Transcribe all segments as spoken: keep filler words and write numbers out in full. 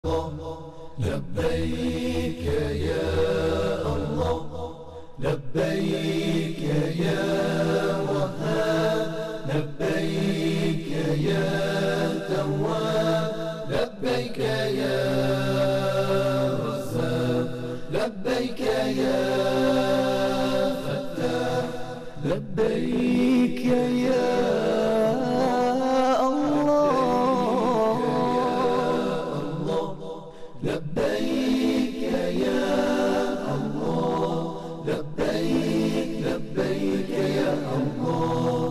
لبيك يا الله لبيك يا وهاب لبيك يا تواب لبيك يا رزاق لبيك يا فتاح لبيك يا لبيك يا الله لبيك لبيك يا الله.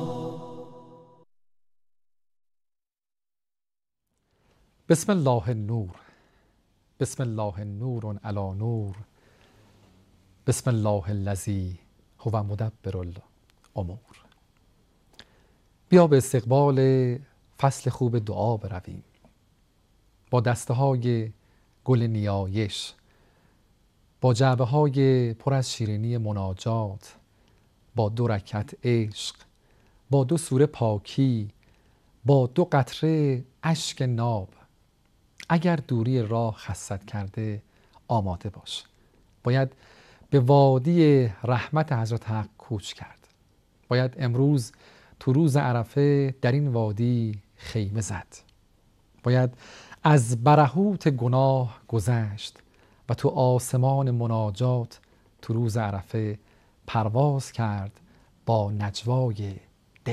بسم الله النور بسم الله نور علی نور بسم الله الذی هو مدبر الامور. بیا به استقبال فصل خوب دعا برویم، با دسته های گل نیایش، با جعبه های پر از شیرینی مناجات، با دو رکعت عشق، با دو سوره پاکی، با دو قطره اشک ناب. اگر دوری راه خست کرده آماده باش. باید به وادی رحمت حضرت حق کوچ کرد. باید امروز تو روز عرفه در این وادی خیمه زد. باید از برهوت گناه گذشت و تو آسمان مناجات تو روز عرفه پرواز کرد با نجوای دل.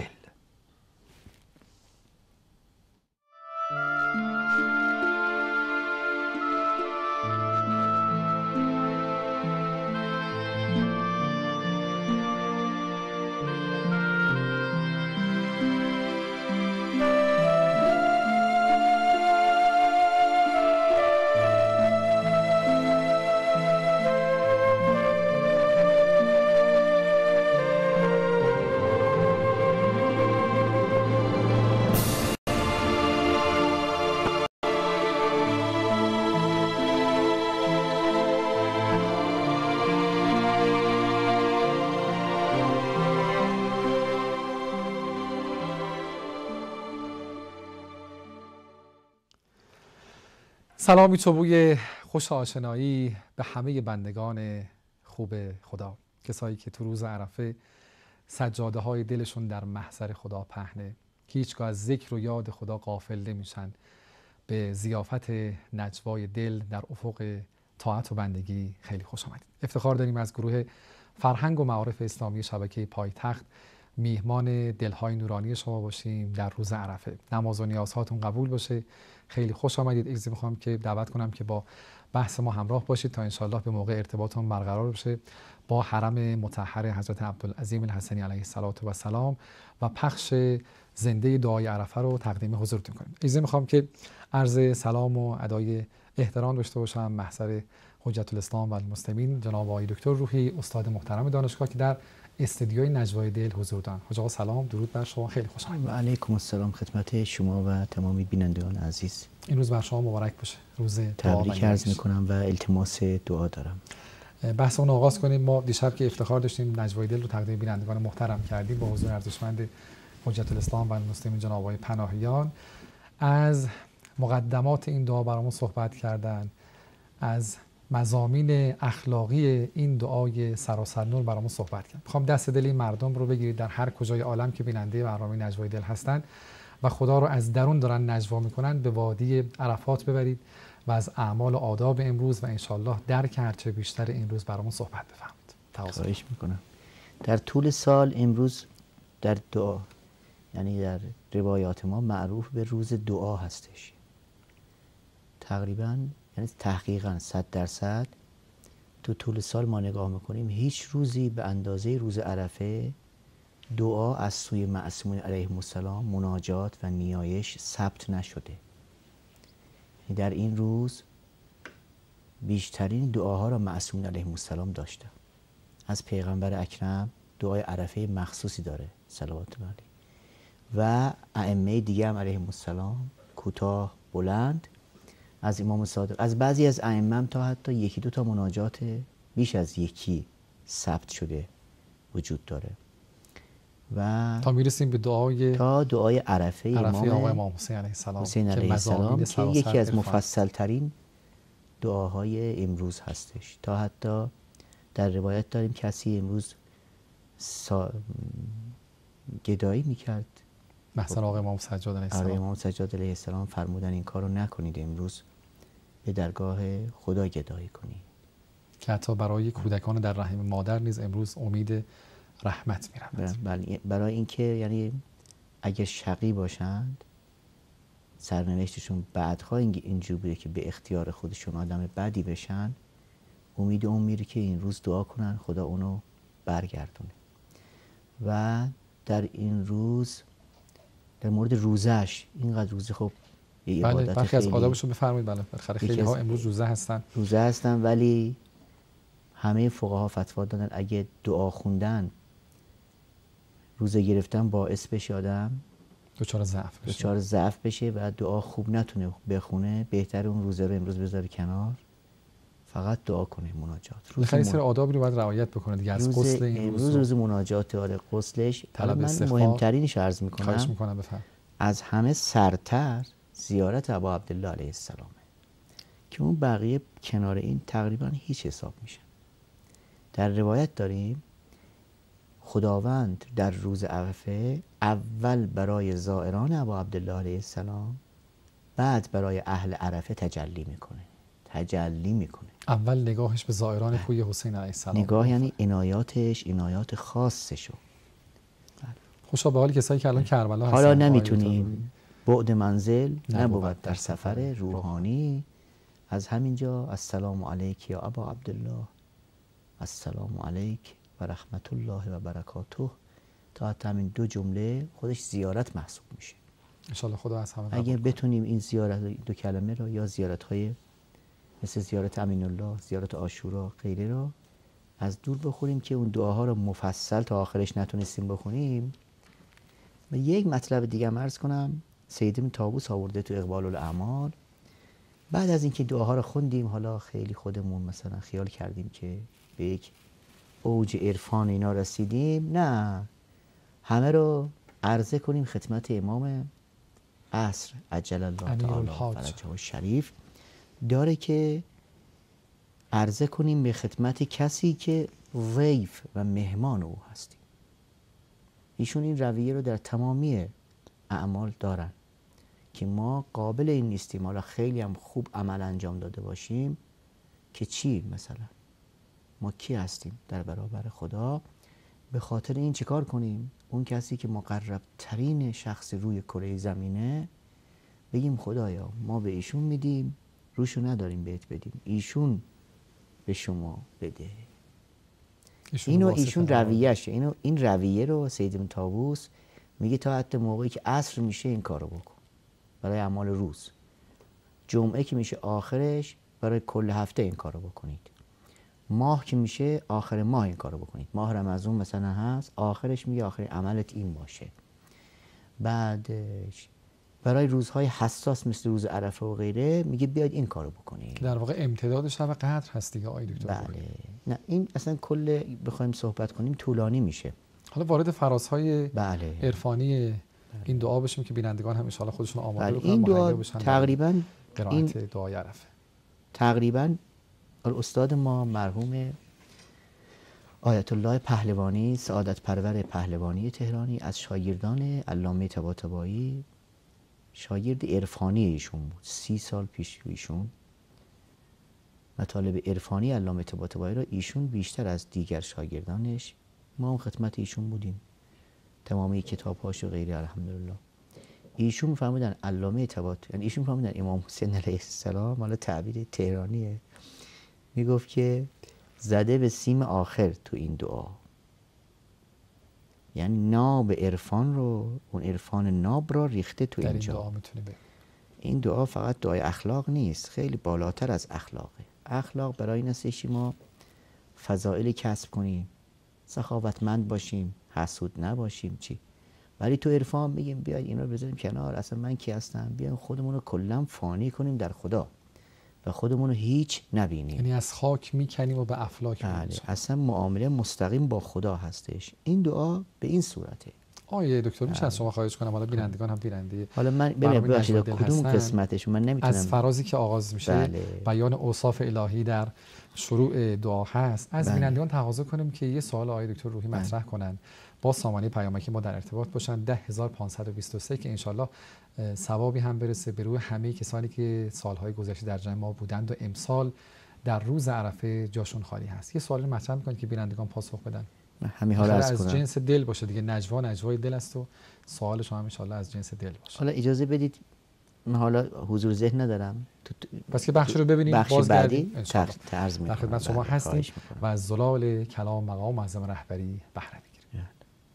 سلامی چوبوی خوش آشنایی به همه بندگان خوب خدا، کسایی که تو روز عرفه سجاده های دلشون در محضر خدا پهنه، که هیچگاه از ذکر و یاد خدا غافل نمیشن، به ضیافت نجوای دل در افق طاعت و بندگی خیلی خوش آمدید. افتخار داریم از گروه فرهنگ و معارف اسلامی شبکه پایتخت میهمان دلهای نورانی شما باشیم در روز عرفه. نماز و نیازهاتون قبول باشه. خیلی خوش آمدید. اجازه میخوام که دعوت کنم که با بحث ما همراه باشید تا انشالله به موقع ارتباطمون برقرار بشه با حرم مطهر حضرت عبدالعظیم الحسنی علیه السلام و پخش زنده دعای عرفه رو تقدیم حضورتون کنیم. اجازه میخوام که عرض سلام و ادای احترام داشته باشم محضر حجت الاسلام و المسلمین جناب آقای دکتر روحی، استاد محترم دانشگاه که در استودیوی نجوای دل حضور دارن. حاج آقا سلام، درود بر شما، خیلی خوش آمدید. و علیکم السلام خدمت شما و تمامی بینندگان عزیز. این روز بر شما مبارک باشه، روز تبریک عرض میکنم و التماس دعا دارم. بحث اون آغاز کنیم. ما دیشب که افتخار داشتیم نجوای دل رو تقدیم بینندگان محترم کردیم با حضور ارزشمند حجت الاسلام و المسلمین جناب آقای پناهیان، از مقدمات این دعا برامون صحبت کردن، از مضامین اخلاقی این دعای سراسر نور برامون صحبت کرد. میخوام دست دل این مردم رو بگیرید در هر کجای عالم که بیننده برنامه نجوای دل هستن و خدا رو از درون دارن نجوا میکنن، به وادی عرفات ببرید و از اعمال و آداب امروز و انشالله درک هرچه بیشتر این روز برامون صحبت بفرمایید. خواهش میکنم. در طول سال امروز در دعا، یعنی در روایات ما معروف به روز دعا هستش. تقریباً یعنی تحقیقاً صد درصد تو طول سال ما نگاه میکنیم هیچ روزی به اندازه روز عرفه دعا از سوی معصومین علیهم السلام، مناجات و نیایش ثبت نشده. در این روز بیشترین دعاها را معصومین علیهم السلام داشتن. از پیغمبر اکرم دعای عرفه مخصوصی داره صلوات الله علیه و ائمه دیگه هم علیهم السلام، کوتاه بلند، از امام صادق، از بعضی از ائمه تا حتی یکی دو تا مناجات بیش از یکی ثبت شده وجود داره. و تا میرسیم به دعای تا دعای عرفه, عرفه امام آقای امام حسین علیه السلام حسین علیه السلام که یکی از مفصل ترین دعاهای امروز هستش. تا حتی در روایت داریم کسی امروز سا... گدایی میکرد. مثلا آقای امام سجاد علیه السلام. آره امام سجاد علیه السلام فرمودن این کارو نکنید، امروز به درگاه خدا گدایی کنید. که حتی برای کودکان در رحم مادر نیز امروز امید رحمت می‌رود. بله، برای اینکه یعنی اگه شقی باشند سرنوشتشون بعدها اینجور بوده که به اختیار خودشون آدم بدی بشن، امید اون میره که این روز دعا کنن خدا اونو برگردونه. و در این روز در مورد روزش، اینقدر روزه خب یه بله عبادت برخی از خیلی آدابشو بفرمایید. بله بالاخره خیلی ها امروز روزه هستن روزه هستن ولی همه فقها فتوا دادن اگه دعا خوندن روزه گرفتن باعث بشه آدم دچار ضعف بشه دچار ضعف بشه و دعا خوب نتونه بخونه، بهتر اون روزه رو امروز بذاره کنار، فقط دعا کنه، مناجات. روز خیلی سری آدابی رو باید رعایت بکنه دیگه. از غسل این روز روز مناجات، آره غسلش طلب من مهمترینش عرض میکنم. خواهش میکنم بفرمایید. از همه سرتر زیارت ابا عبدالله علیه السلام که اون بقیه کنار این تقریبا هیچ حساب میشه. در روایت داریم خداوند در روز عرفه اول برای زائران ابا عبدالله علیه السلام، بعد برای اهل عرفه تجلی میکنه. تجلی میکنه. اول نگاهش به زائران کوی حسین علیه السلام. نگاه یعنی عنایاتش، عنایات خاصشو. خوشا به حال کسایی که الان کربلا هستن. حالا نمیتونیم، بعد منزل نبود در سفر روحانی. از همینجا السلام علیک یا ابا عبدالله، السلام علیک و رحمت الله و برکاته، تا همین دو جمله خودش زیارت محسوب میشه. ان شاء الله خدا از همه اگر بتونیم این زیارت دو کلمه رو یا زیارت های مثل زیارت امین الله، زیارت عاشورا، غیره رو از دور بخوریم که اون دعاها رو مفصل تا آخرش نتونستیم بخونیم. و یک مطلب دیگه هم عرض کنم، سید ابن طاووس آورده تو اقبال الاعمال، بعد از اینکه دعاها رو خوندیم حالا خیلی خودمون مثلا خیال کردیم که به یک اوج عرفان اینا رسیدیم، نه، همه رو عرضه کنیم خدمت امام عصر عجل الله تعالی فرجه الشریف. داره که عرضه کنیم به خدمت کسی که ضیف و مهمان او هستیم. ایشون این رویه رو در تمامی اعمال دارن که ما قابل این نیستیم حالا خیلی هم خوب عمل انجام داده باشیم که چی، مثلا ما کی هستیم در برابر خدا، به خاطر این چیکار کنیم؟ اون کسی که مقرب ترین شخص روی کره زمینه بگیم خدایا ما به ایشون میدیم، روشو نداریم بهت بدیم، ایشون به شما بده. اینو ایشون رویهشه. اینو این رویه رو سید ابن طاووس میگه تا حتی موقعی که عصر میشه این کارو بکن برای اعمال روز، جمعه که میشه آخرش برای کل هفته این کارو بکنید، ماه که میشه آخر ماه این کارو بکنید. ماه رمضان مثلا هست آخرش میگه آخر عملت این باشه. بعدش برای روزهای حساس مثل روز عرفه و غیره میگه بیاید این کارو بکنید. در واقع امتداد شب قدر هست دیگه آقای دکتر. بله. نه این اصلا کل بخوایم صحبت کنیم طولانی میشه. حالا وارد فرازهای بله. عرفانی بله. این دعا بشیم که بینندگان هم ان شاء الله خودشون آماده بله. بکنن. این دعا تقریبا قرائت دعای عرفه تقریبا استاد ما مرحوم آیت الله پهلوانی، سعادت پرور پهلوانی تهرانی، از شاگردان علامه طباطبایی، شاگرد عرفانی ایشون بود. سی سال پیش ایشون مطالب عرفانی علامه طباطبایی را ایشون بیشتر از دیگر شاگردانش، ما هم خدمت ایشون بودیم، تمامی کتاب‌هاش و غیره الحمدلله. ایشون فرمودن علامه طباطبایی، یعنی ایشون فرمودن امام حسین علیه السلام، حالا تعبیر تهرانیه، میگفت که زده به سیم آخر تو این دعا، یعنی ناب عرفان رو، اون عرفان ناب رو ریخته تو در اینجا. این دعا میتونه به این دعا فقط دعای اخلاق نیست، خیلی بالاتر از اخلاقه. اخلاق برای این هستش ما فضائل کسب کنیم، سخاوتمند باشیم، حسود نباشیم، چی، ولی تو عرفان میگیم بیاید اینا رو بذاریم کنار، اصلا من کی هستم، بیایم خودمون رو کلا فانی کنیم در خدا و خودمون رو هیچ نبینیم. یعنی از خاک میکنیم و به افلاک بله. می‌رسیم. اصلا معامله مستقیم با خدا هستش. این دعا به این صورته. آقای دکتر میشه از شما خواهش کنم، حالا بینندگان هم بیننده حالا من ببینم ببخشید کدوم قسمتش من نمیتونم، از فرازی که آغاز میشه بله. بیان اوصاف الهی در شروع دعا هست، از بله. بینندگان تقاضا کنیم که یه سوال آقای دکتر روحی مطرح بله. کنن، با سامانه پیامکی ما در ارتباط باشن ده هزار و پانصد و بیست و سه که انشالله ثوابی هم برسه به روی همه کسانی که سالهای گذشته در جمع ما بودند و امسال در روز عرفه جاشون خالی هست. یه سوالی مطرح می‌کنید که بینندگان پاسخ بدن. همین حالا از کنم. جنس دل باشه دیگه، نجوا نجوای دل است و سوال شما هم ان شاءالله از جنس دل باشه. حالا اجازه بدید من حالا حضور ذهن ندارم، پس که بخش رو ببینیم بخش بازگردیم ان شاء الله تعرض می‌کنم. در خدمت شما هستیم و از زلال کلام مقام معظم رهبری بهره می‌گیریم.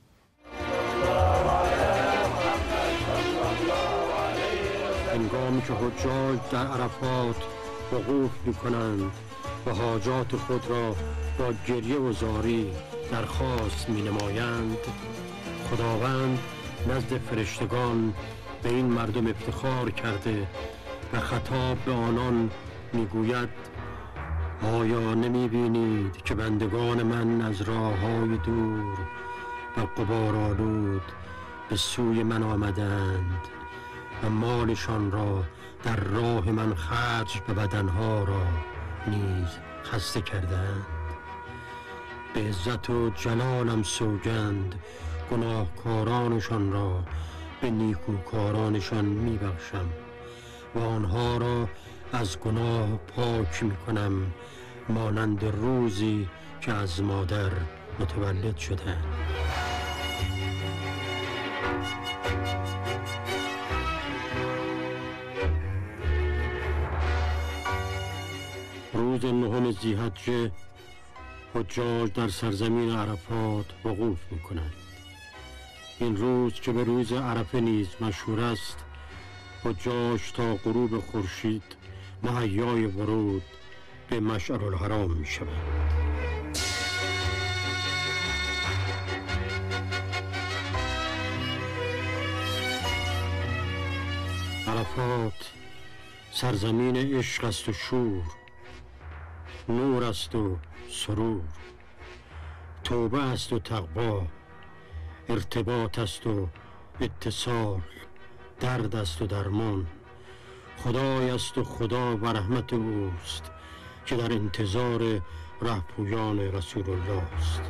هنگامی که حجاج در عرفات وقوف می‌کنند و حاجات خود را با گریه و زاری درخواست می‌نمایند، خداوند نزد فرشتگان به این مردم افتخار کرده و خطاب به آنان می‌گوید: آیا نمی‌بینید که بندگان من از راه‌های دور و غبارآلود به سوی من آمدند و مالشان را در راه من خرج و بدنها را نیز خسته کردند. به عزت و جلالم سوگند گناهکارانشان را به نیکوکارانشان میبخشم و آنها را از گناه پاک میکنم، مانند روزی که از مادر متولد شدند. روز نهم ذی‌حجه حجاج در سرزمین عرفات وقوف می‌کنند. این روز که به روز عرفه نیز مشهور است، حجاج تا غروب خورشید مهیای ورود به مشعر الحرام می‌شوند. عرفات سرزمین عشق است و شور، نور است و سرور، توبه است و تقوا، ارتباط است و اتصال، درد است و درمان، خدای است و خدا و رحمت اوست که در انتظار رهپویان رسول الله است.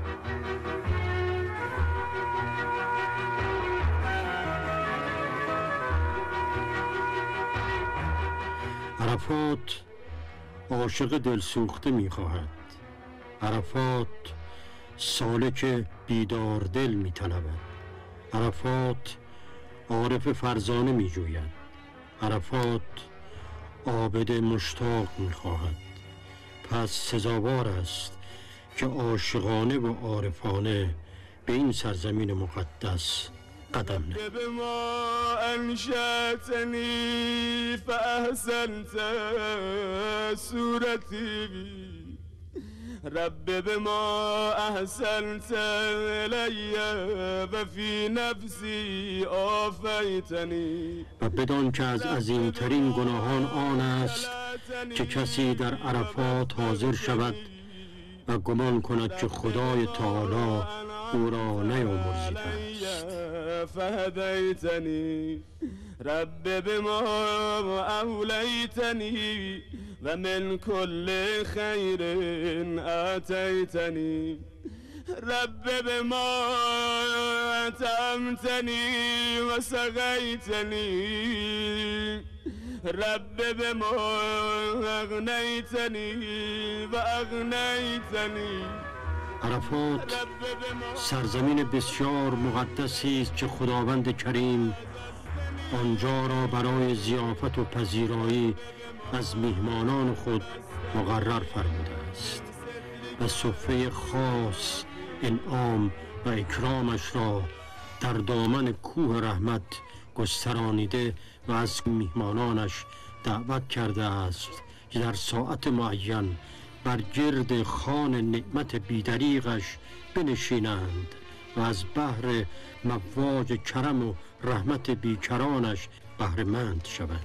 عرفات عاشق دلسوخته می‌خواهد. عرفات سالک بیدار دل می‌طلبد. عرفات عارف فرزانه می‌جوید. عرفات عابد مشتاق می‌خواهد. پس سزاوار است که عاشقانه و عارفانه به این سرزمین مقدس قدم نهد. بما انشأتنی فاحسنت صورتی رب بما احسنت الی و فی نفسی آفیتنی. و بدان که از عظیمترین گناهان آن است که کسی در عرفات حاضر شود و گمان کند که خدای تعالی او را نیامرزیده است. فهدیتنی رب بما اولیتنی و من کل خیر آتیتنی رب بما اطعمتنی و سقیتنی رب بما اغنیتنی و اغنیتنی. عرفات سرزمین بسیار مقدسی است که خداوند کریم آنجا را برای ضیافت و پذیرایی از میهمانان خود مقرر فرموده است و صفه خاص انعام و اکرامش را در دامن کوه رحمت گسترانیده و از میهمانانش دعوت کرده است که در ساعت معین بر گرد خوان نعمت بیدریغش بنشینند و از بحر مواج کرم و رحمت بیکرانش بهره‌مند شوند.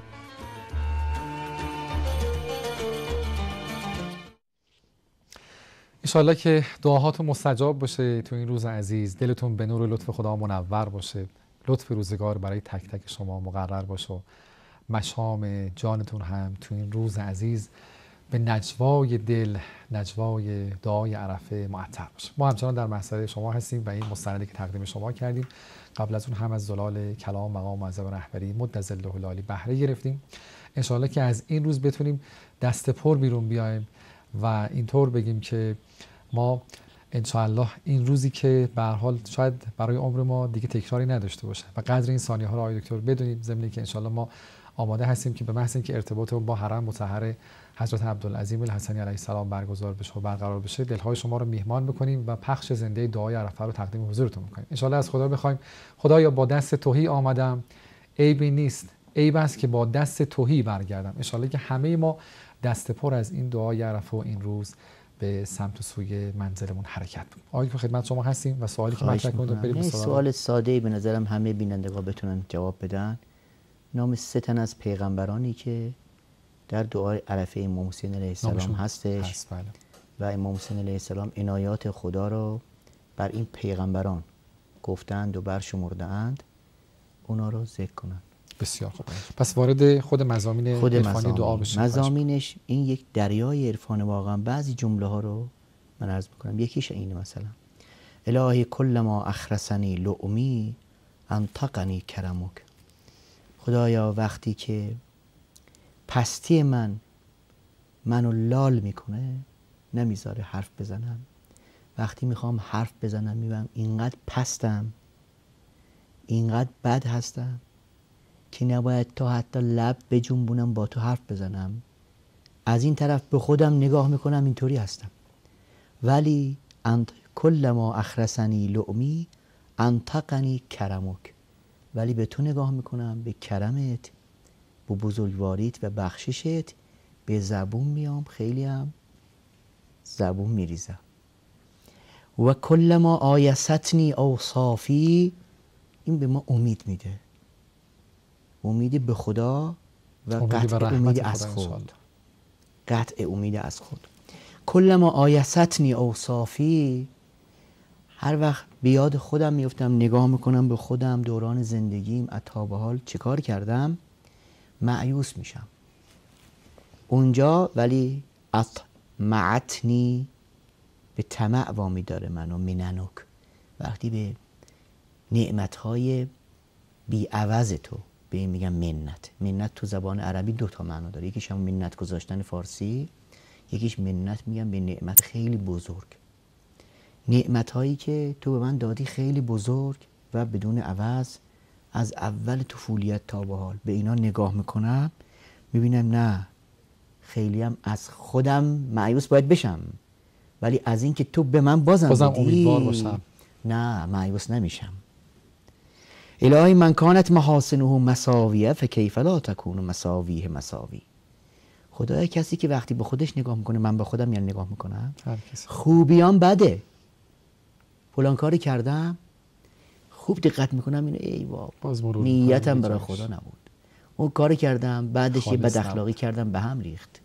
انشالله که دعاهاتون مستجاب باشه تو این روز عزیز، دلتون به نور و لطف خدا منور باشه، لطف روزگار برای تک تک شما مقرر باشه و مشام جانتون هم تو این روز عزیز به نجوای دل، نجوای دعای عرفه معطر باشه. ما همچنان در محضر شما هستیم و این مستندی که تقدیم شما کردیم قبل از اون هم از زلال کلام مقام معظم رهبری مد ظله العالی بهره گرفتیم. انشالله که از این روز بتونیم دست پر بیرون بیایم و اینطور بگیم که ما انشاءالله این روزی که به هر حال شاید برای عمر ما دیگه تکراری نداشته باشه و قدر این ثانیه ها رو آقای دکتر بدونیم، ضمن که انشاءالله ما آماده هستیم که به محض اینکه ارتباط با حرم مطهر حضرت عبدالعظیم الحسنی علیه السلام برگزار بشه و برقرار بشه، دلهای شما رو میهمان بکنیم و پخش زنده دعای عرفه رو تقدیم حضورتون میکنیم. انشاءالله از خدا بخوایم خدایا با دست تهی آمدم، عیبی نیست، عیب است که با دست تهی برگردم. انشاءالله که همه ما دست پر از این دعای عرفه و این روز به سمت و سوی منزلمون حرکت کنیم. آقای که خدمت شما هستیم و سوالی که مطرح کنید بریم. سوال ساده به نظرم همه بینندگان بتونن جواب بدن. نام سه تن از پیغمبرانی که در دعای عرفه امام حسین علیه السلام هستش هست بله. و امام حسین علیه السلام عنایات خدا رو بر این پیغمبران گفتند و برشمردند، اونا رو ذکر کنند. بسیار خوب. پس وارد خود مضامین خود عرفانی دعا بشیم. مضامینش این یک دریای عرفان واقعا. بعضی جمله ها رو من عرض میکنم. یکیش اینه مثلا الهی کل ما اخرسنی لؤمی انطقنی کرمک. خدایا وقتی که پستی من منو لال میکنه نمیذاره حرف بزنم، وقتی میخوام حرف بزنم میبینم اینقدر پستم، اینقدر بد هستم که نباید تا حتی لب بجنبونم با تو حرف بزنم. از این طرف به خودم نگاه میکنم اینطوری هستم، ولی انت کل ما اخرسنی لؤمی انطقنی کرمک. ولی به تو نگاه میکنم، به کرمت، به بزرگواریت و بخششت به زبون میام، خیلی هم زبون میریزم. و کل ما آیستنی اوصافی، این به ما امید میده، امید به خدا و قطع امید از خود، قطع امید از خود. کل ما آیستنی اوصافی، هر وقت بیاد خودم میفتم نگاه میکنم به خودم دوران زندگیم اتا به حال چه کار کردم، مایوس میشم اونجا. ولی اطمعتنی، به طمع وامی داره منو، مننک، وقتی به نعمتهای بی عوض تو، به این میگم منت. منت تو زبان عربی دو تا معنا داره، یکیش هم منت گذاشتن فارسی، یکیش منت میگم به نعمت خیلی بزرگ. نعمت هایی که تو به من دادی خیلی بزرگ و بدون عوض، از اول طفولیت تا به حال به اینا نگاه میکنم میبینم نه، خیلی هم از خودم مایوس باید بشم، ولی از این که تو به من بازم, بازم امیدوار باشم نه، مایوس نمیشم. الهی من کانت محاسنه مساویه فکیف لا تکون مساویه مساوی. خدای کسی که وقتی به خودش نگاه میکنه، من به خودم یعنی نگاه میکنم، خوبیام بده، فلان کاری کردم، خوب دقت میکنم اینو ای بابا نیتم برای خدا نبود، اون کاری کردم بعدش یه بد اخلاقی کردم به هم ریخت.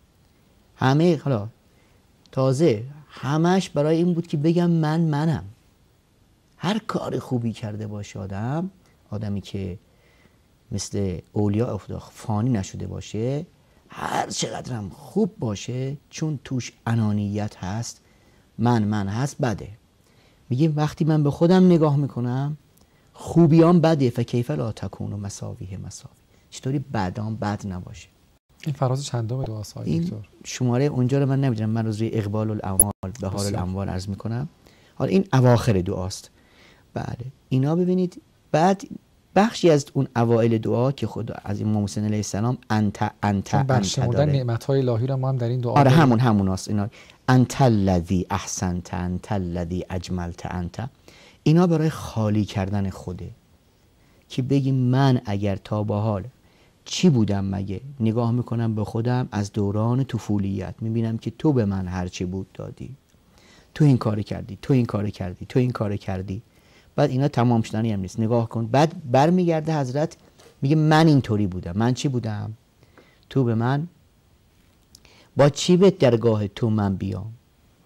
همه حالا تازه همش برای این بود که بگم من منم. هر کار خوبی کرده باشه آدم، آدمی که مثل اولیاء خدا فانی نشده باشه، هر چقدرم خوب باشه، چون توش انانیت هست، من من هست، بده. میگه وقتی من به خودم نگاه میکنم خوبیام بده، فکیف لا تکون مساویه مساوی. چطوری بدام بد نباشه. این فراز چندم دعاست آقای دکتر؟ شماره اونجا رو من نمیدونم، من روی اقبال الاموال بهار الاموال عرض میکنم. حالا این اواخر دعاست. بله اینا ببینید. بعد بخشی از اون اوائل دعا که خدا از امام حسین علیه السلام انت انت انت داره، نعمت‌های الهی رو ما هم در این دعا آره همون هموناست. اینا انت الذی احسنت، انت الذی اجملت، انت، اینا برای خالی کردن خوده، که بگی من اگر تا به حال چی بودم مگه، نگاه میکنم به خودم از دوران طفولیت، میبینم که تو به من هر چی بود دادی، تو این کار کردی، تو این کار کردی، تو این کار کردی. بعد اینا تمام شدنی هم نیست، نگاه کن. بعد برمیگرده حضرت میگه من اینطوری بودم، من چی بودم، تو به من با چی به درگاه تو من بیام،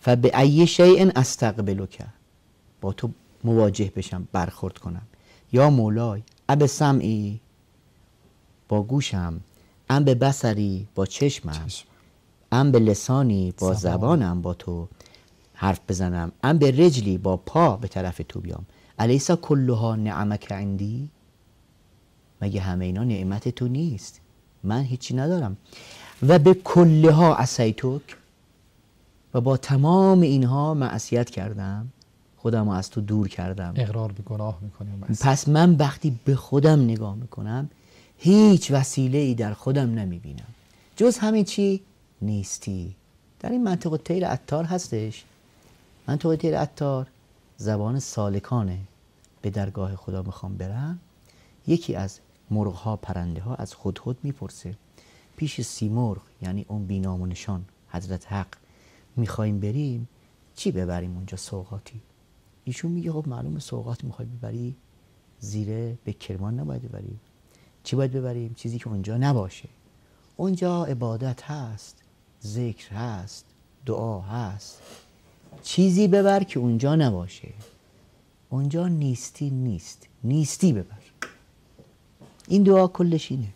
فبأی شیء استقبلک، با تو مواجه بشم، برخورد کنم. یا مولای اب سمعی، با گوشم، ام به بصری، با چشمم، چشم. ام به لسانی، با زبان. زبانم با تو حرف بزنم، ام به رجلی، با پا به طرف تو بیام. الیسا کلها نعمک عندی، مگه همه اینا نعمت تو نیست؟ من هیچی ندارم. و به کلها عصیتک، و با تمام اینها معصیت کردم، خودم رو از تو دور کردم. اقرار به گناه میکنیم. پس من وقتی به خودم نگاه میکنم هیچ وسیله ای در خودم نمیبینم جز همین چی؟ نیستی. در این منطقه طیر عطار هستش. منطقه طیر عطار زبان سالکانه. به درگاه خدا میخوام برم، یکی از مرغها، پرنده ها از هدهد میپرسه پیش سیمرغ، یعنی اون بینام و نشان حضرت حق، میخوایم بریم چی ببریم اونجا سوغاتی؟ ایشون میگه خب معلومه سوغات میخوای ببری، زیره به کرمان نباید ببریم. چی باید ببریم؟ چیزی که اونجا نباشه. اونجا عبادت هست، ذکر هست، دعا هست. چیزی ببر که اونجا نباشه. اونجا نیستی نیست، نیستی ببر. این دعا کلش اینه.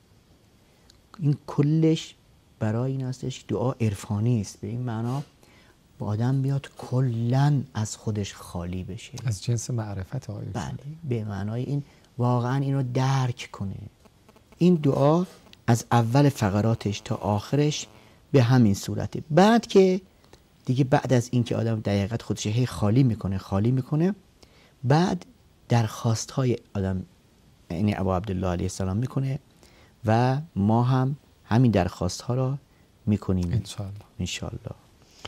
این کلش برای این هستش دعا عرفانی است، به این معنا با آدم بیاد کلن از خودش خالی بشه، از جنس معرفت. آقای بله، به معنای این واقعا اینو درک کنه. این دعا از اول فقراتش تا آخرش به همین صورته. بعد که دیگه بعد از این که آدم در حقیقت خودش هی خالی میکنه خالی میکنه بعد درخواست های آدم یعنی ابا عبدالله علیه السلام میکنه و ما هم همین درخواست ها را میکنیم انشاءالله. انشاءالله.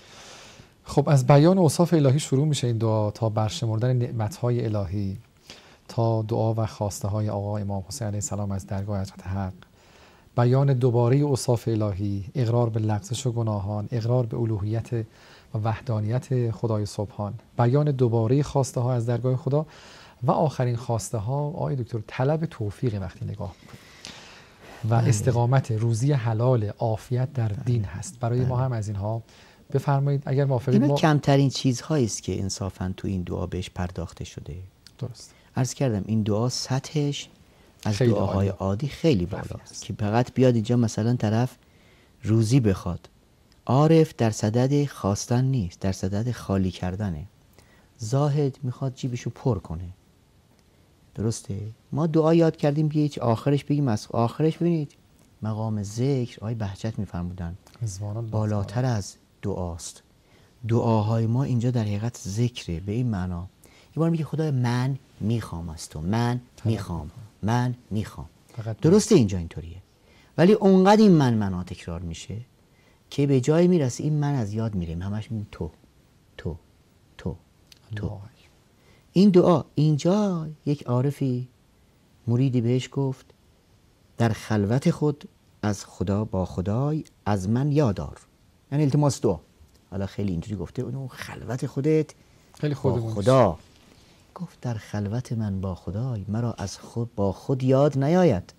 خب از بیان اوصاف الهی شروع میشه این دعا تا برشمردن نعمت‌های الهی، تا دعا و خواسته های آقا امام حسین علیه السلام از درگاه حضرت حق، بیان دوباره اوصاف الهی، اقرار به لغزش و گناهان، اقرار به الوهیت و وحدانیت خدای سبحان، بیان دوباره خواسته ها از درگاه خدا و آخرین خواسته ها آقای دکتر طلب توفیق وقتی نگاه میکنیم و استقامت، روزی حلال، عافیت در دین هست. برای ما هم از اینها بفرمایید اگر موافقید. اینا ما کمترین چیزهایی است که انصافا تو این دعا بهش پرداخته شده. درست. عرض کردم این دعا سطحش از خیلی دعاهای عالی. عادی خیلی بالاست که فقط بیاد اینجا مثلا طرف روزی بخواد. عارف در صدد خواستن نیست، در صدد خالی کردنه. زاهد میخواد جیبشو پر کنه. درسته؟ ما دعا یاد کردیم که هیچ آخرش بگیم، از آخرش ببینید مقام ذکر آقای بهجت میفرمودن بالاتر از دعاست. دعاهای ما اینجا در حقیقت ذکره. به این معنا یه بار میگه خدای من میخوام از تو، من میخوام، من میخوام. درسته اینجا اینطوریه، ولی اونقدر این من منها تکرار میشه که به جایی میرسه این من از یاد میره، همش میگیم تو تو تو تو. این دعا اینجا یک عارفی مریدی بهش گفت در خلوت خود از خدا با خدای از من یادار، یعنی التماس دعا. حالا خیلی اینجوری گفته اون خلوت خودت خیلی با خدا. گفت در خلوت من با خدای مرا از خود با خود یاد نیاید،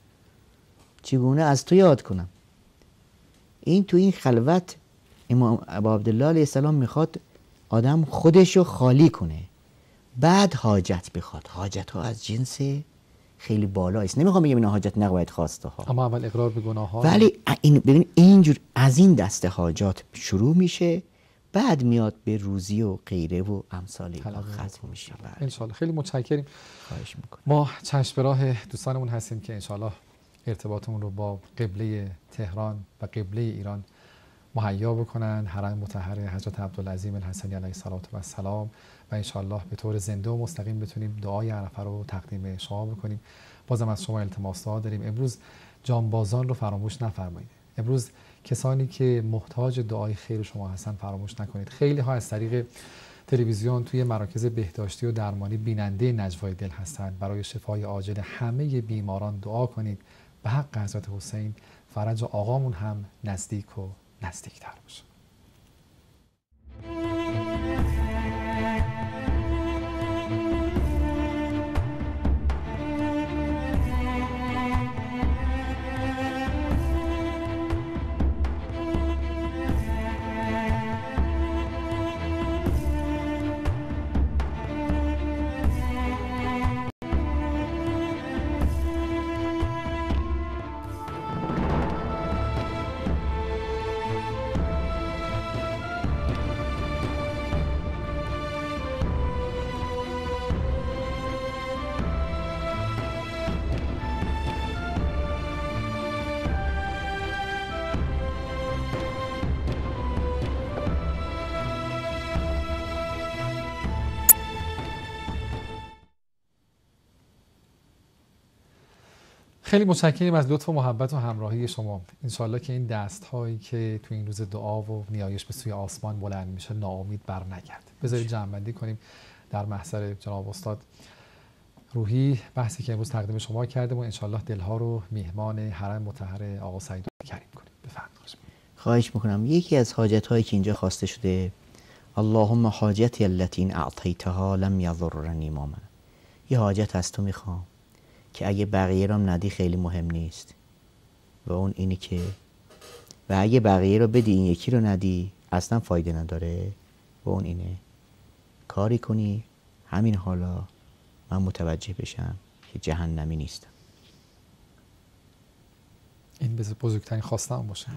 چگونه از تو یاد کنم؟ این تو این خلوت امام ابا عبدالله علیه السلام میخواد آدم خودشو خالی کنه، بعد حاجت بخواد. حاجت ها از جنس خیلی بالا است. نمیخوام بگم این حاجت نباید خواسته ها، اما اول اقرار به گناه ها. ولی این ببین اینجور از این دسته حاجات شروع میشه، بعد میاد به روزی و غیره و امثال اینا ختم میشه. انشالله. خیلی متشکریم. خواهش میکنم. ما چشم به راه دوستانمون هستیم که انشالله ارتباطمون رو با قبله تهران و قبله ایران مهیا بکنن، حرم مطهر حضرت عبدالعظیم الحسنی علیه السلام، و انشالله به طور زنده و مستقیم بتونیم دعای عرفه رو تقدیم شما بکنیم. بازم از شما التماس دعا داریم. امروز جانبازان رو فراموش نفرمایید. امروز کسانی که محتاج دعای خیر شما هستن فراموش نکنید. خیلی ها از طریق تلویزیون توی مراکز بهداشتی و درمانی بیننده نجوای دل هستند. برای شفای عاجل همه بیماران دعا کنید. به حق حضرت حسین فرج آقامون هم نزدیک و نزدیکتر باشه. خیلی متشکریم از لطف و محبت و همراهی شما. انشالله که این دست هایی که تو این روز دعا و نیایش به سوی آسمان بلند میشه ناامید بر نگرد. بذارید جمع‌بندی کنیم در محضر جناب استاد روحی بحثی که امروز تقدیم شما کردیم و انشالله دلها رو میهمان حرم مطهر آقا سعید کریم کنیم. بفرمایید. خواهش میکنم. یکی از حاجت هایی که اینجا خواسته شده، اللهم حاجتی التي ان اعطیتها لم یضرنی ما من. یه حاجت از تو میخوام که اگه بقیه رو ندی خیلی مهم نیست، و اون اینی که و اگه بقیه رو بدی این یکی رو ندی اصلا فایده نداره، و اون اینه کاری کنی همین حالا من متوجه بشم که جهنمی نیستم. این بزرگترین خواسته هم باشه.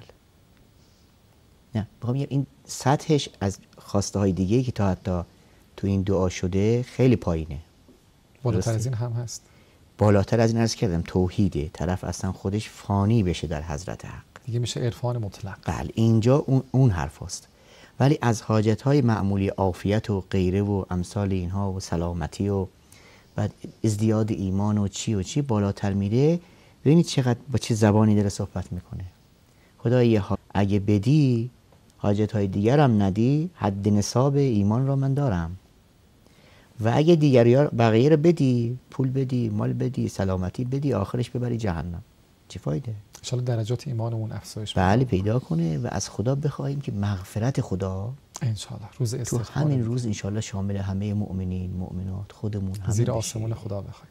نه بخوام بگم این سطحش از خواسته های دیگه که تا حتی تو این دعا شده خیلی پایینه. بالاتر از این هم هست. بالاتر از این عرض کردم توحیده، طرف اصلا خودش فانی بشه در حضرت حق، دیگه میشه عرفان مطلق. بله اینجا اون, اون حرف هست. ولی از حاجت های معمولی عافیت و غیره و امثال اینها و سلامتی و بعد ازدیاد ایمان و چی و چی بالاتر میره. ببینید چقدر با چه زبانی داره صحبت میکنه. خدایا اگه بدی حاجت های دیگرم ندی حد نصاب ایمان را من دارم، و اگه دیگری بقیه رو بدی، پول بدی، مال بدی، سلامتی بدی، آخرش ببری جهنم، چه فایده؟ ان شاء الله درجات ایمانمون افزایش بله پیدا کنه و از خدا بخوایم که مغفرت خدا ان شاء الله روز تو استغفار همین روز ان شاء الله شامل همه مؤمنین مؤمنات خودمون هم زیر بشه. آسمون خدا بخوایم.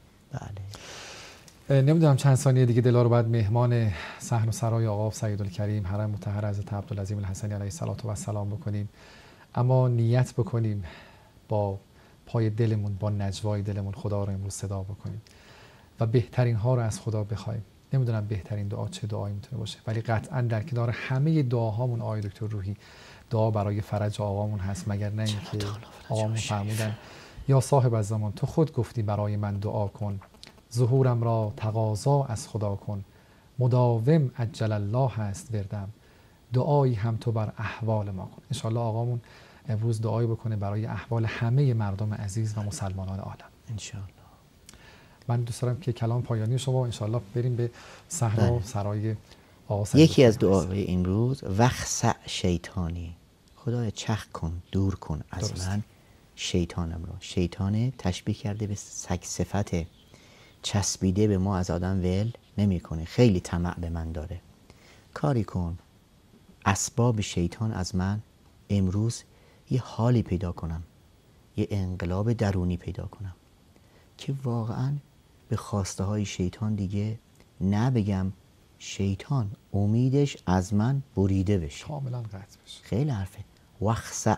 بله. نمیدونم چند ثانیه دیگه دلا رو بعد مهمان صحن و سرای آقا سیدالکریم حرم مطهر حضرت عبدالعظیم الحسنی علیه السلام بکنیم، اما نیت بکنیم با پای دلمون، با نجوای دلمون خدا رو امروز صدا بکنیم و بهترین ها رو از خدا بخوایم. نمیدونم بهترین دعا چه دعایی میتونه باشه، ولی قطعا در کنار همه دعاهامون آقای دکتر روحی دعا برای فرج آقامون هست، مگر نه اینکه آقامون فرمودن یا صاحب الزمان تو خود گفتی برای من دعا کن، ظهورم را تقاضا از خدا کن، مداوم عجل الله هست وردم، دعایی هم تو بر احوال ما کن. ان شاء الله آقامون امروز دعایی بکنه برای احوال همه مردم عزیز و مسلمانان عالم. ان شاء الله. من دوست دارم که کلام پایانی شما ان شاء الله بریم به صحن و سرای آقا سعید. یکی از دعاهای امروز وخسع شیطانی، خدای چخ کن دور کن از درست. من شیطانم را. شیطانه تشبیه کرده به سگ صفت چسبیده به ما، از آدم ول نمیکنه، خیلی طمع به من داره. کاری کن اسباب شیطان از من امروز یه حالی پیدا کنم، یه انقلاب درونی پیدا کنم که واقعا به خواسته های شیطان دیگه نبگم شیطان امیدش از من بریده بشه، کاملا قطع بشه. خیلی حرفه. وخسع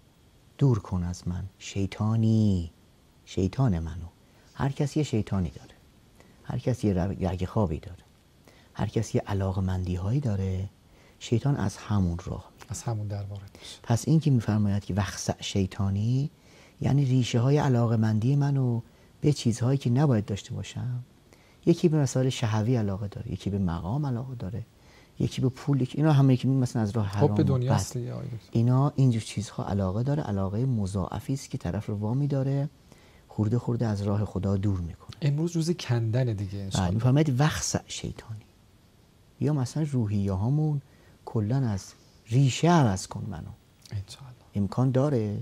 دور کن از من شیطانی، شیطان منو. هر کس یه شیطانی داره، هر کس یه رگ خوابی داره، هر کس یه علاقمندی هایی داره. شیطان از همون راه از همون در وارد میشه. پس این که میفرماید که وخسع شیطانی یعنی ریشه های علاقمندی منو به چیزهایی که نباید داشته باشم. یکی به مسائل شهوی علاقه داره، یکی به مقام علاقه داره، یکی به پول، یکی اینا همه که مثلا از راه حرام حب دنیا است. اینا اینجور چیزها علاقه داره، علاقه مضاعفی است که طرف رو وامی داره خورده خورده از راه خدا دور میکنه. امروز روز کندن دیگه ان شاء الله. میفرماید وخسع شیطانی، یا مثلا روحیه هامون کلا از ریشه عوض کن منو. ان شاء الله. امکان داره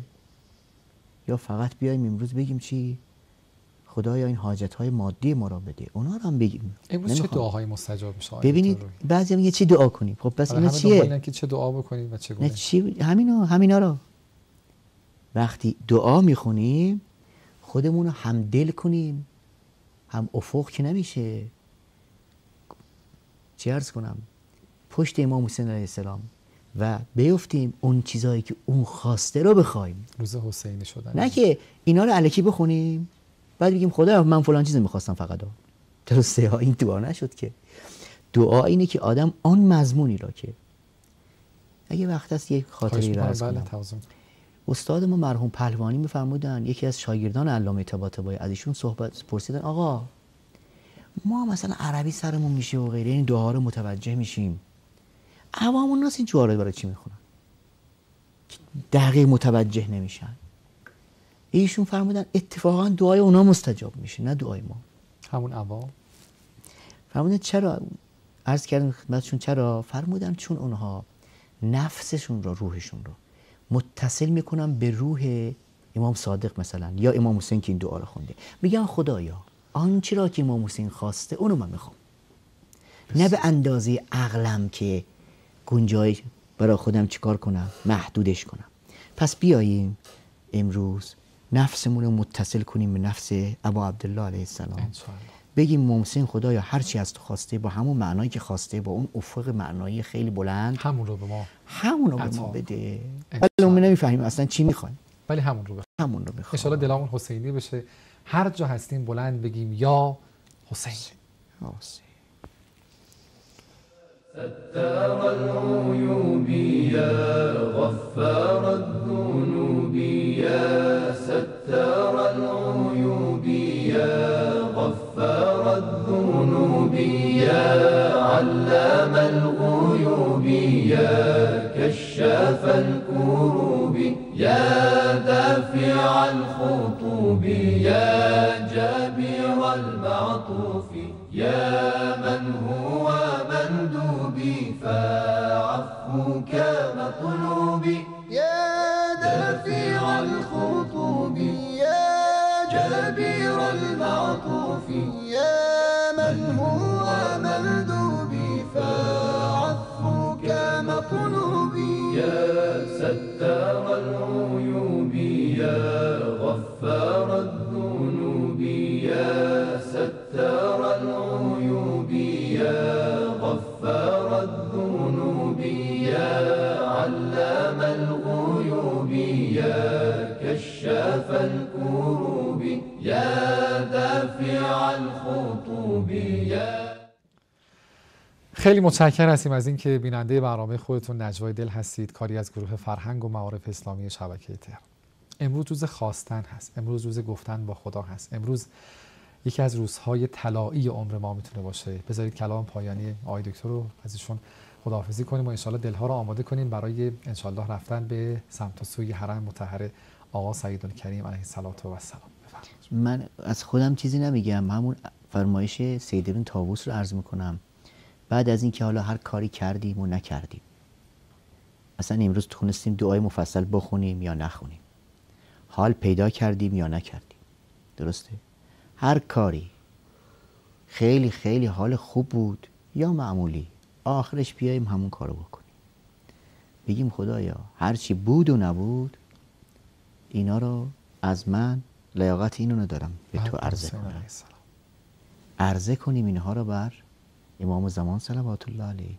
یا فقط بیایم امروز بگیم چی؟ خدایا این حاجت‌های مادی ما را بده، اونا رو هم بگیم. امروز چه دعاهای مستجاب میشه؟ ببینید بعضی میگه چی دعا کنیم. خب پس اینا چیه؟ که چه دعا بکنیم و چگونه؟ چی همینا همینا رو وقتی دعا میخونیم خودمون رو هم دل کنیم هم افق که نمیشه. چی عرض کنم؟ پشت امام حسین علیه السلام و بیفتیم اون چیزایی که اون خواسته رو بخوایم. روز حسینی شدن. نه که اینا رو الکی بخونیم بعد بگیم خدا من فلان چیز میخواستم فقط. درسته ها، این دعا نشد که. دعا اینه که آدم آن مضمونی را که اگه وقت است یک خاطری را عرض کنم. استاد ما مرحوم پهلوانی میفرمودن، یکی از شاگردان علامه طباطبایی از ایشون صحبت پرسیدن آقا ما مثلا عربی سرمون میشه و غیره، این دعا رو متوجه میشیم، عوام الناس این دعا رو برای چی میخونن؟ دقیق متوجه نمیشن. ایشون فرمودن اتفاقا دعای اونا مستجاب میشه نه دعای ما. همون عوام. فرمودن چرا؟ عرض کردم خدمتشون چرا؟ فرمودن چون اونها نفسشون رو، روحشون رو متصل میکنن به روح امام صادق مثلا یا امام حسین که این دعا رو خونده. میگن خدایا آنچه را که امام حسین خواسته اونو من میخوام، نه به اندازه عقلم که گنجایش برای خودم چیکار کنم، محدودش کنم. پس بیاییم امروز نفسمون رو متصل کنیم به نفس ابا عبدالله علیه السلام، بگیم امام حسین خدایا هر چی از تو خواسته با همون معنایی که خواسته، با اون افق معنایی خیلی بلند، همون رو به ما همون رو به ما بده. ولی ما نمیفهمیم اصلا چی میخوایم، ولی همون رو بخوام، همون رو بخوام. ان شاءالله دلمون حسینی بشه، هر جا هستیم بلند بگیم یا حسین. حسین ستار العیوب یا غفار الذنوب یا ستار العیوب یا غفار الذنوب یا علام الغیوب یا کشاف الکروب یا دافع الخطوب یا جابر المعطوف یا من هو مندوبي فعفوك مطلوبي يا دافع الخطوب يا جابر المعطوف يا من هو مندوبي فعفوك مطلوبي يا ستار العيوب يا غفار الذنوب يا ستار العيوب يا غفار الذنوب يا علام الغيوب يا كشاف الكروب يا دافع الخطوب يا. خیلی متشکرم هستیم از اینکه بیننده برنامه خودتون نجوای دل هستید، کاری از گروه فرهنگ و معارف اسلامی شبکه تهران. امروز روز خواستن هست، امروز روز گفتن با خدا هست، امروز یکی از روزهای طلایی عمر ما میتونه باشه. بذارید کلام پایانی آقای دکتر رو ازشون خداحافظی کنیم و انشالله دلها رو آماده کنیم برای انشالله رفتن به سمت و سوی حرم مطهر آقا سیدالکریم علیه السلام و السلام. من از خودم چیزی نمیگم، همون فرمایش سید ابن طاووس رو عرض میکنم. بعد از اینکه حالا هر کاری کردیم و نکردیم، اصلا امروز تونستیم دعای مفصل بخونیم یا نخونیم، حال پیدا کردیم یا نکردیم، درسته؟ هر کاری خیلی خیلی حال خوب بود یا معمولی، آخرش بیاییم همون کارو بکنیم، بگیم خدایا هر چی بود و نبود اینا رو از من لیاقت اینو ندارم به تو عرضه کنم، عرضه کنیم اینها رو بر امام زمان صلوات الله علیه.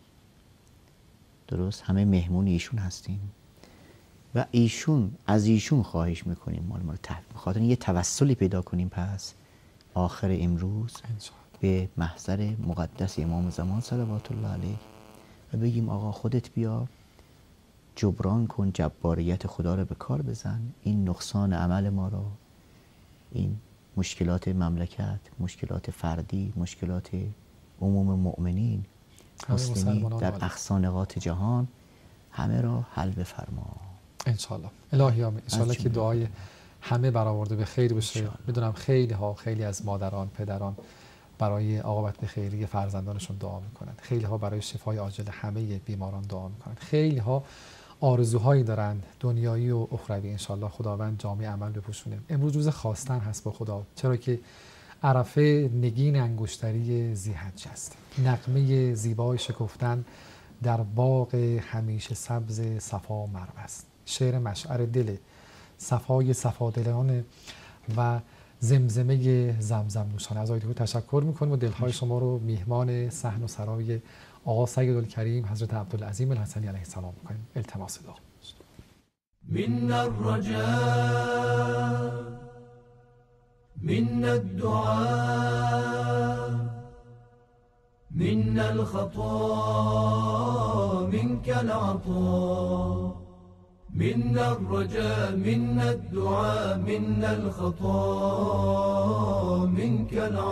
درست همه مهمون ایشون هستیم و ایشون از ایشون خواهش میکنیم مال مال تحت بخاطر یه توسلی پیدا کنیم پس آخر امروز به محضر مقدس امام زمان صلوات الله علیه و بگیم آقا خودت بیا جبران کن، جباریت خدا رو به کار بزن، این نقصان عمل ما رو، این مشکلات مملکت، مشکلات فردی، مشکلات عموم مؤمنین مسلمین در اقصا نقاط جهان همه را حل بفرما انشالله. الهی آمین. انشالله که دعای همه برآورده به خیر بشه. میدونم خیلی ها خیلی از مادران پدران برای عاقبت به خیری فرزندانشون دعا میکنن، خیلی ها برای شفای عاجل همه بیماران دعا میکنن، خیلی ها آرزوهایی دارن دنیایی و اخروی. انشالله خداوند جامع عمل بپوشونه. امروز روز خواستن هست با خدا، چرا که عرفه نگین انگشتری ذی‌حجه است، نغمه زیبای شکفتن در باغ همیشه سبز صفا مرو است. شعر مشعر دل صفای صفادلانه و زمزمه زمزم نوشانه. از آیدهو تشکر میکنیم و دلهای شما رو میهمان صحن و سرای آقا سیدالکریم حضرت عبدالعظیم الحسنی علیه السلام میکنیم. التماس دعا. من الرجاء من الدعاء من الخطا منك العطاء من الرجاء من الدعاء من الخطا منك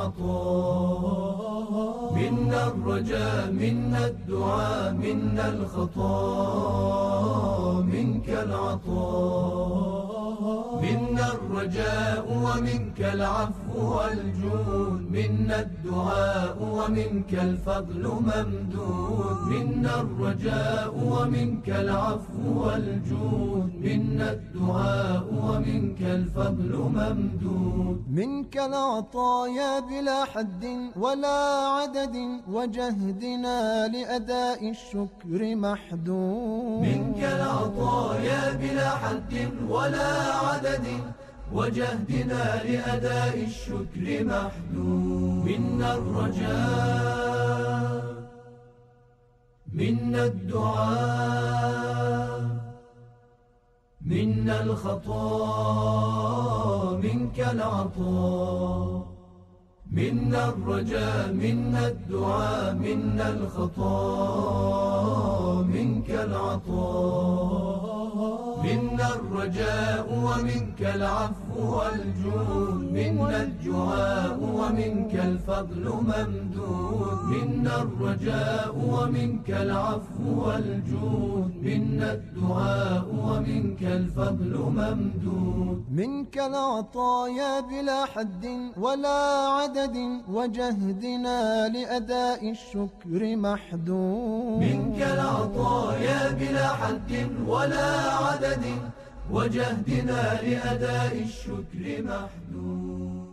العطاء من الرجاء من الدعاء من الخطا منك العطاء من الرجاء ومنك العفو والجود منا الدعاء ومنك الفضل ممدود منا الرجاء ومنك العفو والجود منا الدعاء ومنك الفضل ممدود منك العطايا بلا حد ولا عدد وجهدنا لأداء الشكر محدود منك العطايا بلا حد ولا عدد وجهدنا لأداء الشكر محدود منا الرجاء منا الدعاء منا الخطا منك العطاء منا الرجاء منا الدعاء منا الخطا منك العطاء منا الرجاء ومنك العفو والجود منا الدعاء ومنك الفضل ممدود منا الرجاء ومنك العفو والجود منا الدعاء ومنك الفضل ممدود منك العطايا بلا حد ولا عدد وجهدنا لأداء الشكر محدود منك العطايا بلا حد ولا عدد وجهدنا لأداء الشكر محدود.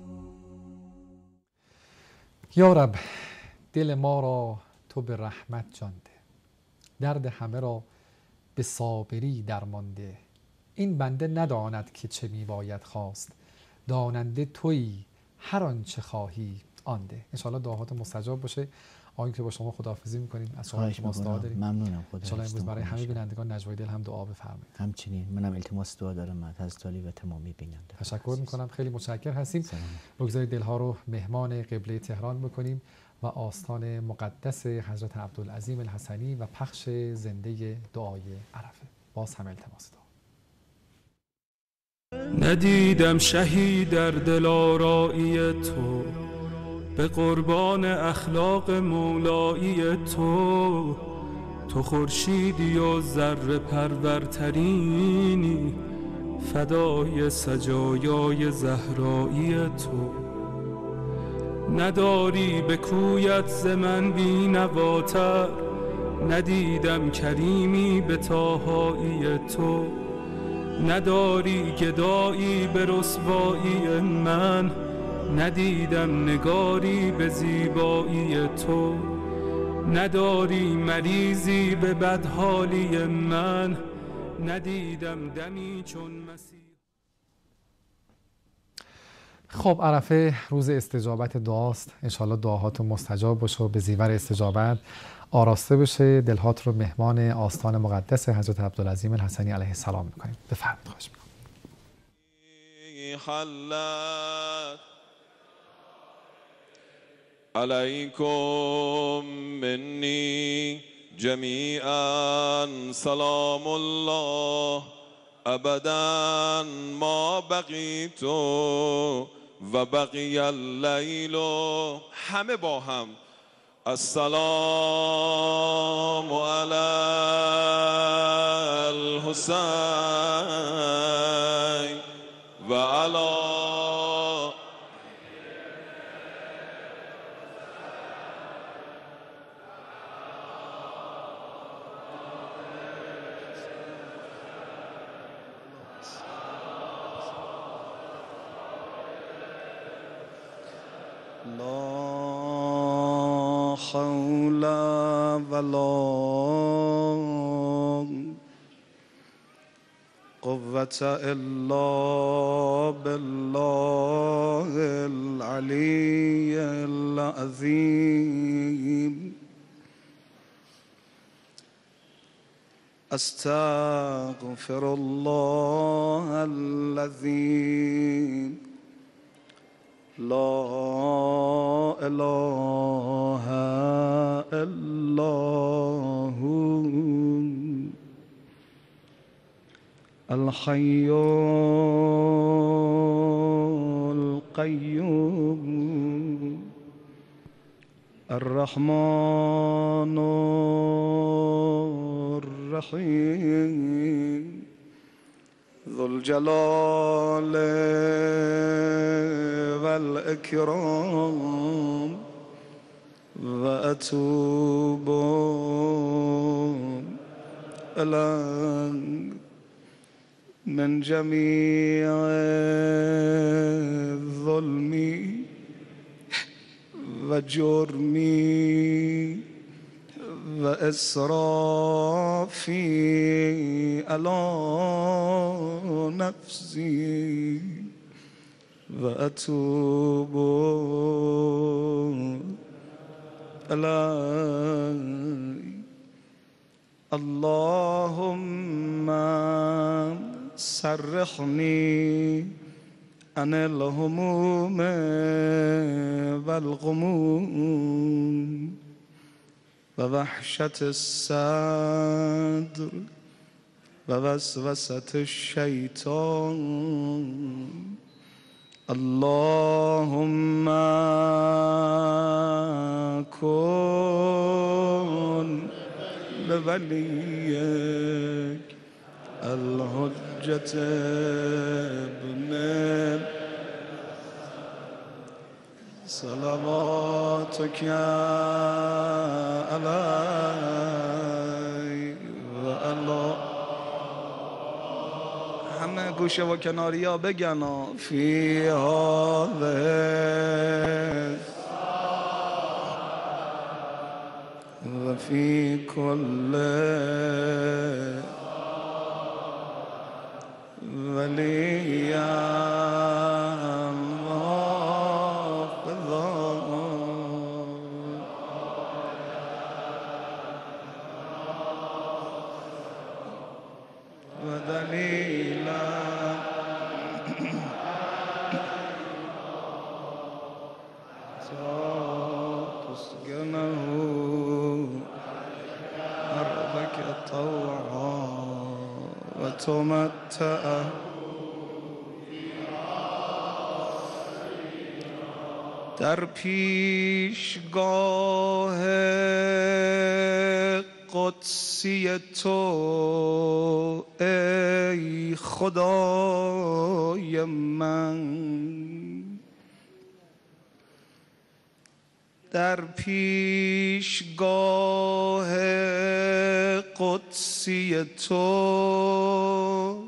یا رب دل ما را تو به رحمت جانده، درد همه را به صابری درمانده. این بنده نداند که چه می باید خواست، داننده تویی هر آنچه خواهی آنده. انشاءالله دعاهات مستجاب باشه. آقایون که با شما خداحافظی می‌کنیم، از شما التماس دعا داریم. ممنونم. خدا انشاءالله امروز برای همه بینندگان نجوای دل هم دعا بفرمایید. همچنین منم التماس دعا دارم از حضرت علی و تمامی بینندگان. تشکر می‌کنم، خیلی متشکر هستیم. بگذارید دلها رو مهمان قبله تهران بکنیم و آستان مقدس حضرت عبدالعظیم الحسنی و پخش زنده دعای عرفه. باز هم التماس دعا. ندیدم شهی در دل آرایی تو، به قربان اخلاق مولایی تو. تو خورشیدی و ذره پرورترینی، فدای سجایای زهرایی تو. نداری به کویت ز من بی نواتر، ندیدم کریمی به طاهایی تو. نداری گدایی به رسوایی من، ندیدم نگاری به زیبایی تو. نداری مریضی به بدحالی من، ندیدم دمی چون مسیح. خب عرفه روز استجابت دعاست. انشاءالله دعاهاتون مستجاب باشه و به زیور استجابت آراسته بشه. دلهات رو مهمان آستان مقدس حضرت عبدالعظیم الحسنی علیه السلام میکنیم. بفرمایید. خواهش میکنم. علیکم منی جمیعا سلام الله ابدا ما بقیت و بقی اللیل. همه با هم السلام علی الحسین و علی لا حول ولا قوة إلا بالله العلي العظيم. أستغفر الله الذي لا إله إلا هو الحي القيوم الرحمن الرحيم ذو الجلال والإكرام وأتوب إليك من جميع ظلمي وجرمي وإسرافي على نفسي وأتوب إليك اللهم سرحني عن الهموم والغموم ووحشة الصدر ووسوسة الشيطان اللهم كن لوليك الحجة ابن صلواتك علی و علی همه گوشه و کناری ها بگن فی هذه و فی کل ولیا تمتع در پیشگاه قدسی تو ای خدای من در پیشگاه قدسی تو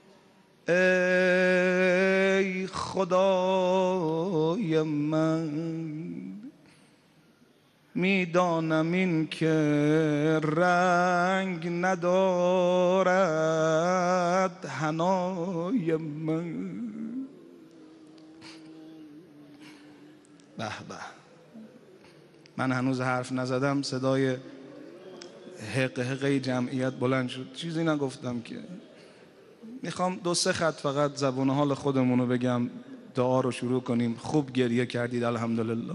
ای خدای من میدانم این که رنگ ندارد حنای من به به من هنوز حرف نزدم صدای حق حقه جمعیت بلند شد چیزی نگفتم که میخوام دو سه خط فقط زبون حال خودمون رو بگم دعا رو شروع کنیم خوب گریه کردید الحمدلله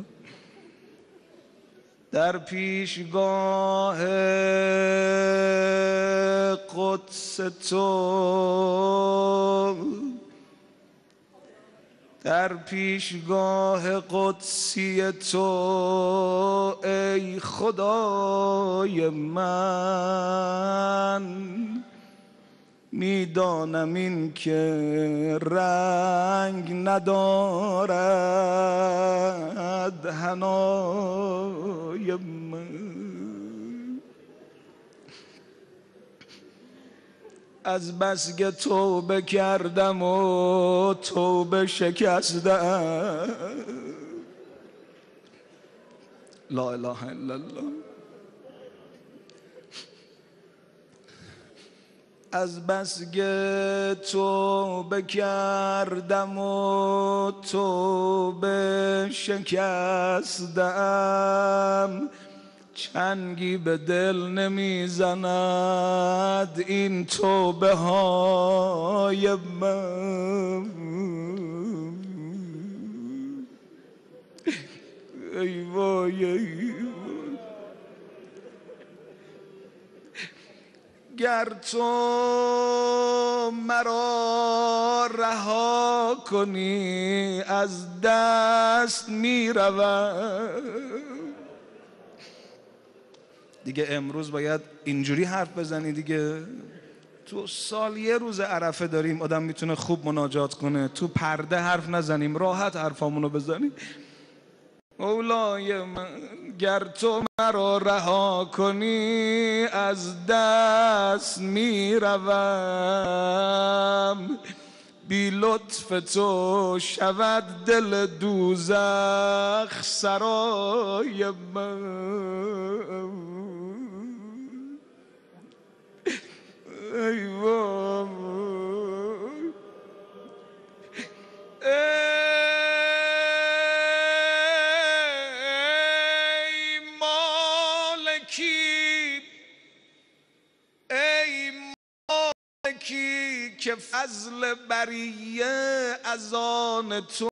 در پیشگاه قدس تو در پیشگاه قدسی تو ای خدای من میدانم این که رنگ ندارد حنای من از بس که توبه کردم و توبه شکستم لا اله الا الله از بس که توبه کردم و توبه شکستم چنگی به دل نمیزند این توبه های من ای وای ای گر تو مرا رها کنی از دست میروم دیگه امروز باید اینجوری حرف بزنی دیگه تو سال یه روز عرفه داریم آدم میتونه خوب مناجات کنه، تو پرده حرف نزنیم، راحت حرفامونو بزنیم. مولای من گر تو مرا رها کنی از دست میروم، بی لطف تو شود دل دوزخ سرای من. ای وای ای مالکی، ای مالکی که فضل بریه از آن تو.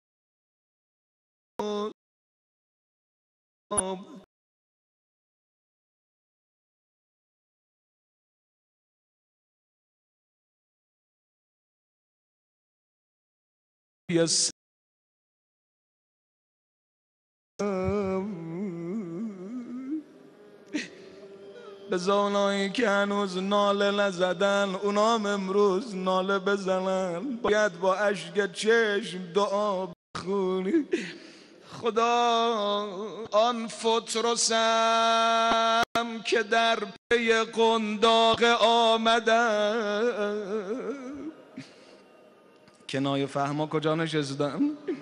Yes. به زانایی که هنوز ناله نزدن اونام امروز ناله بزنن. باید با اشک چشم دعا بخونی. خدا آن فترسم که در پی قنداق آمدم. کنایه فهما کجا نشستم؟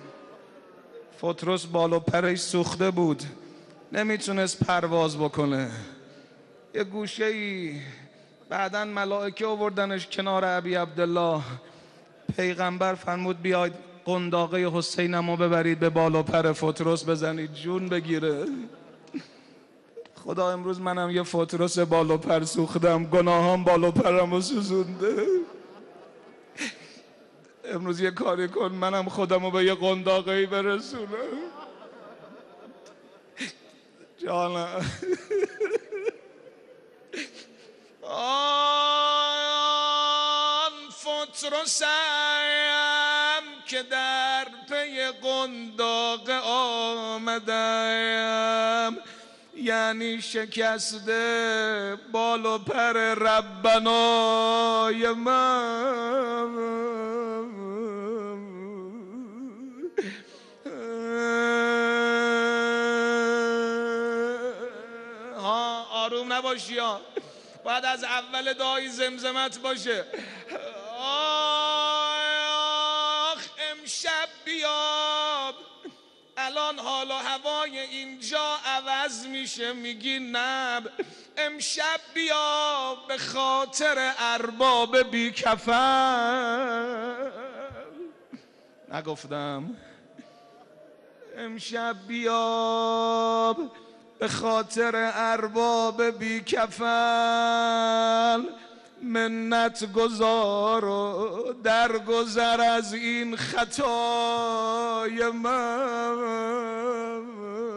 فترس بال و پرش سوخته بود، نمیتونست پرواز بکنه. یه گوشه ای بعدن ملائکه آوردنش کنار ابی عبدالله. پیغمبر فرمود بیاید قنداقه حسینمو ببرید به بال و پر فترس بزنید جون بگیره. خدا امروز منم یه فترس بال و پر سوختم، گناهام بال و پرمو سوزونده. امروز یه کاری کن منم خودمو به یه قنداقه‌ای برسونم. جانم آن فترسم که در پی قنداق آمدم، یعنی شکسته بال و پر ربنای من. ها آروم نباشی ها، باید از اول دعای زمزمت باشه. آخ امشب بیاب، الان حال و هوای اینجا عوض میشه، میگی نب. امشب بیا به خاطر ارباب بی کفن. نگفتم امشب بیاب به خاطر ارباب بی کفن، منت گذار و درگذر از این خطای من.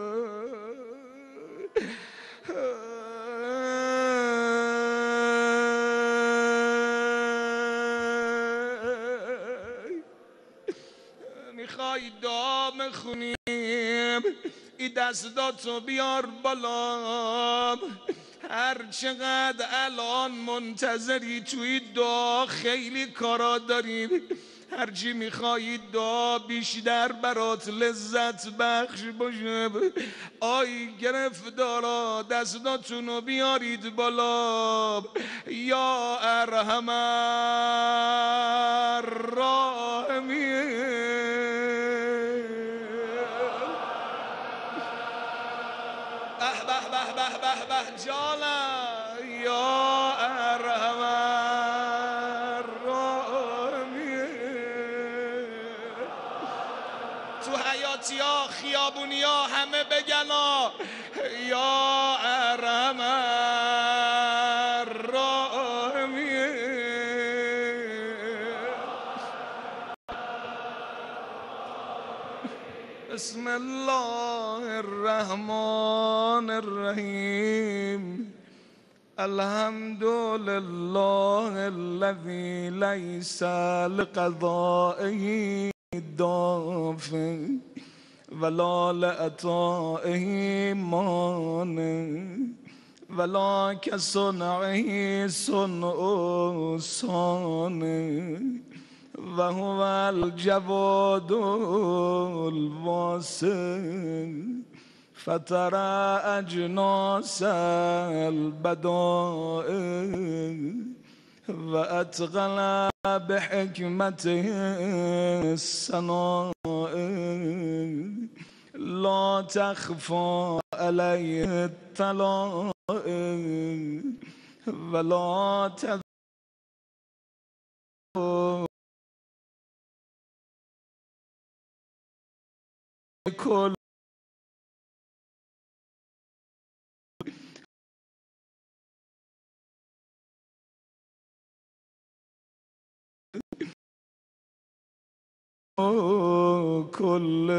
میخوای دعا بخونیم؟ ای دستاتو بیار بالا. هر چقدر الان منتظری توی دعا خیلی کارا داریم. هرچی میخوایی دعا بیشتر برات لذت بخش باشه. آی گرفتارا دستاتونو بیارید بالا. یا ارحم الراحمین. به به به جانا یا ارحم الراحمین. تو حیاتی ها خیابونی ها همه بگن یا ارحم الراحمین. بسم الله الرحمن الرحیم. الحمد لله الذي ليس لقضائه دافع ولا لعطائه مانع ولا كصنعه صنع صانع وهو الجواد الواسع فترى أجناس البدائع وأتقن بحكمته الصنائع لا تخفى عليه الطلائع ولا تذكر كل كل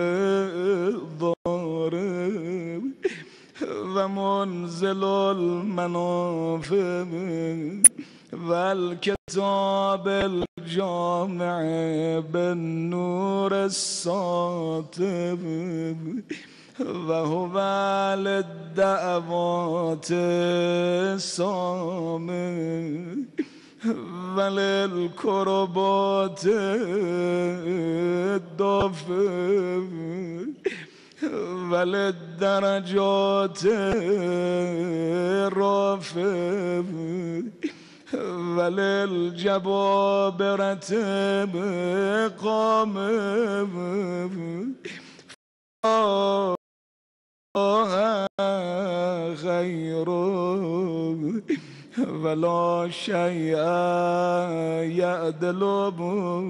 ضارب ومنزل المنافع والكتاب الجامع بالنور الساطع وهو للدعوات السامع وللكربات الدافع وللدرجات الرافع وللجبابرة بقام خير ولا شيء يعدل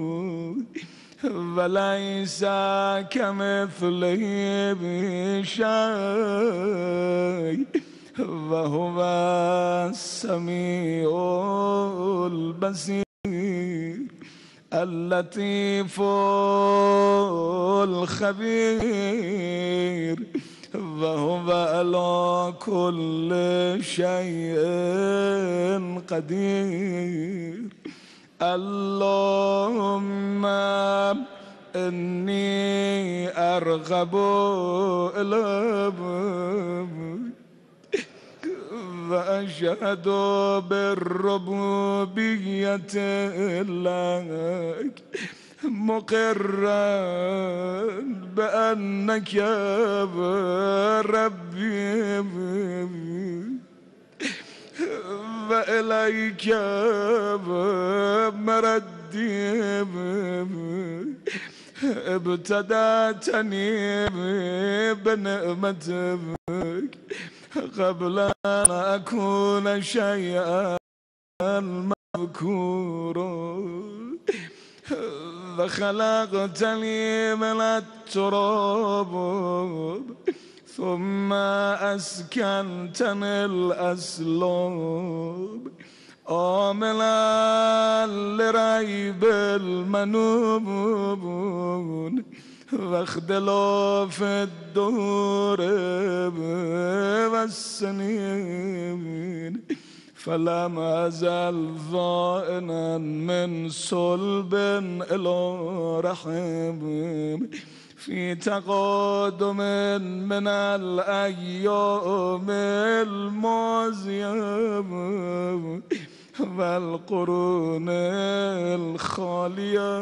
وليس كمثله شيء وهو السميع البصير اللطيف الخبير وهو على كل شيء قدير اللهم إني أرغب إليك وأشهد بالربوبية لك مقرا بأنك ربي وإليك مردي ابتدأتني بنعمتك قبل أن أكون شيئا مذكورا وخلقتني من التراب ثم أسكنتني الأسلاب آملا لريب المنون واختلاف الدهور والسنين فلم أزل ظائنا من صلب إلى رحم في تقادم من الأيام الماضية والقرون الخالية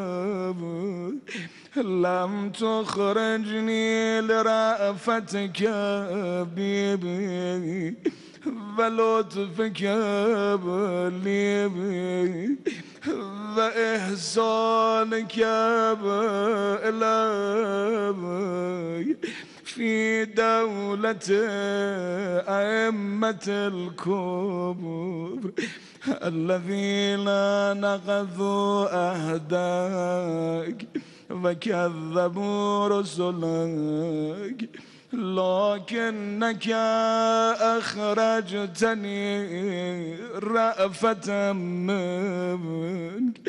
لم تخرجني لرأفتك بيبي ولطفك لي وإحسانك إلي في دولة أئمة الكبر الذين نقضوا عهدك وكذبوا رسلك لكنك أخرجتني رأفة منك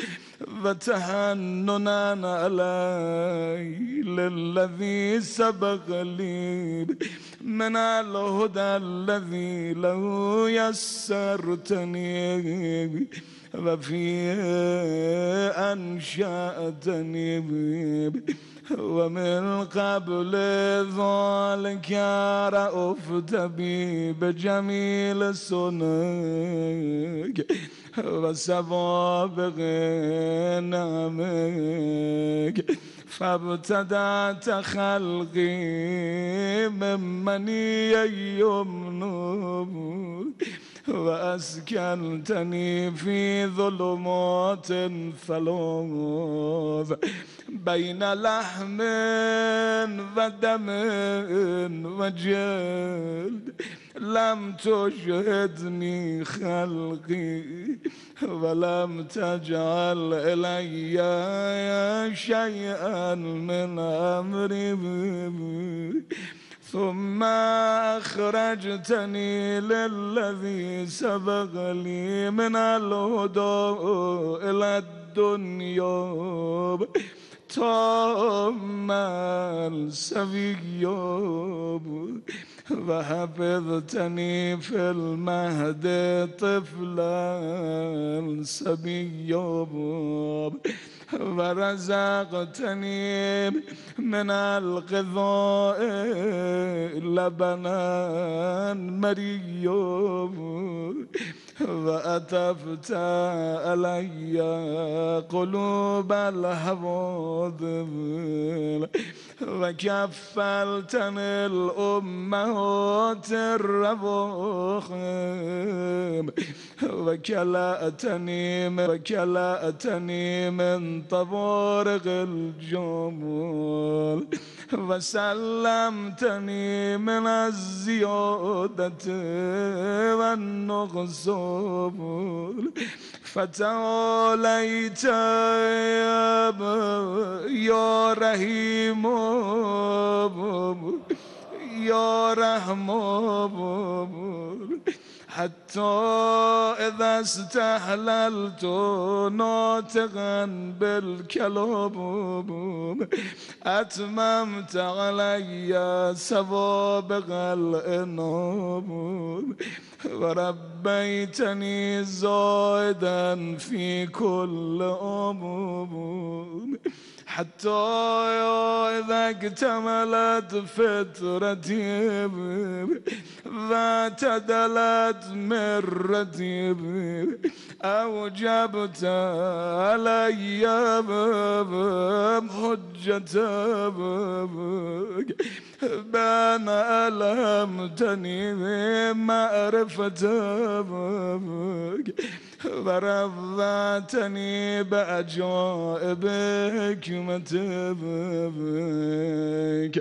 وتحننا علي للذي سبق لي من الهدى الذي له يسرتني وفيه أنشأتني ومن قبل ذلك رأفت بي بجميل سنك وسوابق نعمك فابتدأت خلقي ممني يمنك وأسكنتني في ظلمات ثلاث بين لحم ودم وجلد لم تشهدني خلقي ولم تجعل إلي شيئا من أمري ثم أخرجتني للذي سبق لي من الهدى إلى الدنيا تام السبي وحفظتني في المهد طفلا سبيا ورزقتني من الغذاء لبنا مريا وأتفت علي قلوب الهواذل وكفلتني الأمهات الرواحم وكلأتني وكلأتني من طوارق الجمال وسلمتني من الزيادة والنقصان فتعاليت يا رحيم يا رحمن حتى إذا استحللت ناطقا بالكلام أتممت علي سوابق الإنعام وربيتني زائدا في كل أمور حتى إذا اكتملت فترتي واعتدلت مرتي أوجبت علي حجة بان ألهمتني معرفة ورفعتني بأجائب حكمتك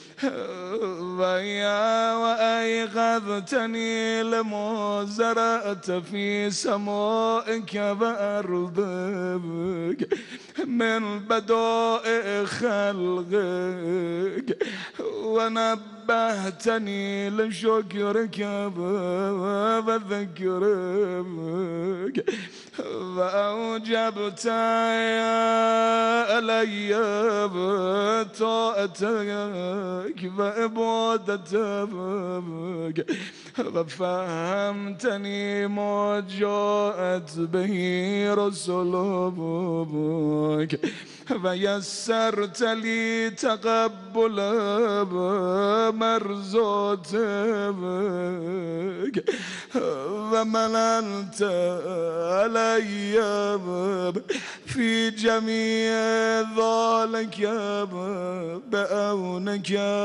ويا وأيقظتني لما زرعت في سمائك وأرضك من بدائع خلقك ونبهتني لشكرك وذكرك وأوجبت علي طاعتك وعبادتك وفهمتني ما جاءت به رسلك ويسرت لي تقبل مرزاتك ومننت علي في جميع ذلك بعونك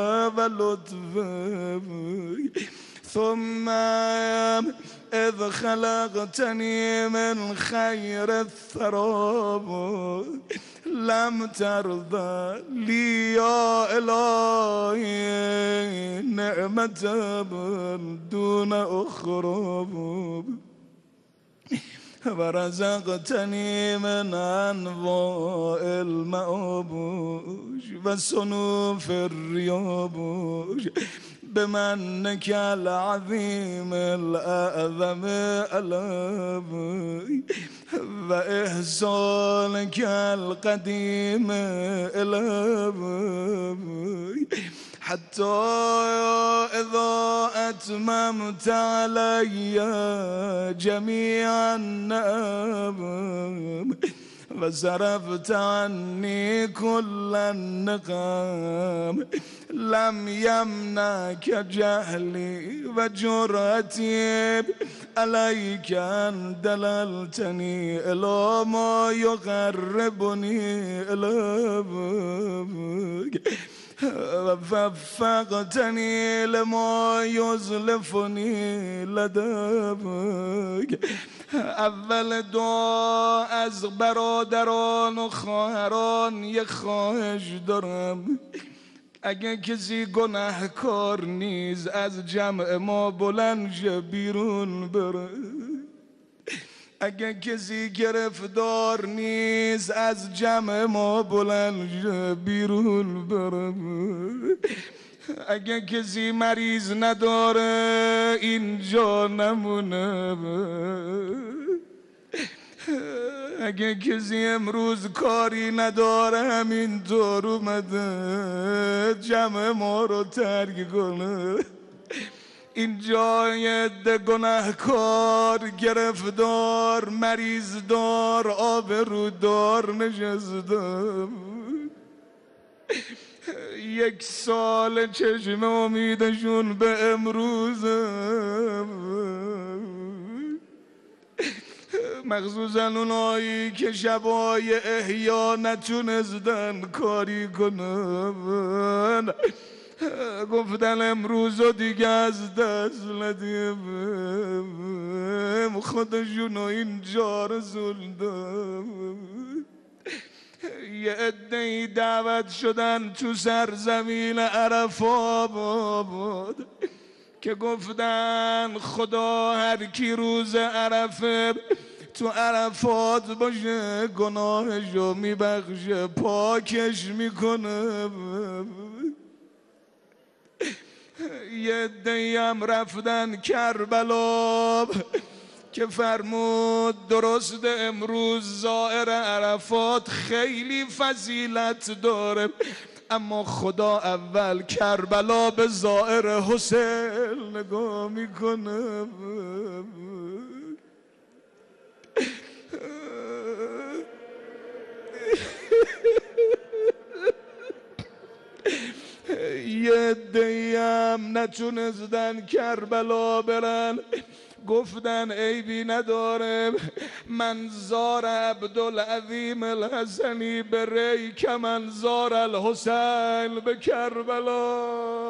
ولطفك ثم إذ خلقتني من خير الثرى لم ترضى لي يا إلهي نعمة دون أخرى ورزقتني من أنواع المأبوش وصنوف الريابوش بمنك العظيم الأعظم الأبي وإحسانك القديم الأبي حتى إذا أتممت علي جميع النعم و صرفت عنی کل النقم لم یمنعک جهلی و جرأتی علیک ان دللتنی الی ما یقربنی الیک و وفقتنی لما یزلفنی لدیک. اول دعا از برادران و خواهران یه خواهش دارم، اگه کسی گناهکار نیست از جمع ما بلند شه بیرون بره. اگه کسی گرفتار نیست از جمع ما بلند شه بیرون بره. اگه کسی مریض نداره اینجا نمونه. اگه کسی امروز کاری نداره همینطور اومده جمع ما رو ترک کنه. اینجا یه عده گناهکار، گرفتار، مریضدار، آبرودار نشسته. یک سال چشم امیدشون به امروز، مخصوصا اونایی که شبای احیا نتونستن کاری کنن، گفتن امروز و دیگه از دست ندیم، خودشونو اینجا رسوندن. یه عده‌ای دعوت شدن تو سرزمین عرفات که گفتن خدا هر کی روز عرفه تو عرفات باشه گناهشو میبخشه، پاکش میکنه. یه عده‌ای هم رفتن کربلا که فرمود درست امروز زائر عرفات خیلی فضیلت داره، اما خدا اول کربلا به زائر حسین نگاه میکنه. یه عده‌ای هم نتونستن کربلا برن، گفتن عیبی نداره، من زار عبدالعظیم الحسنی به ری که من زار الحسین به کربلا.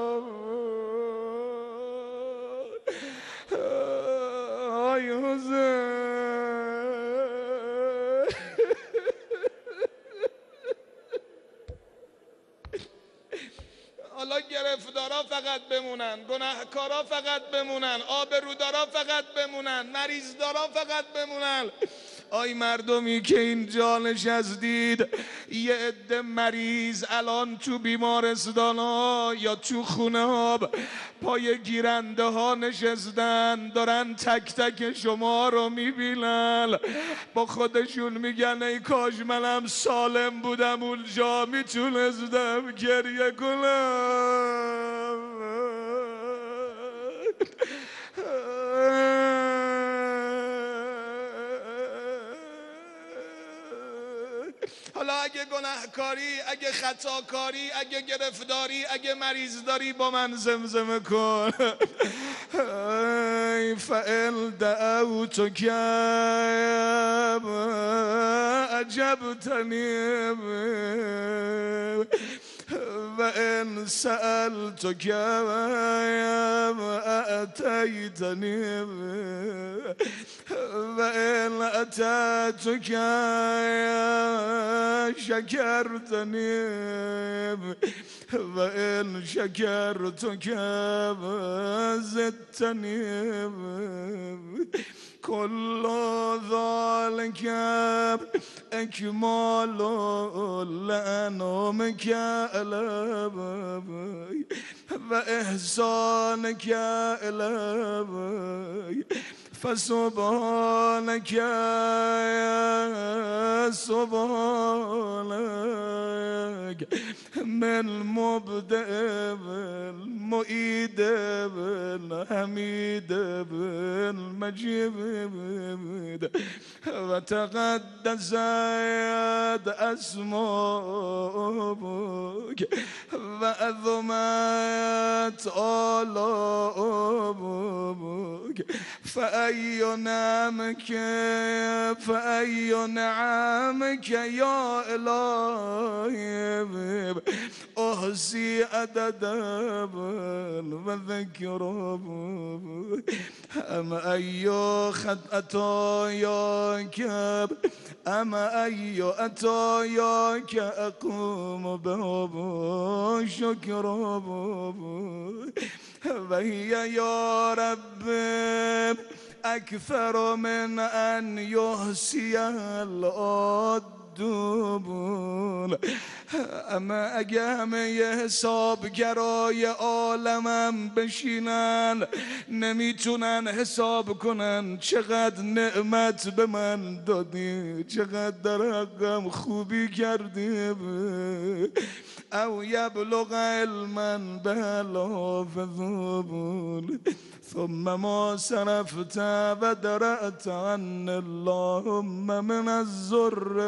آی حسین، حالا گرفتارا فقط بمونن، گناهکارا فقط بمونن، آبرودارا فقط بمونن، مریضدارا فقط بمونن. آی مردمی که اینجا نشستید، یه عده مریض الان تو بیمارستان ها یا تو خونه ها پای گیرنده ها نشستن، دارن تک تک شما رو میبینن، با خودشون میگن ای کاش منم سالم بودم اونجا میتونستم گریه کنم. حالا اگه گناهکاری، اگه خطاکاری، اگه گرفتاری، اگه مریضداری با من زمزمه کن. فئل دعوتک عجبتنی و ان سألتک اعطیتنی و ان اتیتک شکرتنی و ان شکرتک زدتنی کل ذلك اکمال لانعامک علی و احسانک علی فسبحانک سبحانک من مبدع المعيد الحميد المجيد وتقدست أسماؤك وعظمت آلاؤك فأي نعمك فأي نعمك يا إلهي أحصي عددا وذكرا أم أي خطاياك أم أي أتاياك أقوم بابا شكرا وهي يا رب أكثر من أن يحصي العدوب. اما اگه همه ی حسابگرای عالمم بشینن نمیتونن حساب کنن چقدر نعمت به من دادی، چقدر در حقم خوبی کردی. او یبلغ علما بالحافظون ثم ما صرفت و درعت عن اللهم من الضر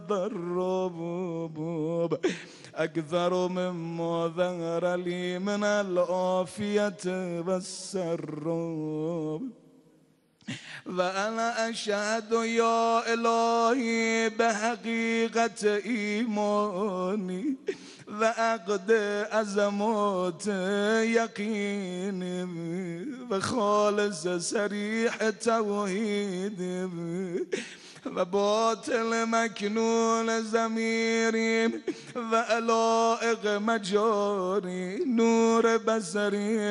والضراب اكثر مما ظهر لي من العافية والسراب. وأنا أشهد يا إلهي بحقيقة إيماني وعقد عظمت يقيني وخالص صريح توحيدي وباطل مكنون ضميري وعلائق مجاري نور بصري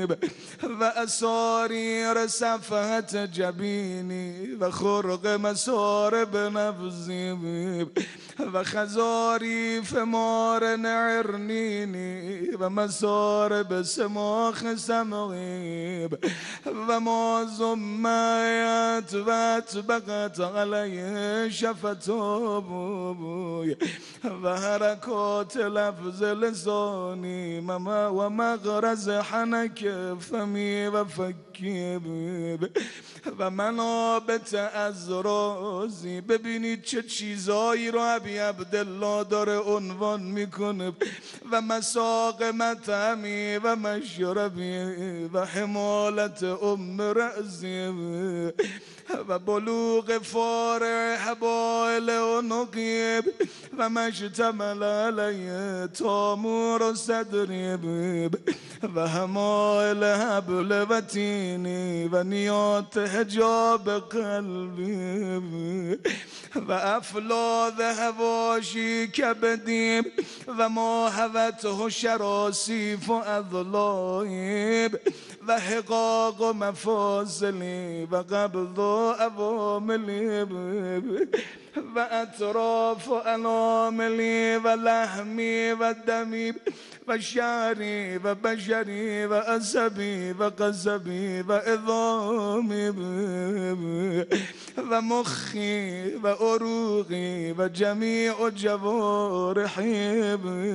وأسارير صفحة جبيني وخرق مسارب نفسي وخزاريف مار نعرنيني ومسارب سماخ سمغي وما زميت واتبقت عليه شفتابي وحركات لفظ لساني مما ومغرز حنك فمي وفكي و منابت از رازی. ببینید چه چیزایی رو ابی عبدالله داره عنوان میکنه و مساق مطعمی و مشربی و حمالت ام رأسی و بلوغ فارع حبائل عنقی و مشتمل علیه تامور صدری و همائل حبل و تینی و نیات حجاب قلبی و افلاذ هواشی کبدی و ما هوته شراسیف و اضلایب و حقاق و مفاصلی و قبض و عواملی و اطراف و اناملی و لحمی و دمی و شعری و بشری و عصبی و قصبی و عظامی و مخی و عروقی و جمیع جوارحی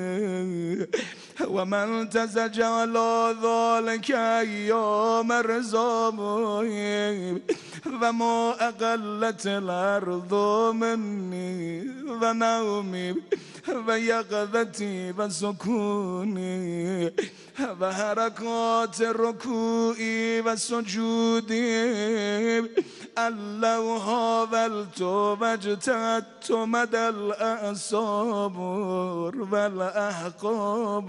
و من تزج على ذلك ایام رزامي و ما اقلت الارض مني و نومي و یقظتی و سکونی و حرکات رکوعی و سجودی الله حاولت و اجتهدت مدى الاعصاب و الاحقاب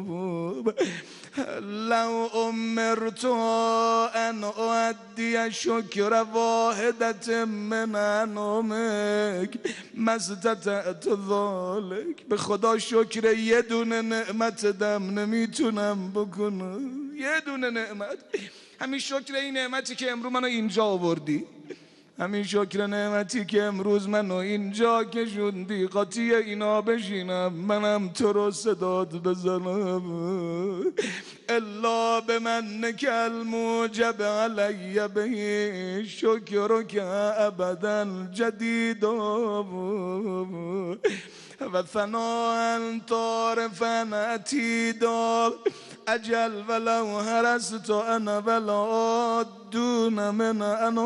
لو امرت ان اؤدي شکر واحدة من انعمك ما استطعت ذلك. به خدا شکر یه دونه نعمت دم نمیتونم بکنم، یه دونه نعمت. همین شکر این نعمتی که امروز منو اینجا آوردی، همین شکر نعمتی که امروز منو اینجا کشوندی، قاطی اینا بشینم منم تو رو صدات بزنم. الا بمنک الموجب علی به شکرک ابدا جدیدا و ثناء طارفا عتیدا اجل ولو هرست انا ولا دون من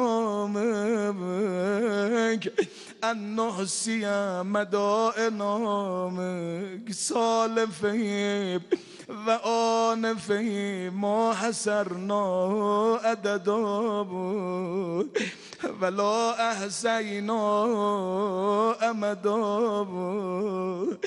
انامك ان نحصی مداء نامک سالفه و آنفه ما حسرنا عددا بود ولا احسینا امدا بود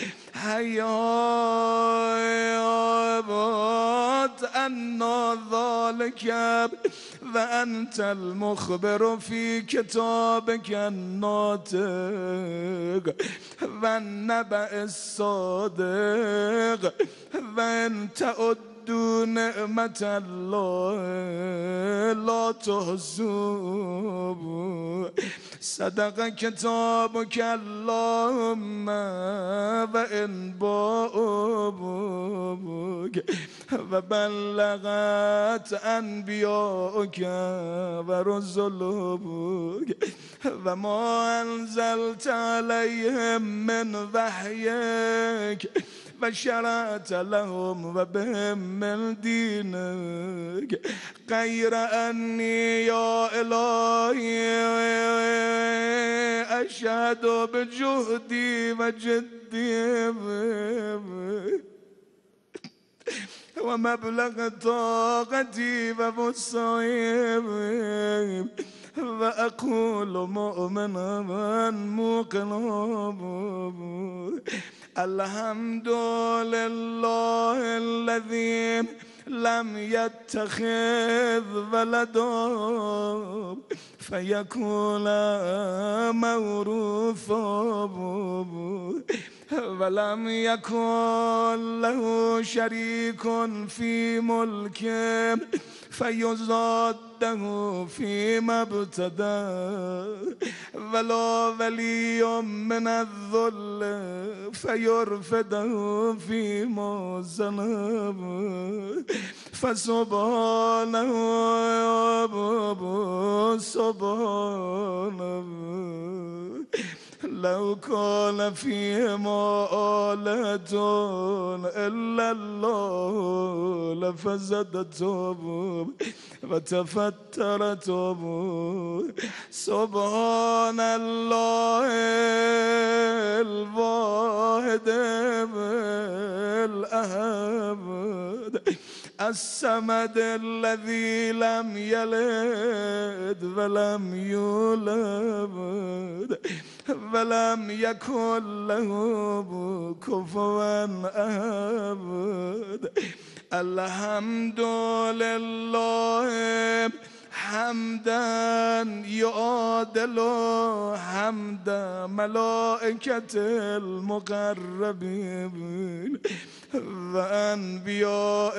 حیابات انا ذالک و انت المخبر فی کتابک الناطق و النبأ الصادق و ان تعدوا نعمت الله لا تحصوها صدق کتابک اللهم و ان باءک و بلغت انبیاءک و رسلک و ما انزلت علیهم من وحیک و شرعت لهم و بهم من دینک غیر انی یا الهی اشهد بجهدی و جدی و مبلغ طاقتی و وسعی و اقول مؤمنا موقنا الحمد لله الذي لم يتخذ ولدا فيكون موروثا ولم يكن له شريك في ملكه فيزاده فيما ابتدى ولا ولي من الذل فيرفده فيما ذنب فسبحانه سبحانه لو كان فيهما آلهة إلا الله لفسدتهم وتفترتهم سبحان الله الواحد الأحد الصمد الذي لم يلد ولم يولد ولم يكن له كفوا أحد الحمد لله حمدا يعادل حمد ملائكة المقربين وأنبياء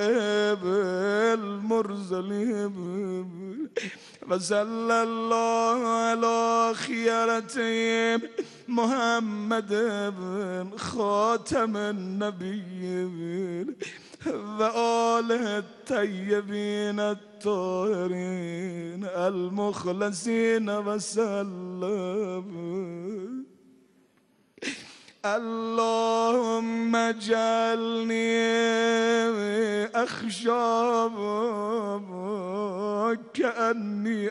المرسلين وصلى الله على خيرتهم محمد بن خاتم النبيين وآله الطيبين الطاهرين المخلصين وسلم اللهم اجعلني أخشى كأني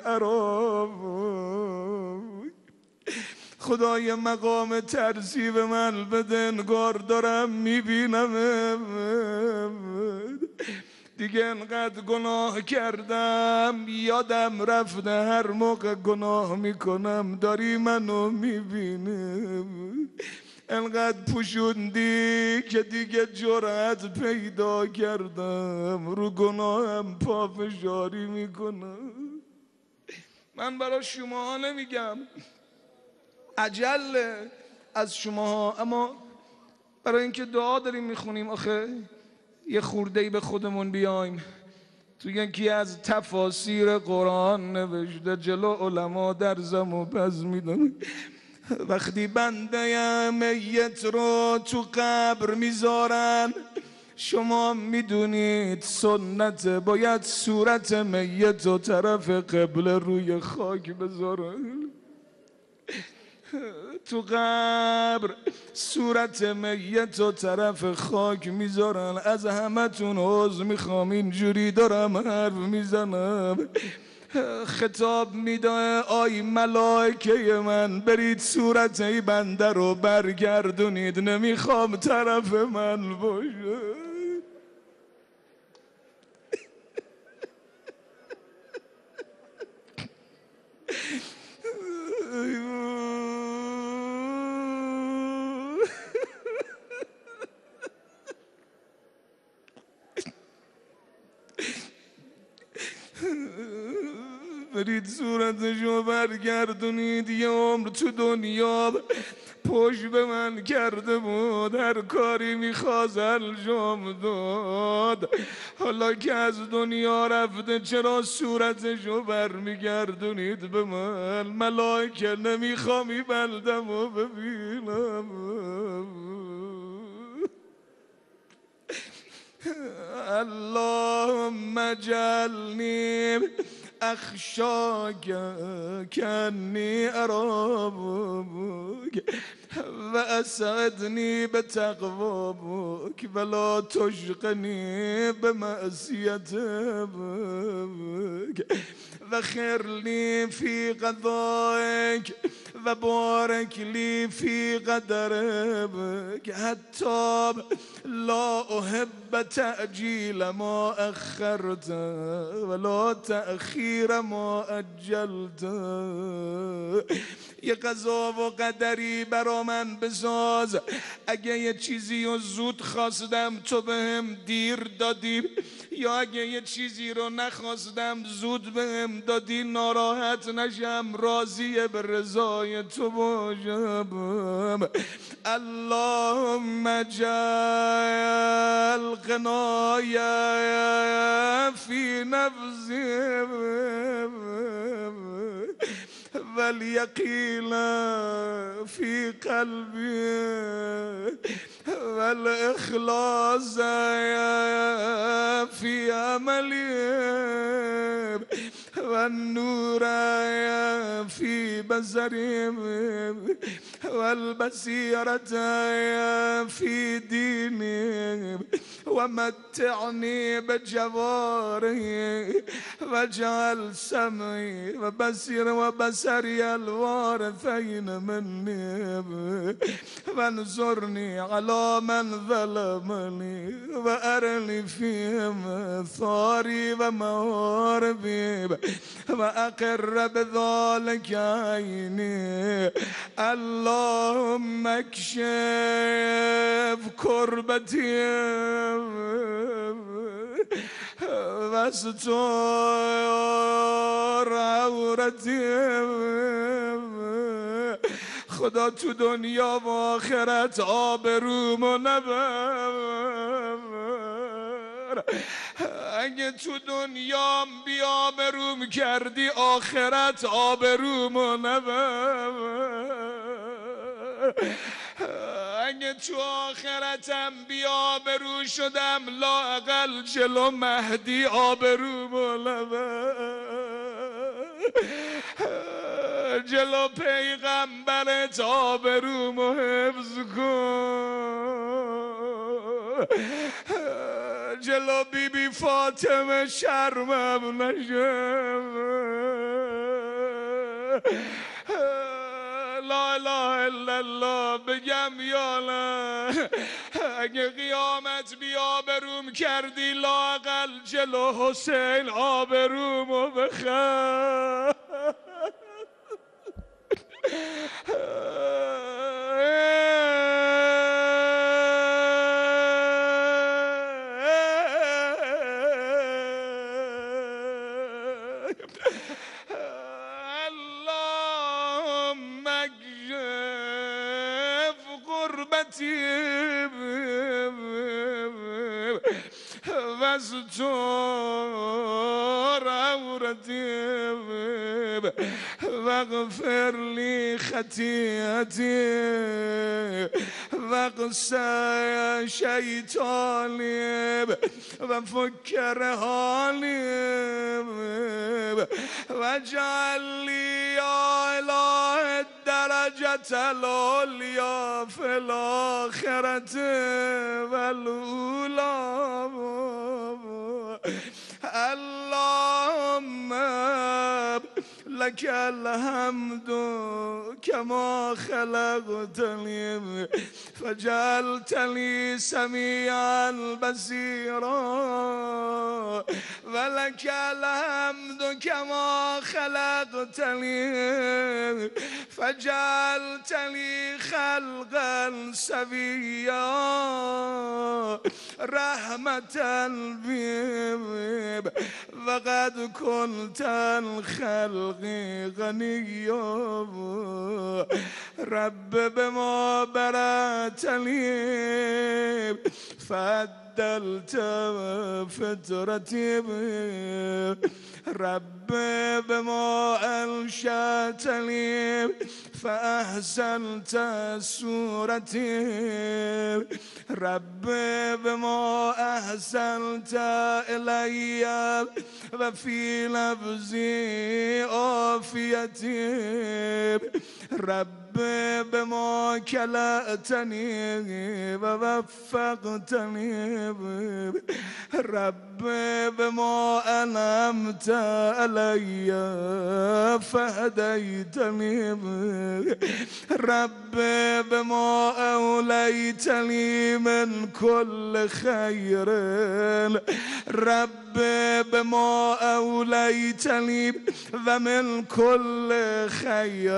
أراك خدای مقام ترسی به من بده انگار دارم میبینم دیگه انقدر گناه کردم یادم رفته هر موقع گناه میکنم داری منو میبینی انقدر پوشوندی که دیگه جرأت پیدا کردم رو گناهم پافشاری میکنم من برای شما نمیگم عجل از شما اما برای اینکه دعا داریم میخونیم آخه یه خورده‌ای به خودمون بیایم تو یکی از تفاسیر قرآن نوشته جلو علما در زم و پز میدن وقتی بنده میت رو تو قبر میذارن شما میدونید سنت باید صورت میت و طرف قبله روی خاک بذارن تو قبر صورت میت و طرف خاک میذارن. از همتون عذر میخوام اینجوری دارم حرف میزنم. خطاب میده آی ملائکه من برید صورت ای بنده رو برگردونید، نمیخوام طرف من باشه. برید صورتشو برگردونید. یه عمر تو دنیا پشت به من کرده بود، هر کاری میخواست انجام داد. حالا که از دنیا رفته چرا صورتشو برمیگردونید به من؟ ملائکه نمیخوام بندم و ببینم. اللهم اجعلنی اخشاک کنی ارابک و اسعدنی به تقوابک ولا تشقنی به معصیتک و خیرلی فی قضایک و بارک لی فی قدرک حتی لا احب تعجیل ما اخرت ولا تأخیر ما اجلت. یه قضا و قدری برا من بساز، اگه یه چیزی رو زود خواستم تو بهم دیر دادی، یا اگه یه چیزی رو نخواستم زود بهم دادی ناراحت نشم، راضی به رضای تو باشم. اللهم اجعل قنای فی نفسی والیقین فی قلبی والاخلاص فی عملی والنور فی بصری والبصیرة فی دینی ومتعنی بجواری واجعل سمعی و بصیر و بصری الوارثین منی وانصرنی علی من ظلمنی و ارنی فیهم ثاری و معارفی و اقر بذلک عینی. اللهم اکشف کربتی واستر عورتی. خدا تو دنیا و آخرت آبرومو نبر. اگه تو دنیام بی آبروم کردی آخرت آبرومو نبر. اگه تو آخرتم بی آبرو شدم لااقل جلو مهدی آبرومو نبر. جلو پیغمبرت آبرومو حفظ کن. جلو بی بی فاطمه شرمم نشم. لا اله الا الله بگم یا نه؟ اگه قیامت بی آبروم کردی لااقل جلو حسین آبرومو بخر. اللهم اکشف غربتی واستر عورتی واغفر لی خطیئتی وقص شیطانی و فکر حالی و جعلی یا اله درجة العليا في الآخرة والأولى اللهم لك الحمد كما خلقتني فجعلتني سميعا بصيرا ولك الحمد كما خلقتني فجعلتني خلقا سويا رحمة بي وقد كنت الخلق غنيا رب بما برأتني فعدلت فطرتي رب بما أنشأتني فأحسنت صورتي رب بما أحسنت إلي وفي لفظي عافيتي رب بما كلأتني ووفقتني رب بما أنعمت علي فهديتني رب بما أوليتني من كل خير رب بما أوليتني ومن كل خير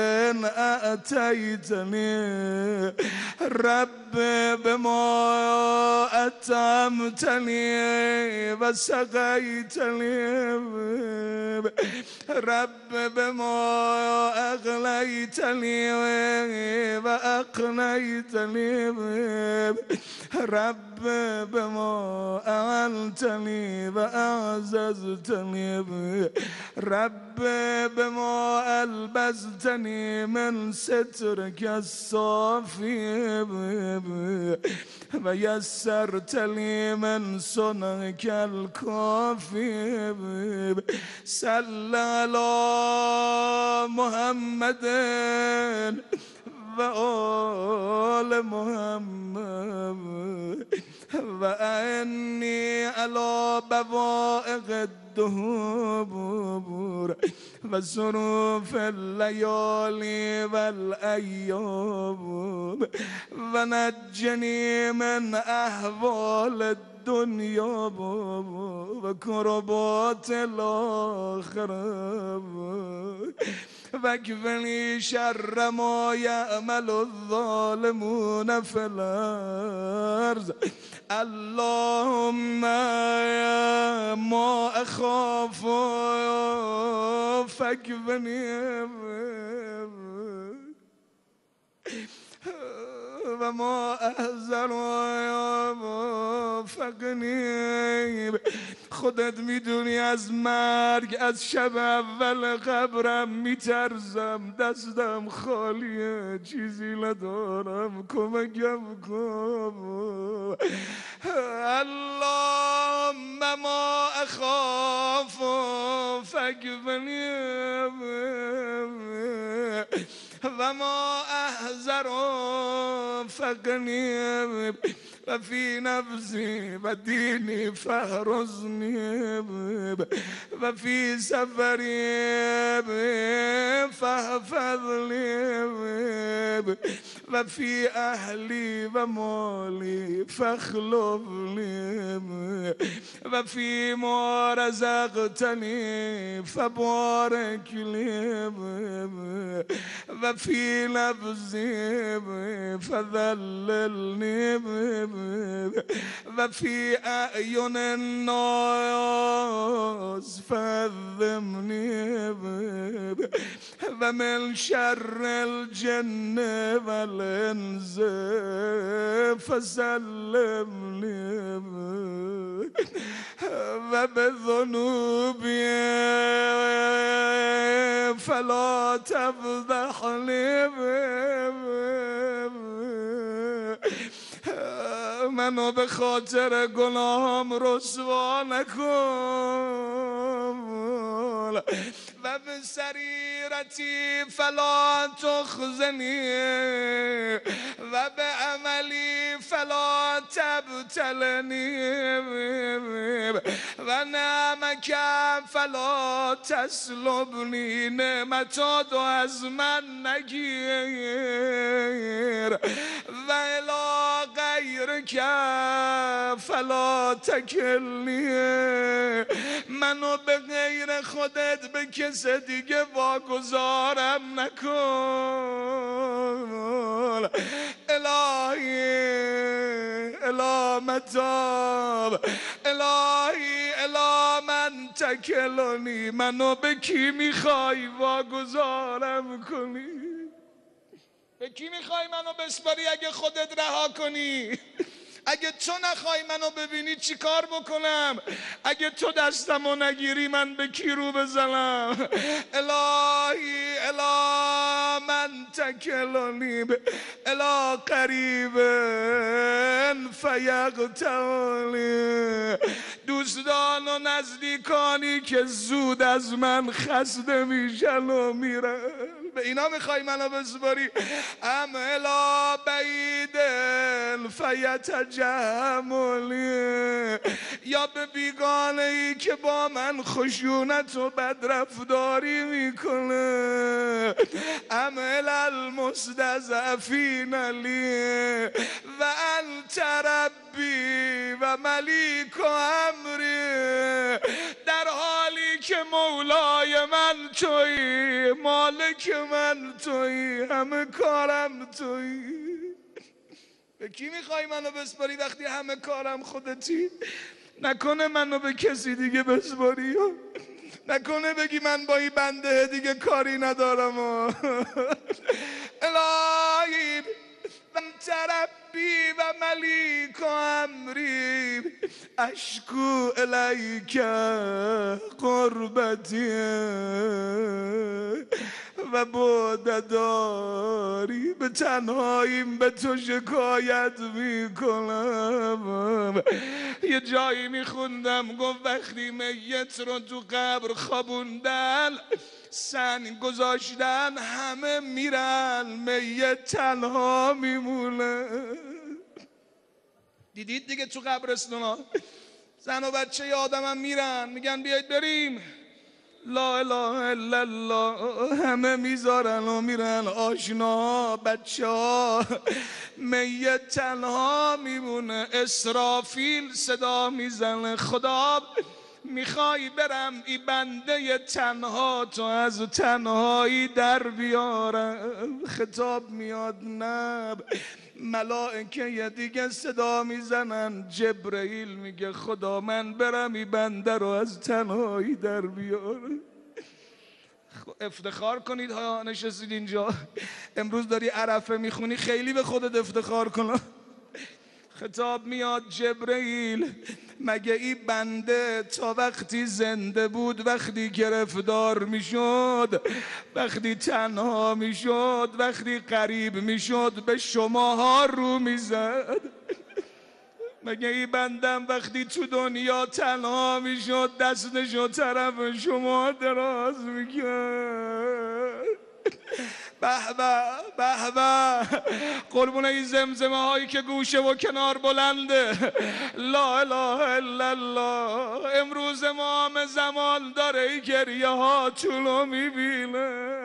أتيتني رب بما أطعمتني وسقيتني رب بما أغنيتني وأقنيتني رب بما أعنتني وأعززتني رب بما ألبستني من سترك الصافي ويسرت لي من صنعك الكافي صل على محمد وآل محمد وأعني على بوائق الدهور وظروف الليالي والأيام ونجني من أحوال الدنيا وكربات الآخرة واكفني شر ما يعمل الظالمون في الأرض اللهم يا ما أخاف فاكفني وما أحزن فقنی خودت میدونی از مرگ از شب اول قبرم میترسم دستم خالیه چیزی ندارم کمکم کن اللهم ما اخاف فاکفنی و ما احذر فقنی و فی نفسی و دینی فاحرزنی و فی سفری فاحفظنی و فی اهلی و مالی فاخلفنی و فی ما رزقتنی فبارک لی و فی نفسی فذللنی و فی اعین الناس فعظمنی و من شر الجن والانس فسلمنی و بذنوبی فلا تفضحنی منو به خاطر گناهم رسوا نکن و به سریرتی فلا تخزنی و به عملی فلا تبتلنی و نعمک فلا تسلبنی، نعمتاتو از من نگیر و الی غیرک فلا تکلنی، منو به غیر خودت به کس دیگه واگذارم نکن. الهی الی متاب، الهی الی من تکلنی، منو به کی میخوای واگذارم کنی؟ به کی میخوای منو بسپاری اگه خودت رها کنی؟ اگه تو نخوای منو ببینی چی کار بکنم؟ اگه تو دستمو نگیری من به کی رو بزنم؟ الهی الی من تکلنی الی قریب فیقتلنی، دوستان و نزدیکانی که زود از من خسته میشن و میرن، به اینا میخوای منو بسپاری؟ ام الی بعید فیتجملی، یا به بیگانه ای که با من خشونت و بدرفتاری میکنه. ام الی المستضعفین لی و انت ربی و ملیک و امری، در حالی که مولای من تویی، مالک من تویی، همه کارم تویی. به کی میخوای منو بسپاری وقتی همه کارم خودتی؟ نکنه منو به کسی دیگه بسپاری، نکنه بگی من با این بنده دیگه کاری ندارم. الهی انت ربی و ملیک و امری اشکو الیک قربتی و بعدداری، به تنهاییم به تو شکایت میکنم. یه جایی میخوندم گفت وقتی میت رو تو قبر خوابوندن سنگ گذاشتن همه میرن میت تنها میمونه. دیدید دیگه تو قبرستون ها زن و بچه ی آدم هم میرن میگن بیایید بریم، لا اله الا الله، همه میذارن و میرن، آشنا بچه ها، میت تنها میمونه. اسرافیل صدا میزنه خدا میخوای برم ای بنده تنها تو از تنهایی در بیارم؟ خطاب میاد نه. ملائکه دیگه صدا میزنن، جبرئیل میگه خدا من برم ای بنده رو از تنهایی در بیارم. افتخار کنید ها نشستید اینجا، امروز داری عرفه میخونی، خیلی به خودت افتخار کن. خطاب میاد جبرئیل مگه این بنده تا وقتی زنده بود، وقتی گرفتار میشد، وقتی تنها میشد، وقتی غریب میشد به شماها رو میزد؟ مگه این بندم وقتی تو دنیا تنها میشد دستشو طرف شما دراز میکرد؟ به به به به، قربون این زمزمه هایی که گوشه و کنار بلنده، لا اله الا الله. امروز امام زمان داره ای گریه ها طولو میبینه.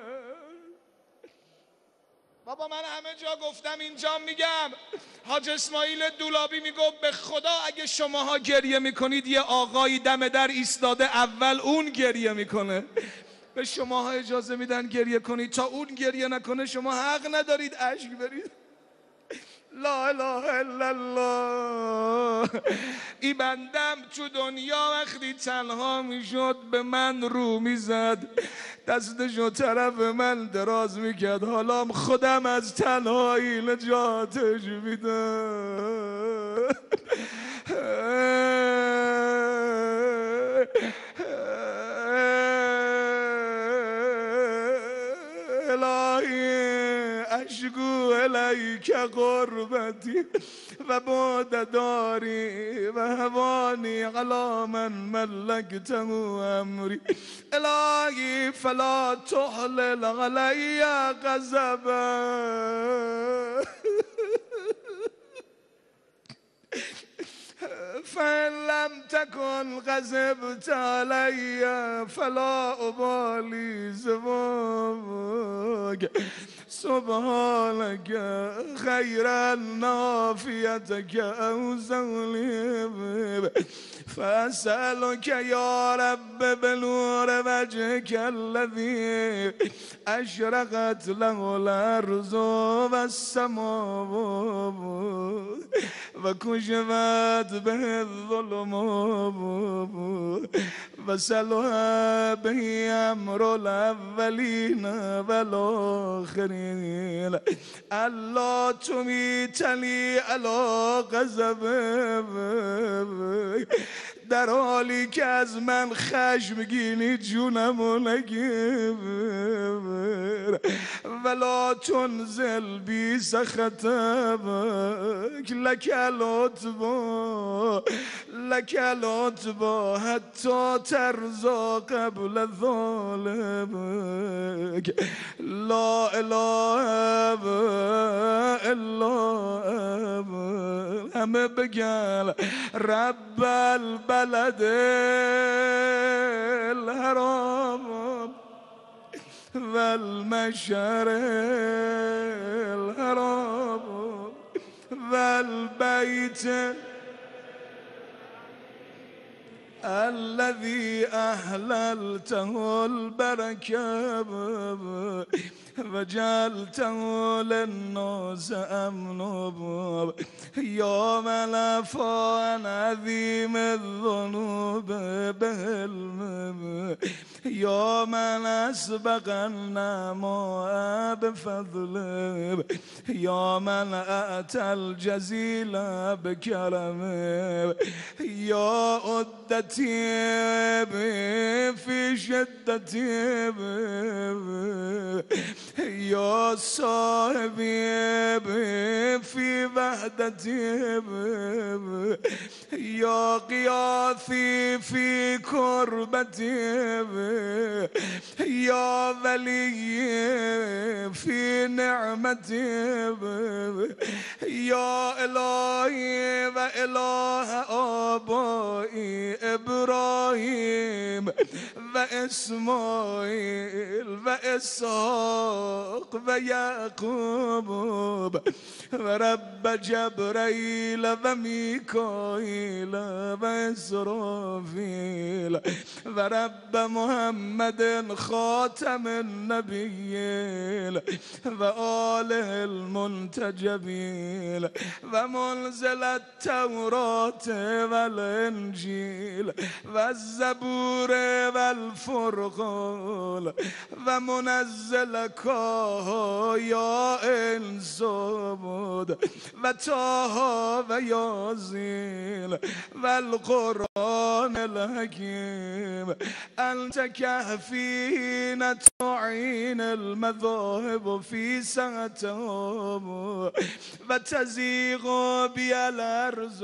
بابا من همه جا گفتم اینجا میگم، حاج اسماعیل دولابی میگفت به خدا اگه شماها گریه میکنید یه آقایی دم در ایستاده اول اون گریه میکنه. به شماها اجازه میدن گریه کنید، تا اون گریه نکنه شما حق ندارید اشک برید. لا اله الا الله. ای بندم تو دنیا وقتی تنها میشد به من رو میزد، دستشو طرف من دراز میکرد، حالا خودم از تنهایی نجاتش میدم. الهی اشکو الیک قربتی و بعد داری و هوانی علی من ملکته امری الهی فلا تحلل علی غضبا فإن لم تكن غضبت علي فلا أبالي سواك سبحانك خيرا نافيتك أو زولي فأسألك يا رب بنور وجهك الذي أشرقت له الأرض والسماوات وكشفت به الظلمات وسلها به أمر الأولين والآخرين ألا تميتني على غضبك در حالی که از من خشمگینی جونمو نگیر ولا تنزل بی سخطبک لک لطفا لک لطفا حتی ترضا قبل ظالمک لا اله الا همه بگن رب البلد الحرام والمشعر الحرام والبيت الذي أهللته البركة وجعلته للناس أمنا يا من عفا عن عظيم الذنوب بحلمه يا من أسبق النعماء بفضله يا من أتى الجزيل بكرمه يا عدتي في شدتي يا صاحبي في وحدتي يا قياثي في كربتي يا ولي في نعمتي يا إلهي وإله آبائي إبراهيم وإسماعيل وإسحاق ويعقوب ورب جبرائيل وميكائيل وإسرافيل ورب محمد خاتم النبيين وآله المنتجبين ومنزل التوراة والإنجيل والزبور والفرقان ومنزل كاها إنسود وطه وياسين والقرآن الحكيم أنت كهفين تعين المذاهب في ساعتهم وتزيغ بي الأرض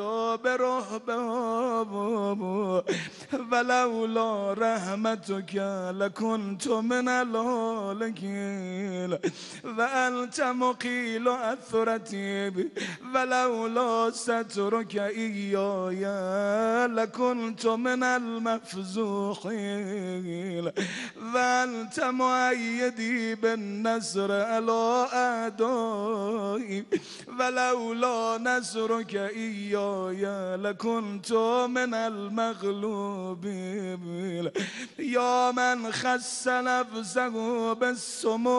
برهبهم ولولا رحمتك لكنت من الهالكين وأنت مقيل أثرتي ولولا سترك إياي لكنت من المفزوحين وأنت مؤيدي بالنصر على أعدائي ولولا نصرك إياي لكنت من المغلوبين يا من خص نفسه بالسمو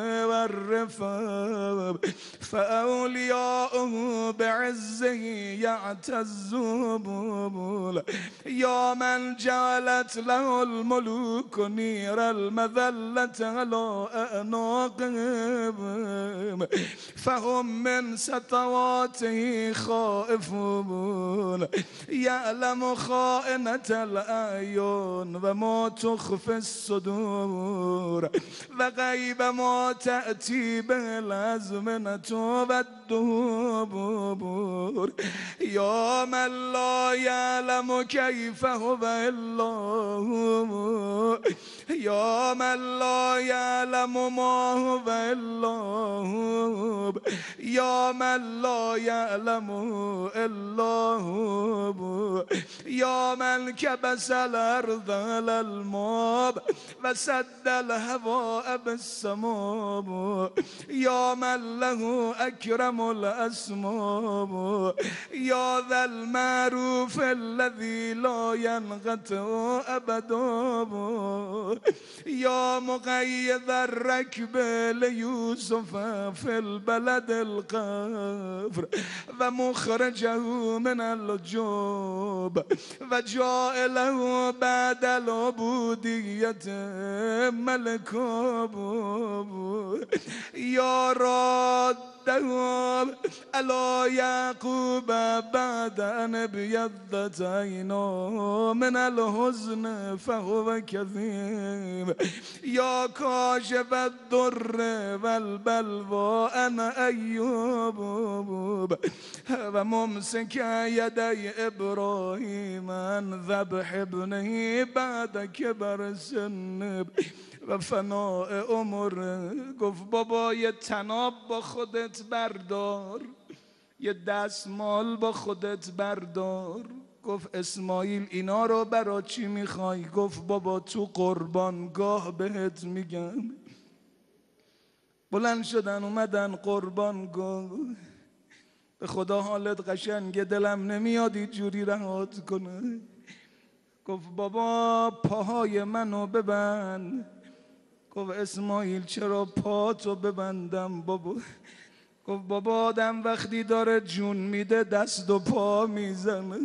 والرفاب فأولياؤه بعزه يعتزون يا من جعلت له الملوك نير المذلة على أعناقهم فهم من سطواته خائفون یعلم خائنة الأعین و ما تخفی الصدور و غیب ما تأتی به الازمنة و الدبور یا من لا یعلم کیف هو الله یا من لا یعلم ما هو الله یا من لا یعلم الا هو یا من کبس الارض علی الماء و سد الهواء بالسماء یا من له اکرم الاسماء یا ذا المعروف الذي لا ينقطع ابدا یا مقید الرکب لیوسف فی البلد القفر و مخرجه من الجوب و جائله بعد العبودیت ملکاب یا راد علی یعقوب بعد ان ابیضت عیناه من الحزن فهو کظیم یا کاشف الضر والبلوى انا ایوب و ممسک یدی ابراهیم عن ذبح ابنه بعد کبر سن و فناء عمر. گفت بابا یه طناب با خودت بردار، یه دستمال با خودت بردار. گفت اسماعیل اینا رو برا چی میخوای؟ گفت بابا تو قربانگاه بهت میگم. بلند شدن اومدن قربانگاه. به خدا حالت قشنگه، دلم نمیاد اینجوری رهات کنه. گفت بابا پاهای منو ببند. گفت اسماعیل چرا پاتو ببندم بابا؟ گفت بابا آدم وقتی داره جون میده دست و پا میزنه.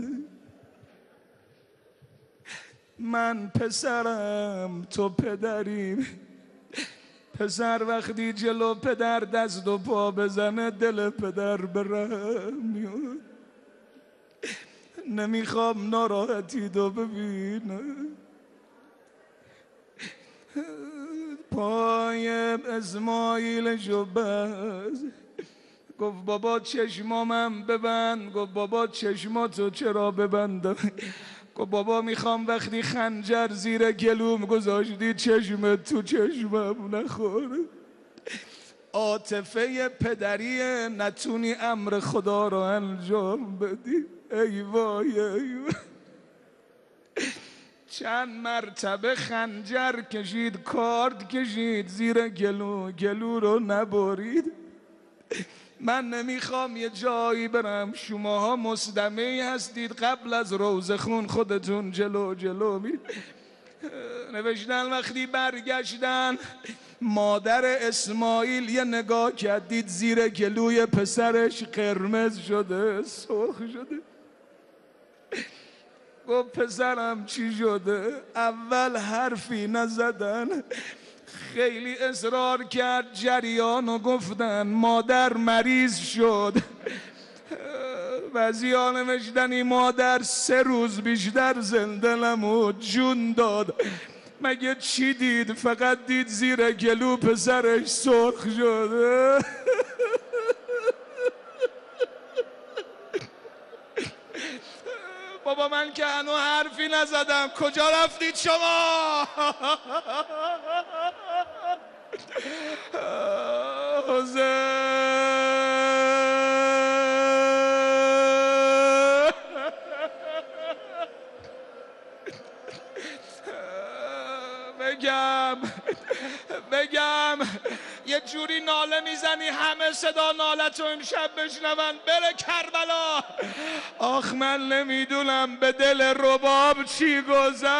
من پسرم تو پدریم. پسر وقتی جلو پدر دست و پا بزنه دل پدر برم میاد. نمیخوام ناراحتی دو ببینه. پای اسماعیل شو بست. گفت بابا چشمامم ببند. گفت بابا چشماتو چرا ببندم؟ گفت بابا میخوام وقتی خنجر زیر گلوم گذاشتی چشمت تو چشمم نخوره. عاطفه پدریه، نتونی امر خدا رو انجام بدی. ای وای ای وای. چند مرتبه خنجر کشید، کارد کشید زیر گلو، گلو رو نبرید. من نمیخوام یه جایی برم، شماها مصدمه هستید، قبل از روزه خون خودتون جلو جلو مید. نوشتن وقتی برگشتن مادر اسماعیل یه نگاه کردید زیر گلوی پسرش قرمز شده، سرخ شده. گفت پسرم چی شده؟ اول حرفی نزدن، خیلی اصرار کرد، جریانو گفتن، مادر مریض شد. بعضی‌ها نوشتن این مادر سه روز بیشتر زنده نمود، جون داد. مگه چی دید؟ فقط دید زیر گلو پسرش سرخ شده. بابا من که هنو حرفی نزدم، کجا رفتید شما؟ بگم بگم یه جوری ناله میزنی همه صدا نالتو امشب بشنون. بره کربلا. آخ من نمیدونم به دل رباب چی گذشت.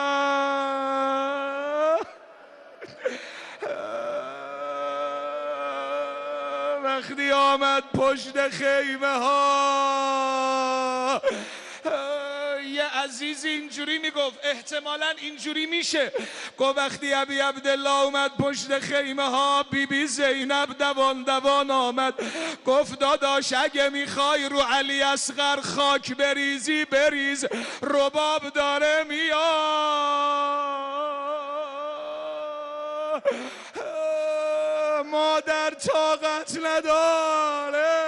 وقتی آمد پشت خیمه ها یه عزیزی اینجوری میگفت، احتمالاً اینجوری میشه. گفت وقتی ابی عبدالله اومد پشت خیمه ها، بی بی زینب دوان دوان آمد. گفت داداش اگه میخوای رو علی اصغر خاک بریزی بریز، رباب داره میاد، مادر طاقت نداره.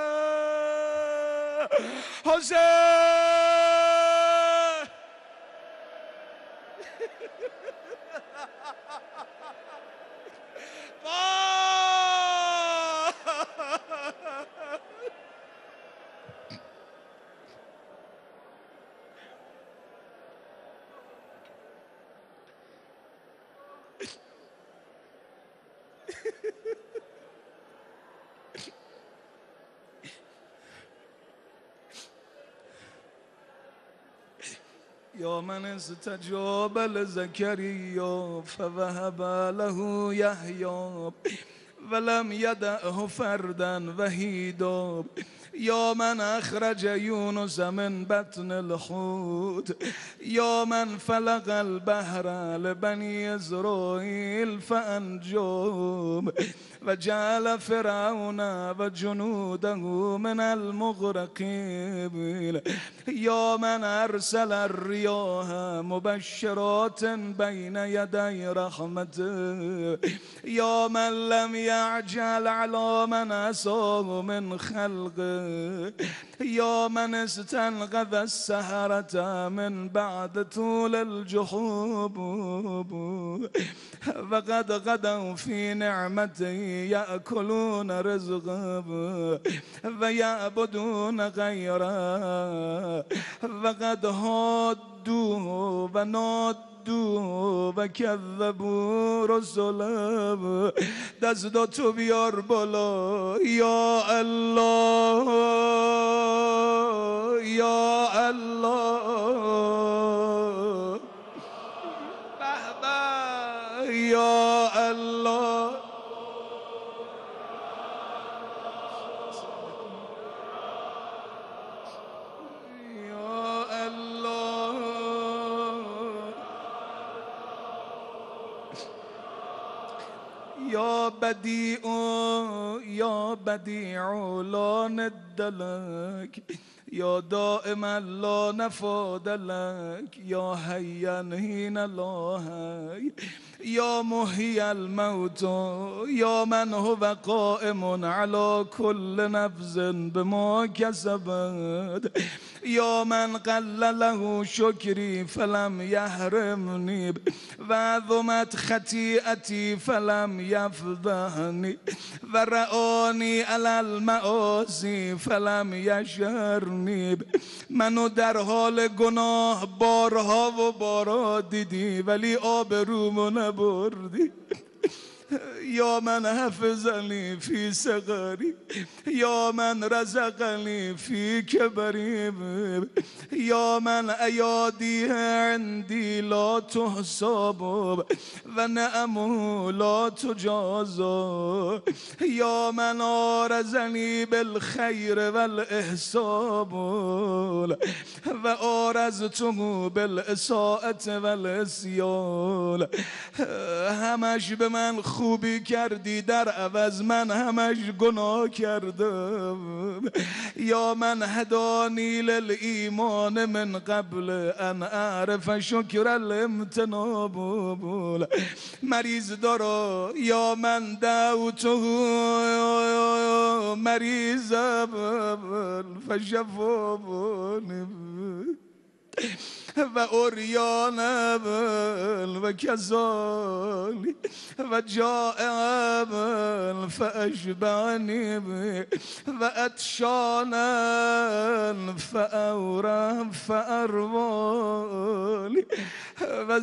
حسین یا من استجاب لزکریا فوهب له یحیی ولم یدعه فردا وحیدا. یا من اخرج یونس من بطن الحوت، یا من فلق البحر لبنی اسرائیل فانجم و جعل فرعون و جنوده من المغرقین. یا من ارسل الریاح مبشرات بین یدی رحمته، یا من لم یعجل علی من عصاه من خلقه، یا من استنقذ السحرة من بعد طول الجحوب وقد غدوا في نعمته يأكلون رزقه ويعبدون غيره وقد هادوه ونادوه و کذبوا رسله. دست تو بیار بالا یا الله یا الله به به یا الله. یا بدیع یا بدیع لا ند لک، یا دائما لا نفاد لک، یا حیا حین لا حی، یا محیی الموت، یا من هو قائم علی کل نفس بما کسبت، یا من قل له شکری فلم یحرمنی و عظمت خطیئتی فلم یفضحنی و رآنی علی المعاصی فلم یشهرنی. منو در حال گناه بارها و بارها دیدی ولی آبرومو نبردی. یا من حفظنی فی صغری، یا من رزقنی فی کبری، یا من ایادی عندی لا تحساب و نعمه لا تجازا، یا من آرزنی بالخیر والاحساب و آرزته بالاساءة والعصیان. همش به من خوبی کردی در عوض من همش گناه کردم. یا من هدانی للایمان من قبل ان اعرف شکر الامتناب. مریض دارا یا من دعوته مریضم فشفاني و اوریانم و کذالی و جائعم فاشبعنی و عطشانم فاورم فاروانی و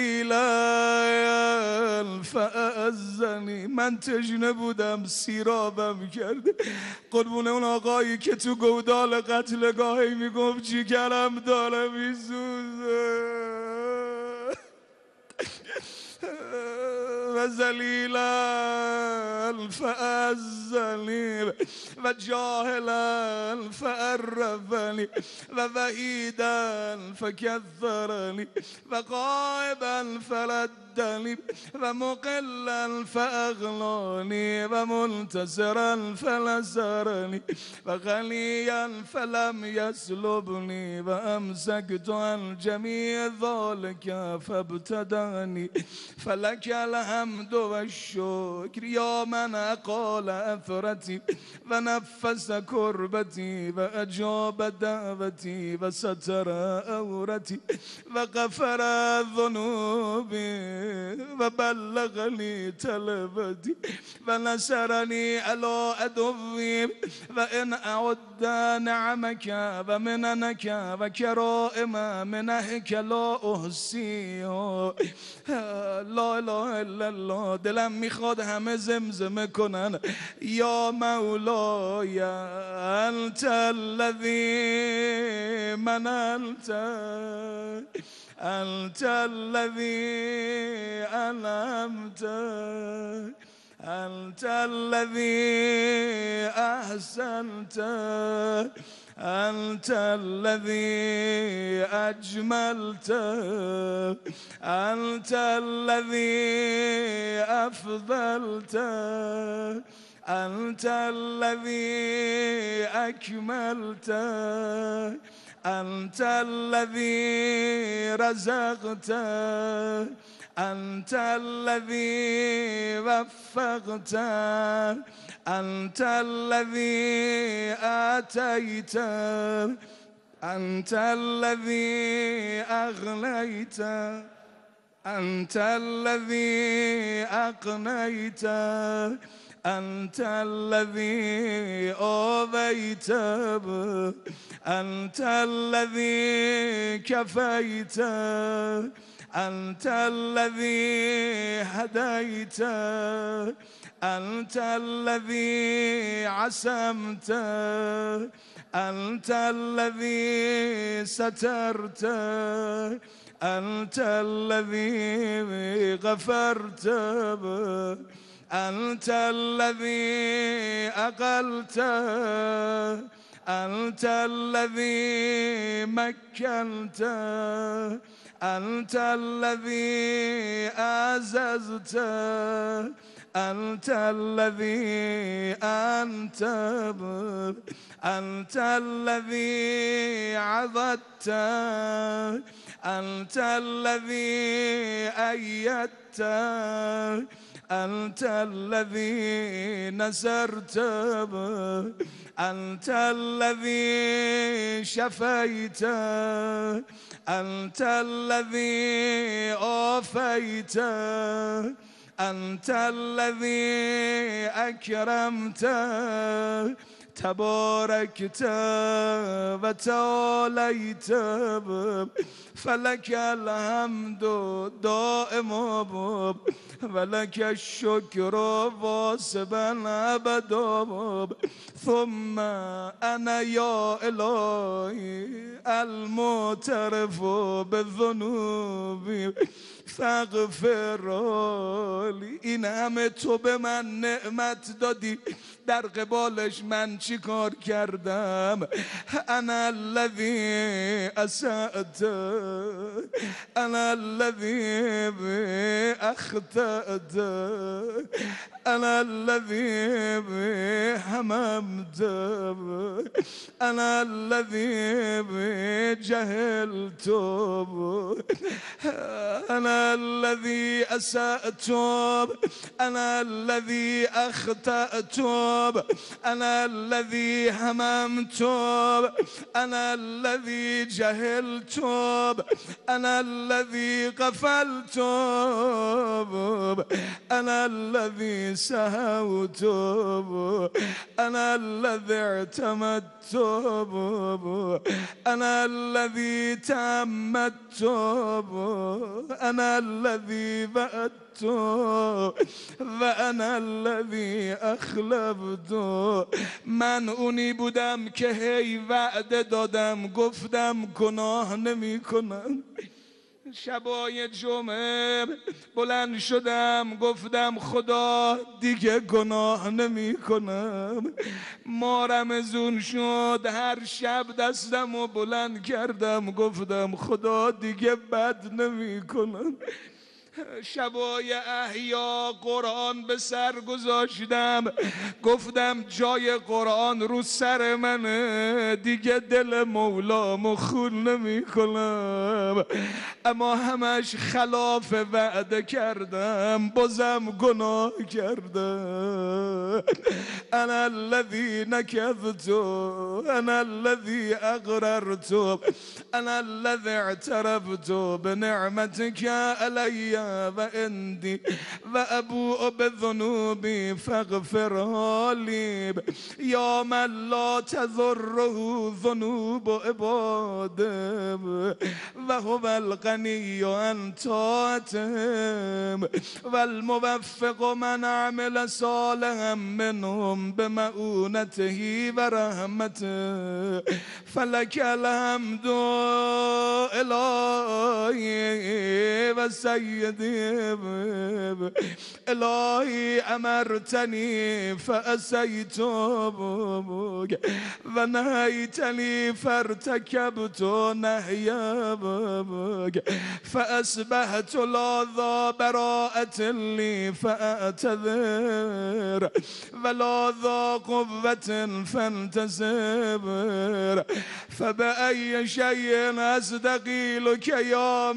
ذلیلم فاعزنی. من تشنه بودم سیرابم کرد. قربون اون آقایی که تو گودال قتلگاهی میگفت جیگرم داره میسوزه و و ذلیلا فعزنی و جاهلا فعرفنی و وحیدا فکثرنی و غائبا فردنی و مقلا فاغنانی و منتصرا فنصرنی و غنیا فلم یسلبنی و امسکت عن جمیع ذلک فابتدانی فلک الحمد و الشکر یا من اقال اثرتی و نفس کربتی و اجاب دعوتی و ستر عورتی و غفر ذنوبی و بلغنی طلبتی و نصرنی علی عدوی و ان اعد نعمک و مننک و کرائم منحک لا احصی. لا اله الا الله. دلم میخواد همه زمزمه کنن یا مولای انت الذی مننت انت الذی انعمت انت الذی احسنت انت الذي اجملت انت الذي افضلت انت الذي اكملت انت الذي رزقت انت الذي وفقت انت الذي آتيت انت الذي اغنيت انت الذي اقنيت انت الذي آويت انت الذي كفيت انت الذي هديت انت الذي عصمت انت الذي سترت انت الذي غفرت انت الذي اقلت انت الذي مكنت انت الذي اعززت انت الذي انت انت الذي عضدت انت الذي ايدت انت الذي نصرت انت الذي شفيت انت الذي عافيت انت الذي اكرمت تباركت وتعاليت فلك الحمد دائم ولك الشكر واصبا ابدا ثم انا يا الهي المعترف بالذنوب فاغفر لی. این همه تو به من نعمت دادی، در قبالش من چی کار کردم؟ انا الذی اسأت انا الذی اخطأت انا الذی هممت انا الذی جهلت انا الذي أسأت أنا الذي أخطأت أنا الذي هممت أنا الذي جهلت أنا الذي غفلت أنا الذي سهوت أنا الذي اعتمدت أنا الذي تأمدت أنا الذي بأت وأنا الذي أخلفت. من اونی بودم که هی وعده دادم گفتم گناه نمی کنم، شبای جمعه بلند شدم گفتم خدا دیگه گناه نمی کنم. مارم زون شد، هر شب دستم و بلند کردم گفتم خدا دیگه بد نمی کنم. شبای احیا قرآن به سر گذاشتم گفتم جای قرآن رو سر منه، دیگه دل مولامو خون نمی کنم. اما همش خلاف وعده کردم، بازم گناه کردم. انا الذی نکذت، انا الذی اقررت، انا الذی اعترفت بنعمتک علی و اندی و ابوء بذنوبی فاغفرها لی یا من لا تضره ذنوب عباده و هو الغنی عن طاعتهم و الموفق من عمل صالحا منهم بمعونته و رحمته فلک الحمد الهی و سیدی الهی امرتنی فاسیت و نهیتنی فارتکبت نهیک فاصبحت لا ذا براءة لی فاعتذر ولا ذا قوة فانتصر فبأي شيء استقیلک یا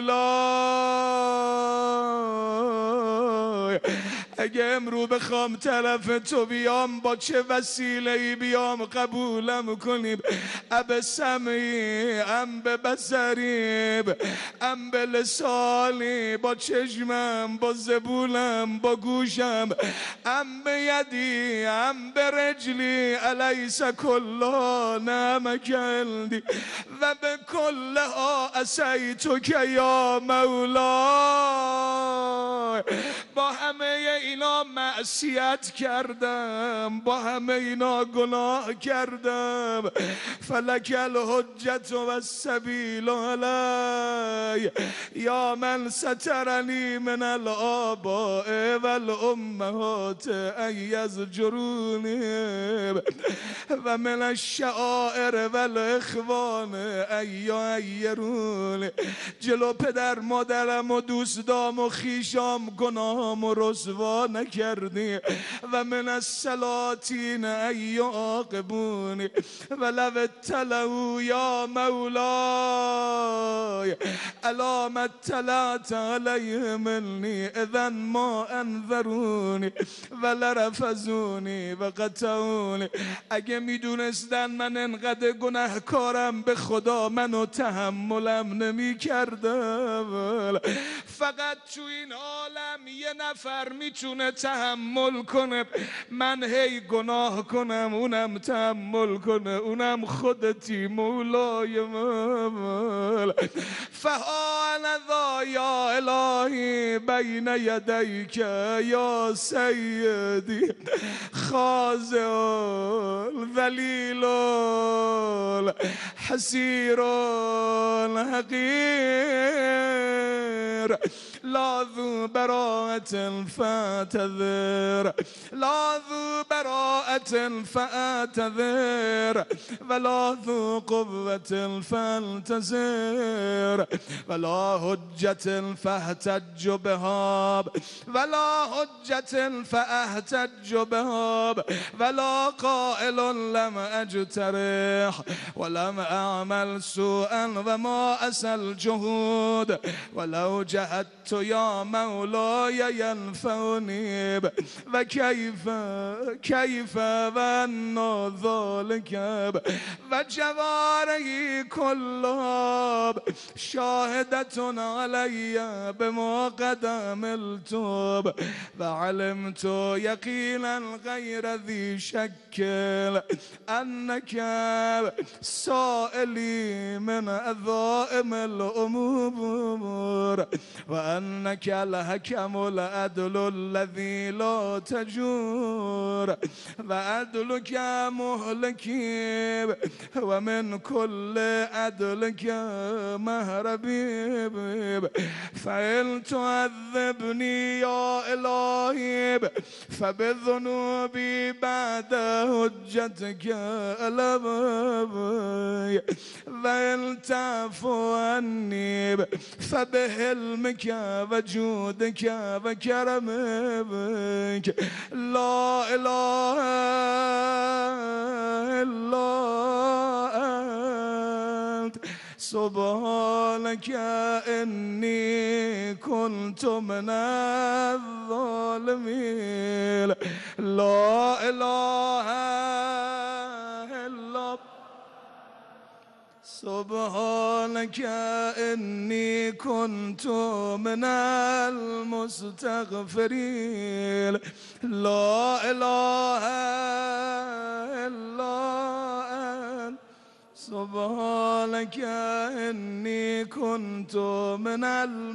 مولا. اگه امرو بخوام طرف تو بیام با چه وسیله‌ای بیام قبولم کنیم؟ اب سمعی ام به بصری ام به لسانی، با چشمم با زبونم با گوشم، ام به یدی ام به رجلی الیس کلا نعمک عندی و به کلها عصیتک یا مولا. با همه اینا معصیت کردم، با همه اینا گناه کردم. فلک الحجت و السبیل علی یا من سترنی من الآباء و الامهات ان یزجرونی و من الشعائر و الاخوان ان یعیرونی. جلو پدر مادرم و دوستام و خیشام گناهم و رسوا نکردی. و من السلاطین ان یعاقبونی ولو اطلعوا یا مولای الا ما اطلعت علیهم منی اذا ما انذرونی ولرفضونی و قطعونی. اگه میدونستن من انقدر گناهکارم به خدا منو تحملم نمی کردم. فقط تو این عالم یه نفر میتونه تحمل کنه، من هی گناه کنم اونم تحمل کنه، اونم خودتی مولای من. فها انا ذا یا الهی بین یدیک یا سیدی خاضع ذلیل حسیر حقیر لا ذو براءة فاعتذر لا ذو براءة فاعتذر ولا ذو قوة فانتصر ولا حجة فاحتج بها ولا حجة فاحتج بها ولا قائل لم اجترح ولم اعمل سوءا وما اسى الجهود ولو جهدت یا مولاي ينفعني و کیف کیف و انا ذلك و جوارحی کلها شاهدة علی بما قد عملت و علمت یقینا غیر ذی شک انک سائلی من عظائم الامور و ان فإنك الحكم العدل الذي لا تجور وعدلك مهلكي ومن كل عدلك مهربي فإن تعذبني يا إلهي فبذنوبي بعد حجتك ألمي وإن تعفو عني فبحلمك وجودك وكرمك لا إله إلا أنت سبحانك إني كنت من الظالمين لا إله إلا سبحانك إني كنت من المستغفرين لا إله إلا أنت سبحانك إني كنت من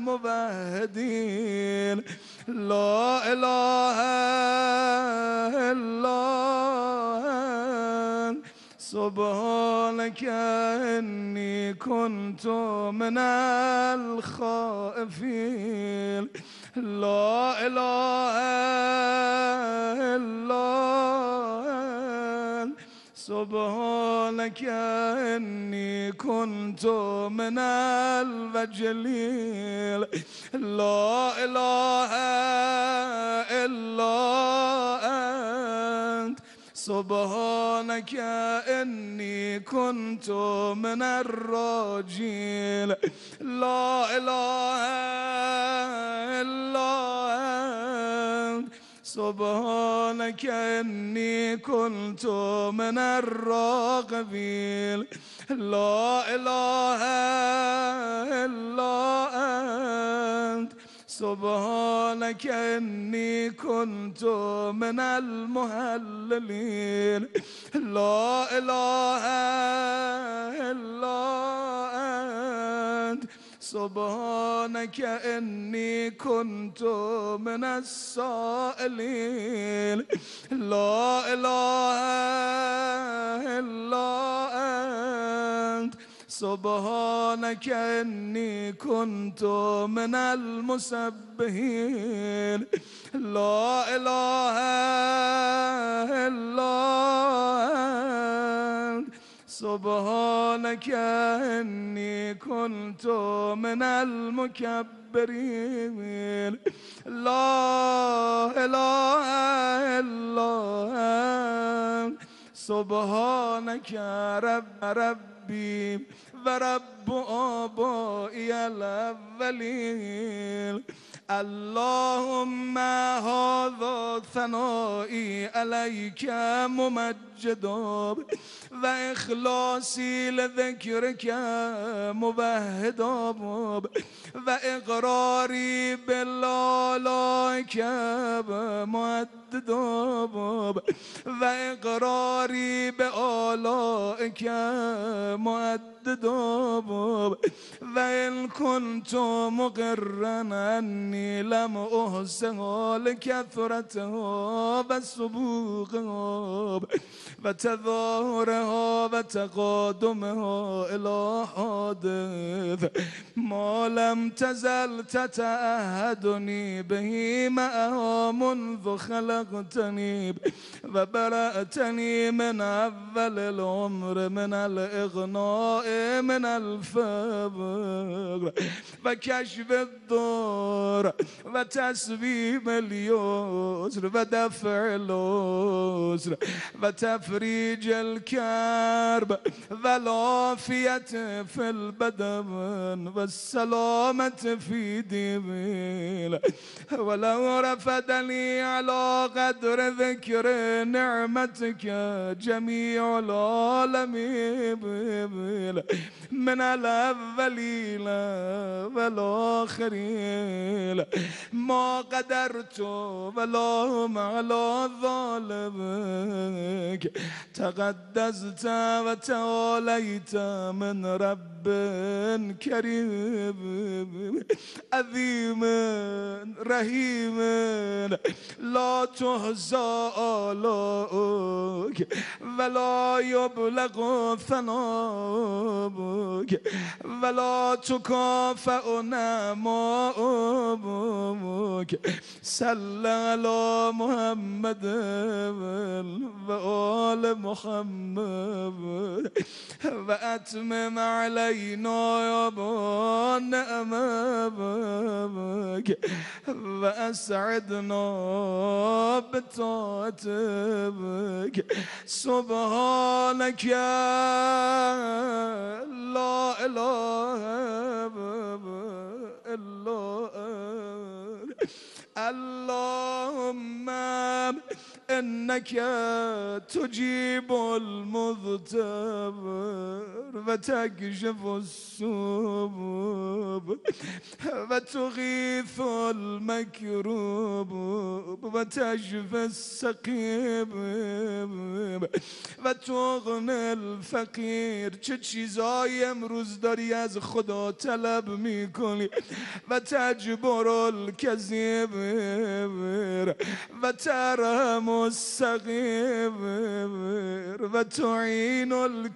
المبهدين لا إله إلا أنت سبحانك إني كنت من الخائفين لا إله إلا أنت سبحانك إني كنت من الوجلين لا إله إلا أنت سبحانك إني كنت من الراجين لا إله إلا أنت سبحانك إني كنت من الراغبين لا إله إلا أنت سبحانك إني كنت من المهللين لا إله إلا أنت سبحانك إني كنت من السائلين لا إله إلا أنت سبحانك إني كنت من المسبحين لا إله إلا أنت سبحانك إني كنت من المكبرين لا إله إلا أنت سبحانك رب ربي ورب آبائي الأولين اللهم هذا ثنائي عليك ممجد وإخلاصي لذكرك مبهد وإقراري بالآلائك مؤدد وإقراري بآلائك مؤدد وإن كنت مقرا أني لم أحسن لكثرته وسبوقه وتظاهرها وتقادمها إلى حادث ما لم تزل تتعهدني به معها منذ خلقتني وبرأتني من أول العمر من الإغناء من الفقر وكشف الضر وتسبيب اليسر ودفع العسر وتفريج الكرب والعافية في البدن والسلامة في دين ولو رفدني على قدر ذكر نعمتك جميع العالمين من الأولين والآخرين ما قدرت ولا هم على ظالمك تقدست و تعالیت من رب کریم عظیم رحیم لا تحصى آلاؤک ولا یبلغ ثناؤک ولا تکافأ نعماؤک صل علی محمد و آل محمد و اتمم علینا با نعمتک و اسعدنا بطاعتک سبحانک لا اله الا انت اللهم انك تجيب المضطر وتكشف السوء وتغيث المكروب وتشفي السقيم وتغني الفقیر. چه چیزایی امروز داری از خدا طلب میکنی و تجبر الکذب و ترحم الصغیر و تعین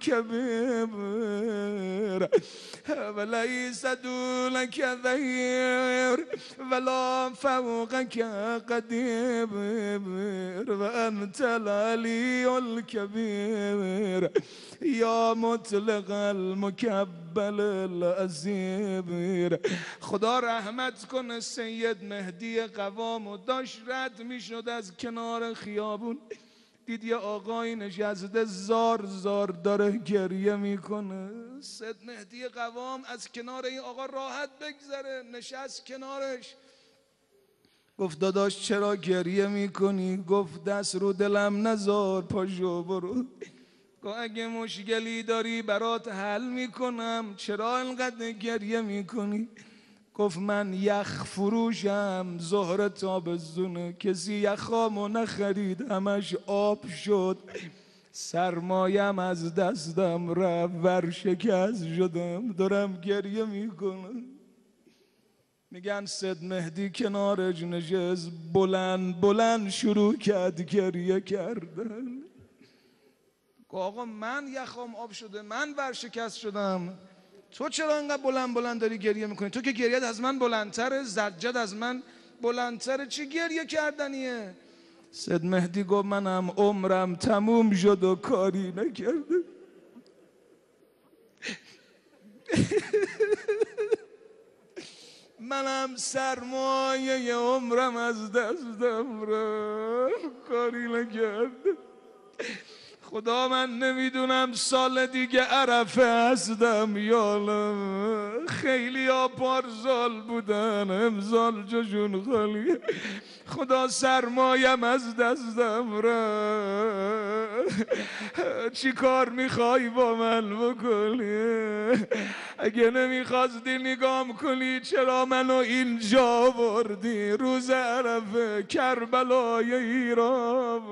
الکبیر و لیس دونک ظهیر ولا فوقک قدیر و انت العلی الکبیر یا مطلق المکبل العظیم. خدا رحمت کنه سید مهدی قوامو داشت رد میشد از کنار خیابون، دید یه آقایی نشسته زار زار داره گریه میکنه. سید مهدی قوام از کنار این آقا راحت بگذره، نشست کنارش. گفت داداش چرا گریه میکنی؟ گفت دست رو دلم نزار، پاشو برو. گفت اگه مشکلی داری برات حل میکنم، چرا اینقدر گریه میکنی؟ گفت من یخ فروشم، ظهر تابستونه، کسی یخامو نخرید، همش آب شد، سرمایم از دستم رفت، ورشکست شدم، دارم گریه میکنم. میگن سید مهدی کنارش نشست، بلند بلند شروع کرد گریه کردن. آقا من یخام آب شده، من ورشکست شدم، تو چرا اینقدر بلند بلند داری گریه میکنی؟ تو که گریت از من بلندتره، زجت از من بلندتره، چی گریه کردنیه؟ سید مهدی گفت منم عمرم تموم شد و کاری نکرده. منم سرمایه عمرم از دستم رفت، کاری نکرده. خدا من نمیدونم سال دیگه عرفه هستم یا نه. خیلی ها پارسال بودن، امسال جشون خالیه. خدا سرمایم از دستم رفت، چی کار میخوای با من بکنی؟ اگه نمیخواستی نگام کنی چرا منو اینجا آوردی؟ روز عرفه کربلای ایران.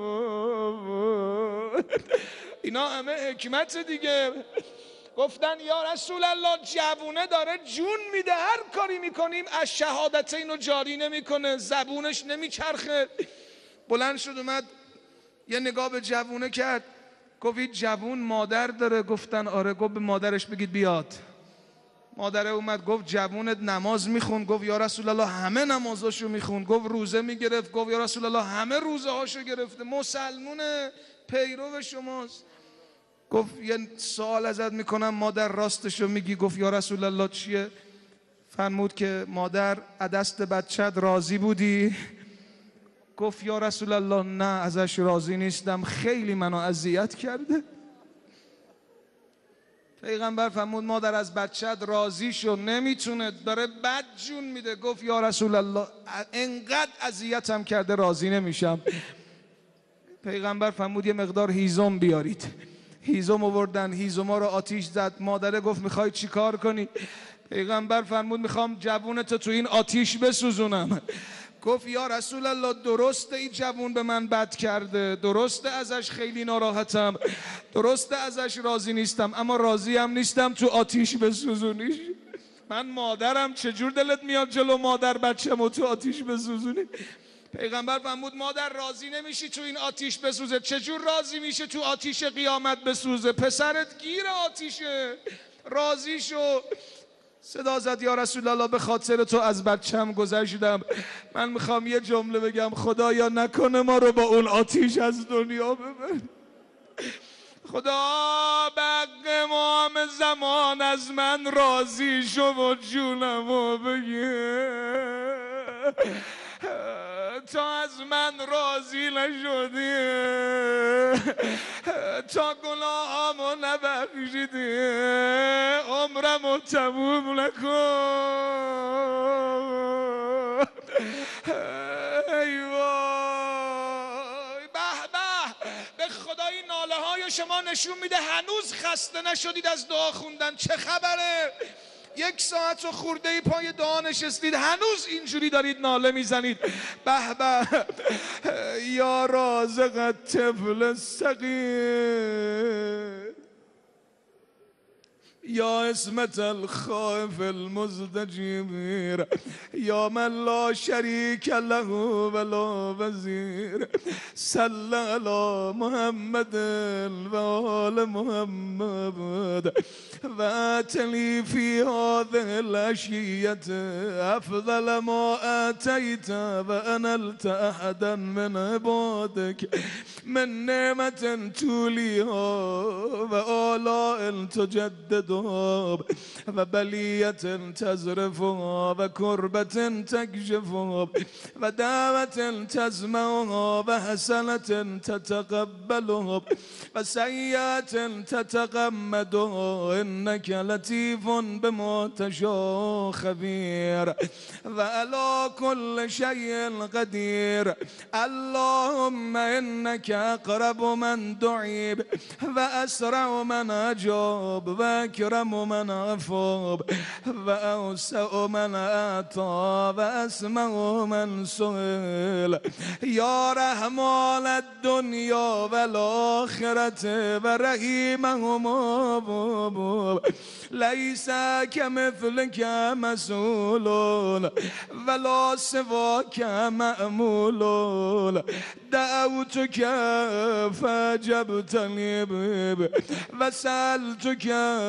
اینا همه حکمت دیگه. گفتن یا رسول الله جوونه داره جون میده، هر کاری میکنیم از شهادت اینو جاری نمیکنه، زبونش نمیچرخه. بلند شد اومد یه نگاه به جوونه کرد، گفت این جوون مادر داره؟ گفتن آره. گفت به مادرش بگید بیاد. مادره اومد گفت جوونت نماز میخون؟ گفت یا رسول الله همه نمازاشو میخون. گفت روزه میگرفت؟ گفت یا رسول الله همه روزه هاشو گرفته، مسلمونه، پیرو شماست. گفت یه سوال ازت میکنم، مادر راستشو میگی؟ گفت یا رسول الله چیه؟ فرمود که مادر دست بچت راضی بودی؟ گفت یا رسول الله نه ازش راضی نیستم، خیلی منو اذیت کرده. پیغمبر فرمود مادر از بچت راضی شو، نمیتونه، داره بد جون میده. گفت یا رسول الله انقدر اذیتم کرده راضی نمیشم. پیغمبر فرمود یه مقدار هیزم بیارید. هیزم آوردن، هیزما رو آتیش زد. مادره گفت میخوای چی کار کنی؟ پیغمبر فرمود میخوام جوونتو تو این آتیش بسوزونم. گفت یا رسول الله درسته این جوون به من بد کرده، درسته ازش خیلی ناراحتم، درسته ازش راضی نیستم، اما راضی هم نیستم تو آتیش بسوزونیش. من مادرم، چجور دلت میاد جلو مادر بچه‌مو تو آتیش بسوزونی؟ پیغمبر فرمود مادر راضی نمیشی تو این آتیش بسوزه، چجور راضی میشه تو آتیش قیامت بسوزه؟ پسرت گیر آتیشه، راضی شو. صدا زد یا رسول الله به خاطر تو از بچم گذشتم، من میخوام یه جمله بگم، خدایا نکنه ما رو با اون آتیش از دنیا ببر. خدا به قمام زمان از من راضی شو و جونمو بگیر، تا از من راضی نشدی، تا گناهامو نبخشیدی، عمرمو تموم نکن. ای وای، به به، به خدا این ناله های شما نشون میده هنوز خسته نشدید از دعا خوندن. چه خبره؟ یک ساعت و خورده ای پای دعا نشستید، هنوز اینجوری دارید ناله میزنید. به به، یا رازق الطفل الصغیر، یا اسمت الخائف المستجیر، یا من لا شریک له ولا وزیر، صل علی محمد و آل محمد و اتلی فی هذه العشیة افضل ما اتیت و انلت احدا من عبادک من نعمت تولیها و آلاء تجددها و بلیت تزرفها و کربت تکشفها و دعوت تسمعها و حسنت تتقبلها و سیئت تتغمدها انک لطیف بما تشاء خبیر و علی کل شیء قدیر. اللهم انک اقرب من دعی و اسرع من اجاب و اکرم من عفاب و اوسع من اعطا و اسمع من سئل. یا رحمان الدنیا و الاخرة و رحیمهما لیس کمثلک مسئول ولا سواک مأمول. دعوتک فاجبتنی و سألتک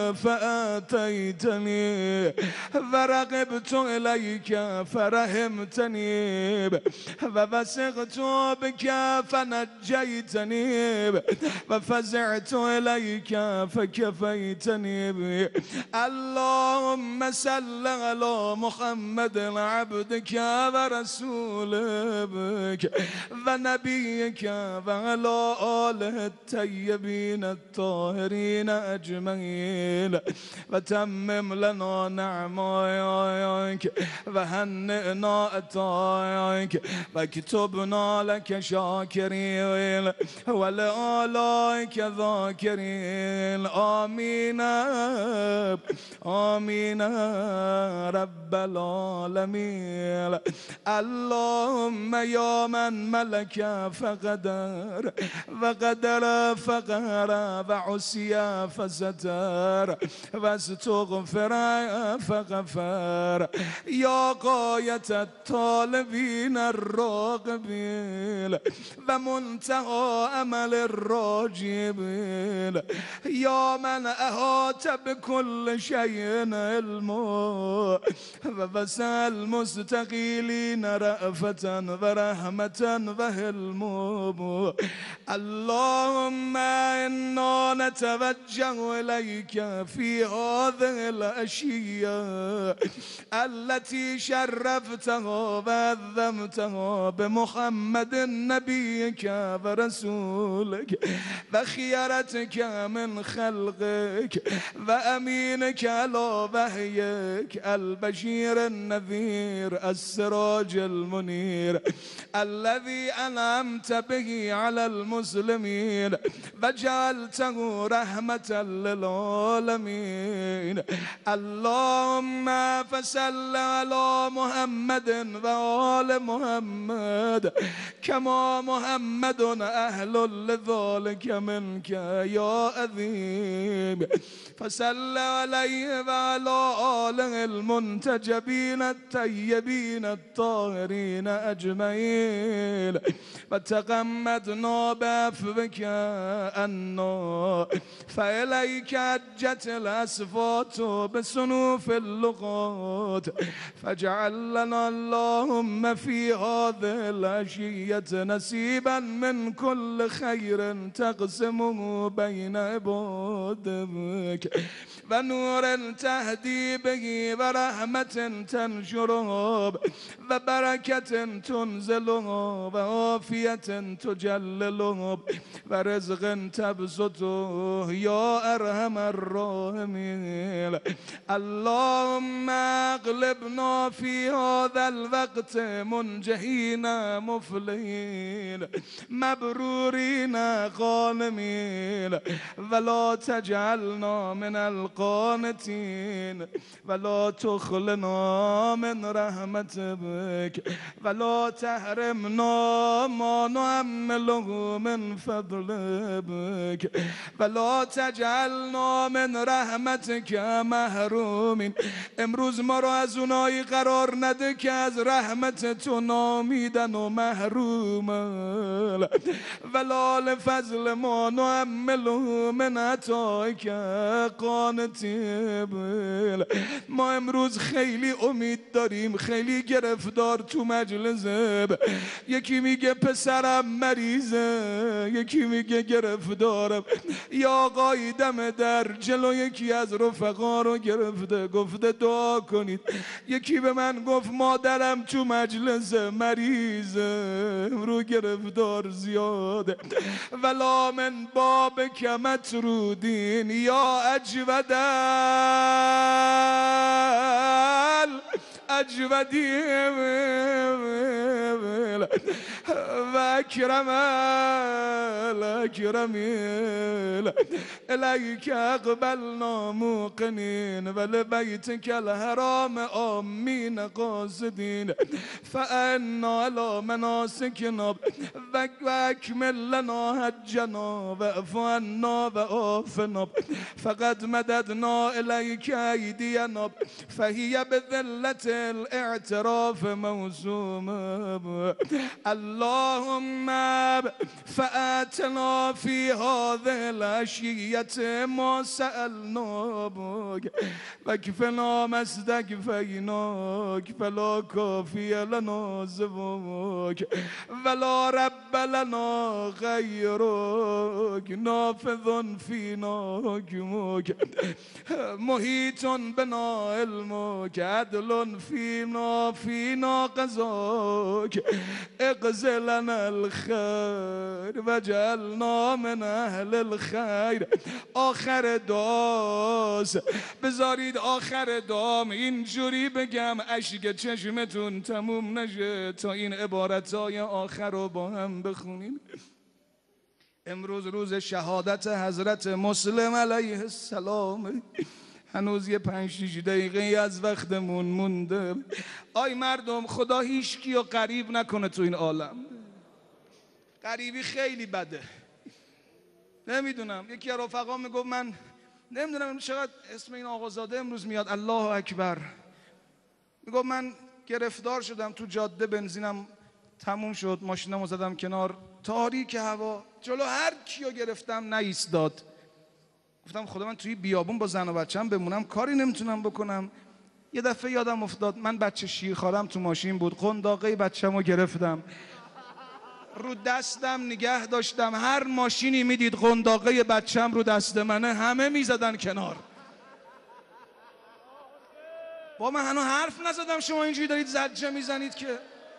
فأتیتنی و رغبت الیک فرحمتنی و وثقت بک فنجیتنی و فزعت الیک فکفیتنی. اللهم صل علی محمد عبدک و رسولک و نبیک و علی آله الطیبین الطاهرین اجمعین و تمم لنا نعمایک و هنئنا عطایک و اکتبنا لک شاکرین و لآلائک ذاکرین. آمین آمین رب العالمین. اللهم یا من ملک فقدر و قدر فقهر و عصی فستر و استغفر فغفر. یا غایت الطالبین الراغبین و منتهى عمل الراجبین. یا من احاط بكل شيء علما و وسع المستقیلین رأفة و رحمة و حلما. اللهم انا نتوجه الیک فی هذه الاشیاء التي شرفتها و عظمتها بمحمد نبیک و رسولک و خیرتک من خلقک و امینک علی وحیک البشیر النذیر السراج المنیر الذي انعمت به علی المسلمین و جعلته رحمة رحمة للعالمين. اللهم فصل على محمد وآل محمد كما محمد أهل لذلك منك يا عظيم. فصل عليه وعلى آله المنتجبين الطيبين الطاهرين أجمعين. وتغمدنا بعفوك عنا فإليك عجت الأصفات بصنوف اللغات. فاجعل لنا اللهم في هذه العشية نصيبا من كل خير تقسمه بين عبادك ونور تهدي به ورحمة تنشرها وبركة تنزلها وعافية تجللها ورزق تبسطه يا أرحم الراحمين. اللهم اغلبنا في هذا الوقت منجحين مفلحين مبرورين غانمين ولا تجعلنا من القانتين ولا تخلنا من رحمتك ولا تحرمنا ما نعمله من فضلك ولا تجعلنا من رحمتك محرومین. امروز ما را از اونایی قرار نده که از رحمت تو نامیدن و محرومن. ولا لفضل ما نعمله من عطایک قانتین. ما امروز خیلی امید داریم، خیلی گرفتار تو مجلسه. یکی میگه پسرم مریضه، یکی میگه گرفتارم. یا آقای دم در جلو یکی از رفقا رو گرفته گفته دعا کنید. یکی به من گفت مادرم تو مجلس مریضه، رو گرفتار زیاده. ولا من باب که مطرودین یا اجودل اجودی و اکرم الاکرمین الیک اقبلنا موقنین ولبیتک الحرام آمین قاصدین فانا علی مناسکنا و اکمل لنا حجنا و اعف عنا و عافنا فقد مددنا الیک ایدینا فهی بذلت الاعتراف موسومه. اللهم فآتنا في هذه العشية ما سألناك واكفنا ما استكفيناك فلا كافي لنا سواك ولا رب لنا غيرك نافذ فينا حكمك محيط بنا علمك عدل فينا فينا قضاك اقض لنا الخير وجعلنا من اهل الخير. آخر دعاست، بذارید آخر دعام اینجوری بگم اشک چشمتون تموم نشه تا این عبارتهای آخر رو با هم بخونیم. امروز روز شهادت حضرت مسلم علیه السلام. هنوز یه پنج شیش دقیقه از وقتمون مونده. آی مردم، خدا هیچ کیو غریب نکنه تو این عالم. غریبی خیلی بده. نمیدونم، یکی از رفقا میگفت من نمیدونم چقدر اسم این آقازاده امروز میاد، الله اکبر. میگفت من گرفتار شدم تو جاده، بنزینم تموم شد، ماشینمو زدم کنار، تاریک هوا، جلو هر کیو گرفتم نایستاد. گفتم خدا من توی بیابون با زن و بچه‌م بمونم کاری نمیتونم بکنم. یه دفعه یادم افتاد من بچه شیرخوارم تو ماشین بود، قنداقه بچه‌مو گرفتم رو دستم نگه داشتم. هر ماشینی میدید قنداقه بچه‌م رو دست منه همه میزدن کنار. با من هنوز حرف نزدم شما اینجوری دارید زجه میزنید که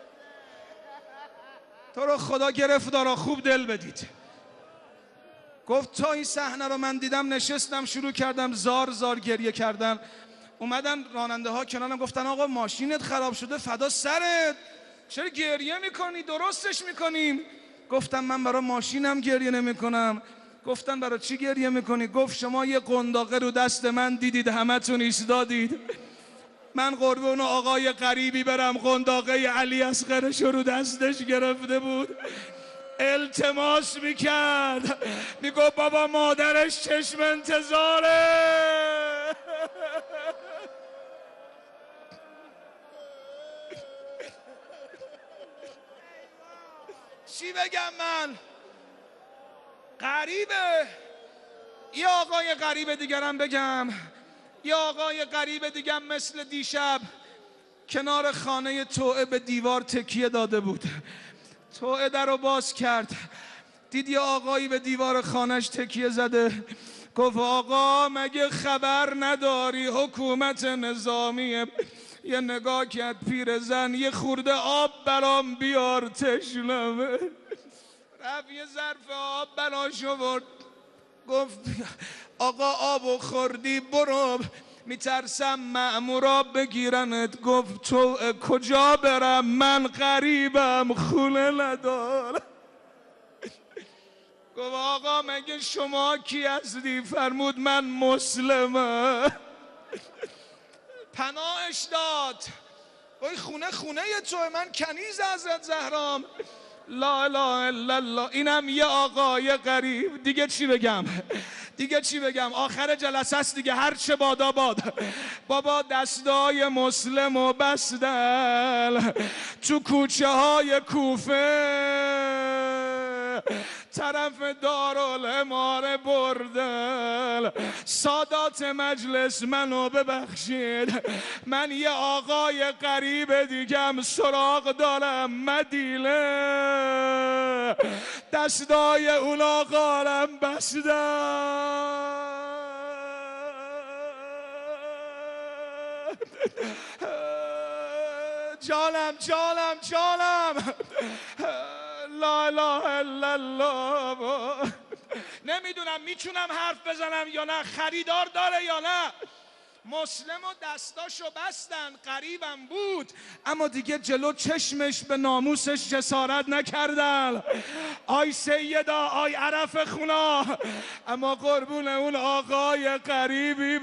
تو رو خدا گرفتارا خوب دل بدید. گفت تا این صحنه رو من دیدم نشستم شروع کردم زار زار گریه کردن. اومدن راننده ها کنارم گفتن آقا ماشینت خراب شده فدا سرت، چرا گریه میکنی؟ درستش میکنیم. گفتم من برای ماشینم گریه نمیکنم. گفتن برای چی گریه میکنی؟ گفت شما یه قنداقه رو دست من دیدید همتون ایستادید، من قربون آقای غریبی برم قنداقه علی اصغرش رو دستش گرفته بود، التماس میکرد، میگفت بابا مادرش چشم انتظاره. چی بگم من؟ غریبه. یه آقای غریب دیگرم بگم، یه آقای غریب دیگرم مثل دیشب کنار خانه توعه به دیوار تکیه داده بود. توعه در رو باز کرد، دید یه آقایی به دیوار خانهش تکیه زده. گفت آقا مگه خبر نداری حکومت نظامیه؟ یه نگاه کرد پیرزن، یه خورده آب برام بیار تشنمه. رفت یه ظرف آب براش آورد، گفت آقا آبو خوردی برو، میترسم مأمورا بگیرنت. گفت تو کجا برم من غریبم خونه ندارم. گفت آقا مگه شما کی هستی؟ فرمود من مسلمم. پناهش داد. وای خونه خونه توه، من کنیز حضرت زهرام. لا اله الا الله. اینم یه آقای غریب. دیگه چی بگم؟ دیگه چی بگم؟ آخر جلسه است دیگه، هر چه بادا باد. بابا دستای مسلم و بستل تو کوچه های کوفه، طرف دارالعماره بردل. سادات مجلس منو ببخشید، من یه آقای غریب دیگم سراغ دارم مدینه، دستای اون آقارم بستم. جانم جانم جانم. لا اله الا الله. نمیدونم میتونم حرف بزنم یا نه، خریدار داره یا نه. مسلم و دستاشو بستن، قریبم بود اما دیگه جلو چشمش به ناموسش جسارت نکردن. آی سیدا، آی عرف خونا، اما قربون اون آقای قریبی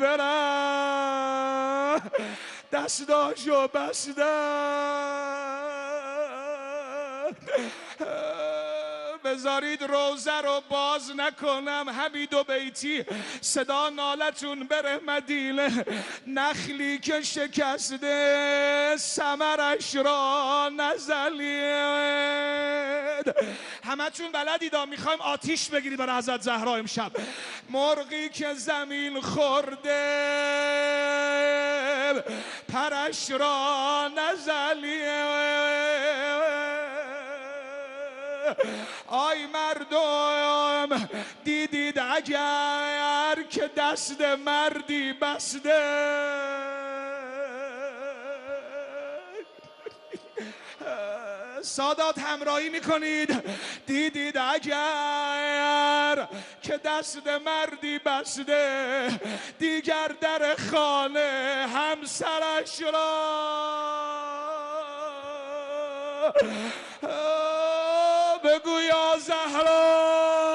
برم، دستاشو بستن. بذارید روزه رو باز نکنم، حمید و بیتی صدا نالتون بره مدینه. نخلی که شکسته ثمرش را نزلید. همتون بلدیدا، میخوایم آتیش بگیرید برای حضرت زهرا امشب. مرغی که زمین خورده پرش را نزلید. آی مردم دیدید اگر که دست مردی بسته، سادات همراهی میکنید، دیدید اگر که دست مردی بسته، دیگر در خانه همسرش را بگو یا زهرا.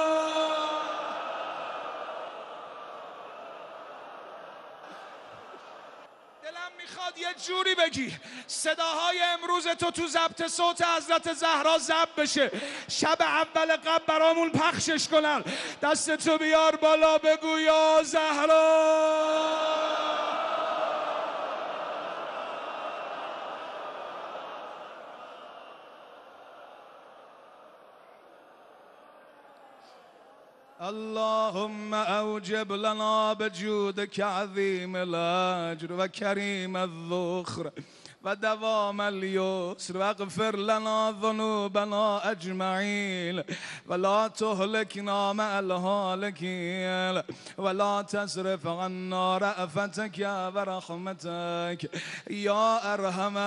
دلم میخواد یه جوری بگی صداهای امروز تو تو ضبط صوت حضرت زهرا ضبط بشه، شب اول قبل برامون پخشش کنن. دست تو بیار بالا بگو یا زهرا. اللهم اوجب لنا بجودك عظيم الاجر وكريم الذخر ودوام اليسر واغفر لنا ذنوبنا اجمعين ولا تهلكنا مع الهالكين ولا تصرف عنا رأفتك ورحمتك يا ارحم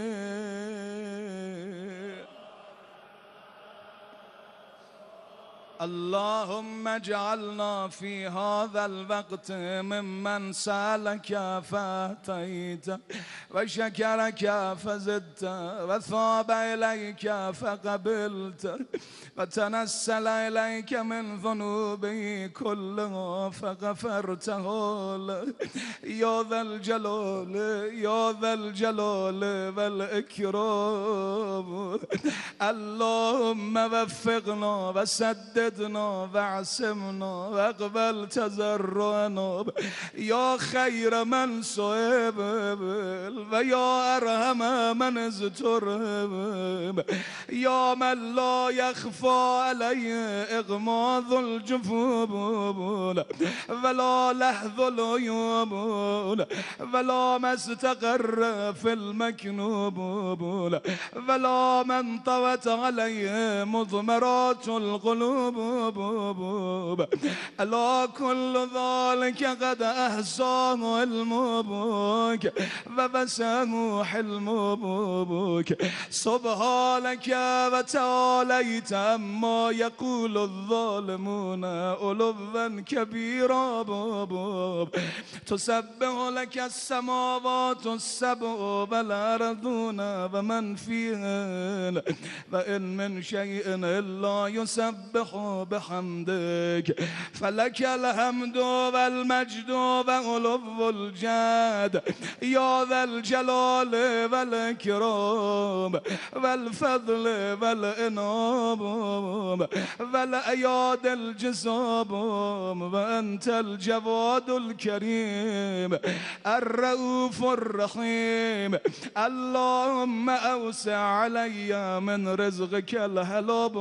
الراحمين. اللهم اجعلنا في هذا الوقت ممن سألك فأعطيت وشكرك فزدت وثاب إليك فقبلت وتنسل إليك من ذنوبه كلها فغفرته له يا ذا الجلال يا ذا الجلال والإكرام. اللهم وفقنا وسددنا واعصمنا واقبل تضرعنا يا خير من سئل ويا أرحم من استرحم يا من لا يخفى عليه إغماض الجفون ولا لحظ العيوب ولا ما استقر في المكنوب ولا من طوت عليه مضمرات القلوب. ألا كل ذلك قد أحصاه علمك وبساه حلمك سبحانك وتعاليت عما يقول الظالمون علوا كبيرا. تسبح لك السماوات السبع والأرضون ومن فيهن وإن من شيء إلا يسبح بحمدك فلك الحمد والمجد وعلو الجاد يا ذا الجلال والإكرام والفضل والإنعام والأياد الجسام وأنت الجواد الكريم الرؤوف الرحيم. اللهم أوسع علي من رزقك الحلال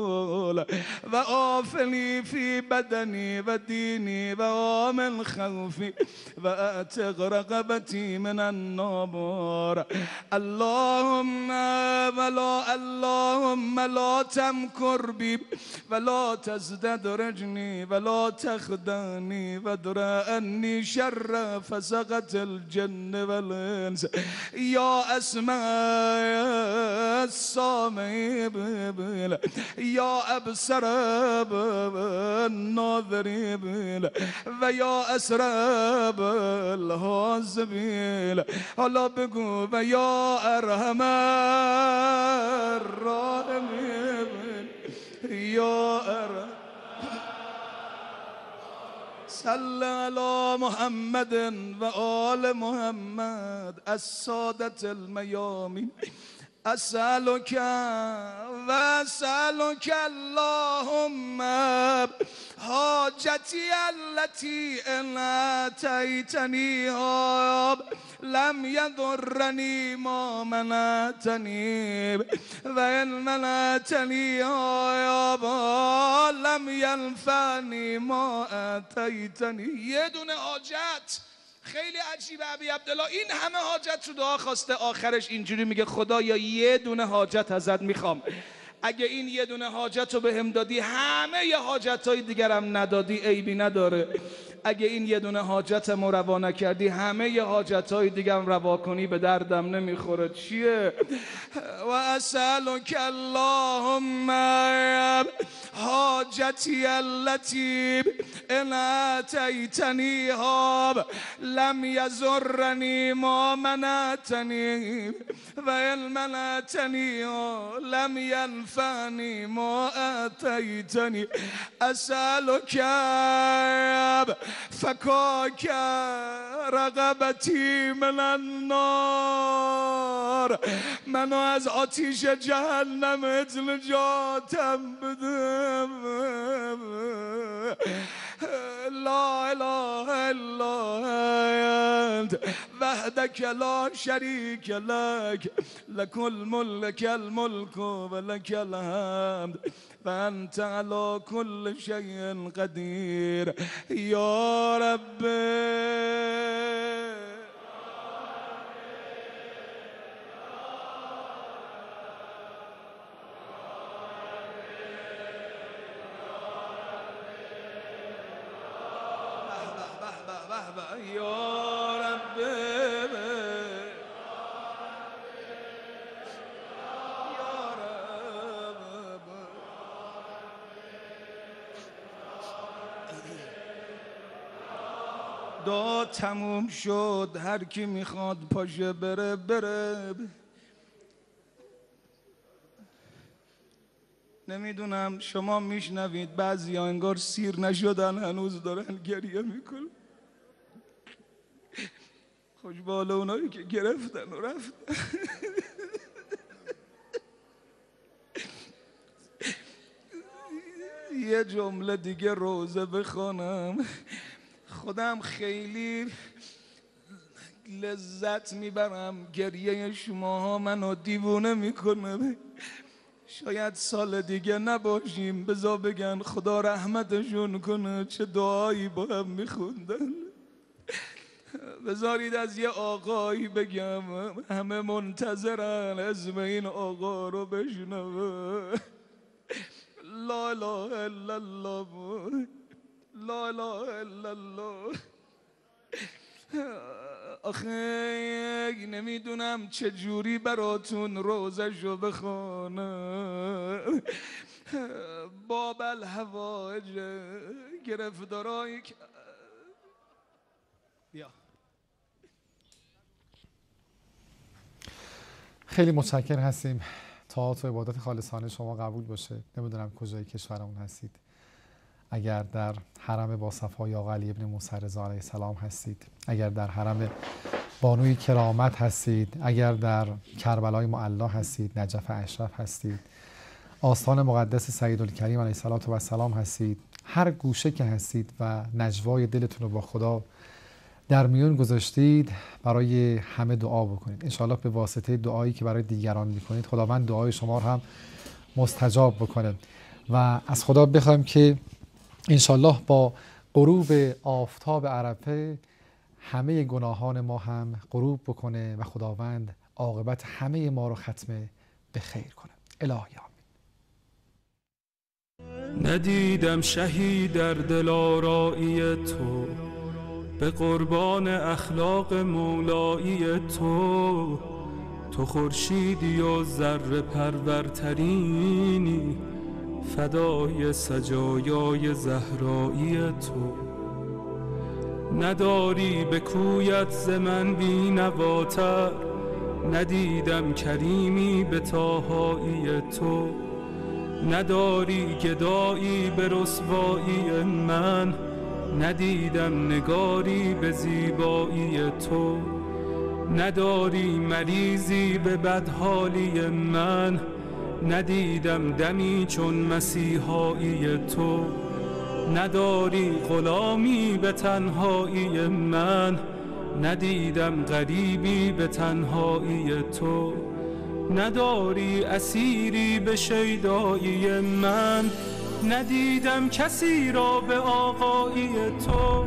وآفني في بدني وديني وآمن خوفي وأعتق رقبتي من النار. اللهم ولا اللهم لا تمكر بي ولا تزددرجني ولا تخدعني وادرأ عني شر فسقة الجن والإنس يا أسماء السامي يا أبصر الناظري ويا أسراب الحاسبين. الله بقو ويا أرحم الراحمين يا أرحم. صل على محمد وآل محمد السادة الميامين. أسألك وأسألك اللهم حاجتي التي إن أتيتنيها لم يضرني ما منعتني وإن منعتنيها يابا لم ينفعني ما أتيتني. یه دونه حاجت خیلی عجیبه ابی عبدالله، این همه حاجت تو دعا خواسته آخرش اینجوری میگه خدایا یه دونه حاجت ازت میخوام، اگه این یه دونه حاجت رو به هم دادی همه ی حاجت های دیگرم ندادی عیبی نداره، اگه این یه دونه حاجتم رو روا نکردی همه ی حاجت های دیگرم روا کنی به دردم نمیخوره. چیه؟ و اسألک اللهم حاجتی التي ان اتیتنیها لم یضرنی ما منعتنی و ان منعتنی لم ینفعنی ما اتیتنی. اسألک فکاک رقبتی من النار، منو از آتیش جهنم نجاتم بده. لا اله الا انت وحدك لا شريك لك لك الملك الملك ولك الحمد فأنت على كل شيء قدير يا رب. دعا تموم شد، هر کی میخواد پاشه بره بره. نمیدونم شما میشنوید بعضی ها انگار سیر نشدن هنوز دارن گریه میکن. خوشبال اونایی که گرفتن و رفتن. یه جمله دیگه روزه بخونم. خودم خیلی لذت میبرم، گریه شماها منو دیوونه میکنه. شاید سال دیگه نباشیم، بذار بگن خدا رحمتشون کنه، چه دعایی با هم میخوندن. بذارید از یه آقایی بگم، همه منتظرن اسم این آقا رو بشنوه. لا اله الا الله، لا اله الا الله. آخه نمیدونم چه جوری براتون روزشو بخونم. باب الحوائج، گرفتارایی که بیا. خیلی متشکر هستیم. طاعات و عبادت خالصانه شما قبول باشه. نمیدونم کجای کشورمون هستید، اگر در حرم با صفا یا علی ابن موسی رضا علیه السلام هستید، اگر در حرم بانوی کرامت هستید، اگر در کربلای معلا هستید، نجف اشرف هستید، آستان مقدس سیدالکریم علیه السلام هستید، هر گوشه که هستید و نجوای دلتون رو با خدا در میون گذاشتید، برای همه دعا بکنید. انشاءالله به واسطه دعایی که برای دیگران میکنید خداوند دعای شما رو هم مستجاب بکنه و از خدا بخوایم که انشاءالله با غروب آفتاب عرفه همه گناهان ما هم غروب بکنه و خداوند عاقبت همه ما رو ختم به خیر کنه. الهی آمین. ندیدم شهید در دل آرایی تو، به قربان اخلاق مولایی تو. تو خورشیدی و ذره پرورترینی، فدای سجایای زهرایی تو. نداری به کویت ز من بی نواتر، ندیدم کریمی به طاهایی تو. نداری گدایی به رسوایی من، ندیدم نگاری به زیبایی تو. نداری مریضی به بدحالی من، ندیدم دمی چون مسیحایی تو. نداری غلامی به تنهایی من، ندیدم غریبی به تنهایی تو. نداری اسیری به شیدایی من، ندیدم کسی را به آقایی تو.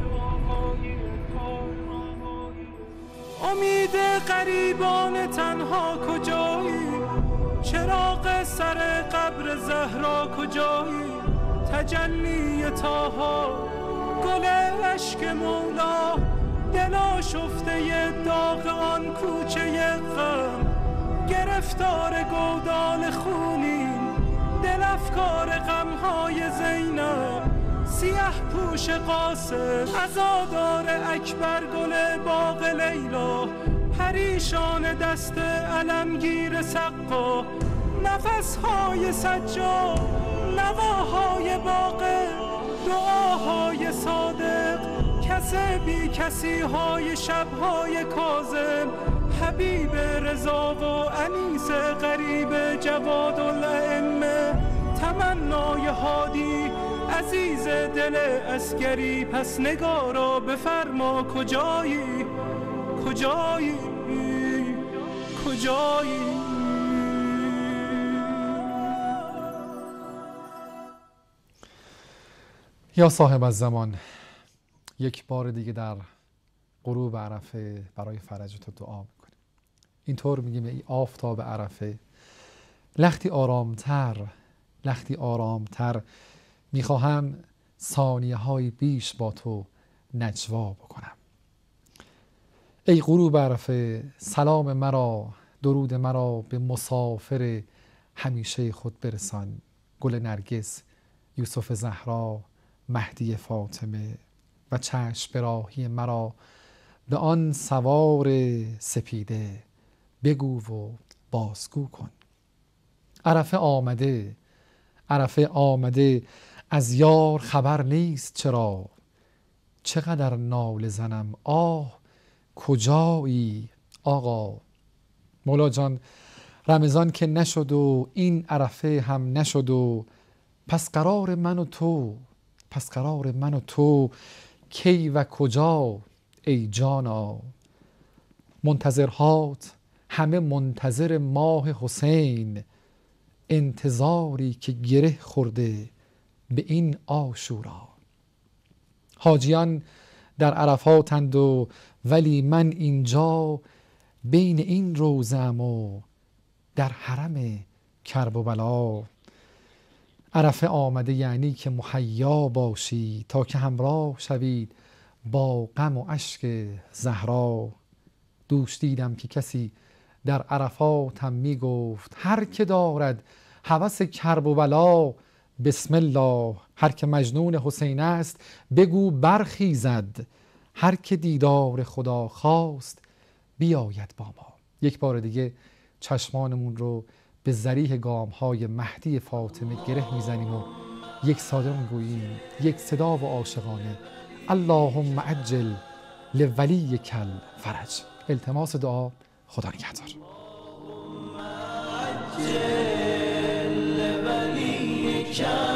امید غریبان تنها کجایی؟ چراغ سر قبر زهرا کجایی؟ تجلی طاها، گل عشق مولا، دل آشفته داغ آن کوچه غم. گرفتار گودال خونین، دل افکار غمهای زینب. سیه پوش قاسم، عزادار اکبر، گل باغ لیلا. پریشان دست علمگیر سقا، نفسهای سجاد، نواهای باغ، دعاهای صادق. کس بی کسی های شبهای کاظم، حبیب رضا و انیس غریب جواد الائمه. تمنای هادی عزیز دل عسکری، پس نگارا بفرما کجایی؟ کجایی؟ کجایی؟ یا صاحب الزمان، یک بار دیگه در غروب عرفه برای فرج تو دعا میکنیم. اینطور میگیم ای آفتاب عرفه، لختی آرامتر، لختی آرامتر میخواهم ثانیه های بیش با تو نجوا بکنم. ای غروب عرفه، سلام مرا، درود مرا به مسافر همیشه خود برسان. گل نرگس، یوسف زهرا، مهدی فاطمه، و چشم براهی مرا به آن سوار سپیده بگو و بازگو کن. عرفه آمده، عرفه آمده، از یار خبر نیست چرا؟ چقدر ناله زنم آه کجایی آقا. مولا جان رمضان که نشد و این عرفه هم نشد و پس قرار من و تو، پس قرار من و تو کی و کجا ای جانا؟ منتظرهات همه منتظر ماه حسین، انتظاری که گره خورده به این عاشورا. حاجیان در عرفاتند و ولی من اینجا بین این روزم و در حرم کرب و بلا. عرفه آمده یعنی که مهیا باشی تا که همراه شوید با غم و اشک زهرا. دوش دیدم که کسی در عرفاتم می گفت هر که دارد هوس کرب و بلا بسم الله. هر که مجنون حسین است بگو برخیزد، هر که دیدار خدا خواست بیاید با ما. یک بار دیگه چشمانمون رو به ذریح گامهای مهدی فاطمه گره میزنیم و یک ساده میگوییم، یک صدا و عاشقانه، اللهم عجل لولی کل فرج. التماس دعا، خدا نگهدار. لولی کل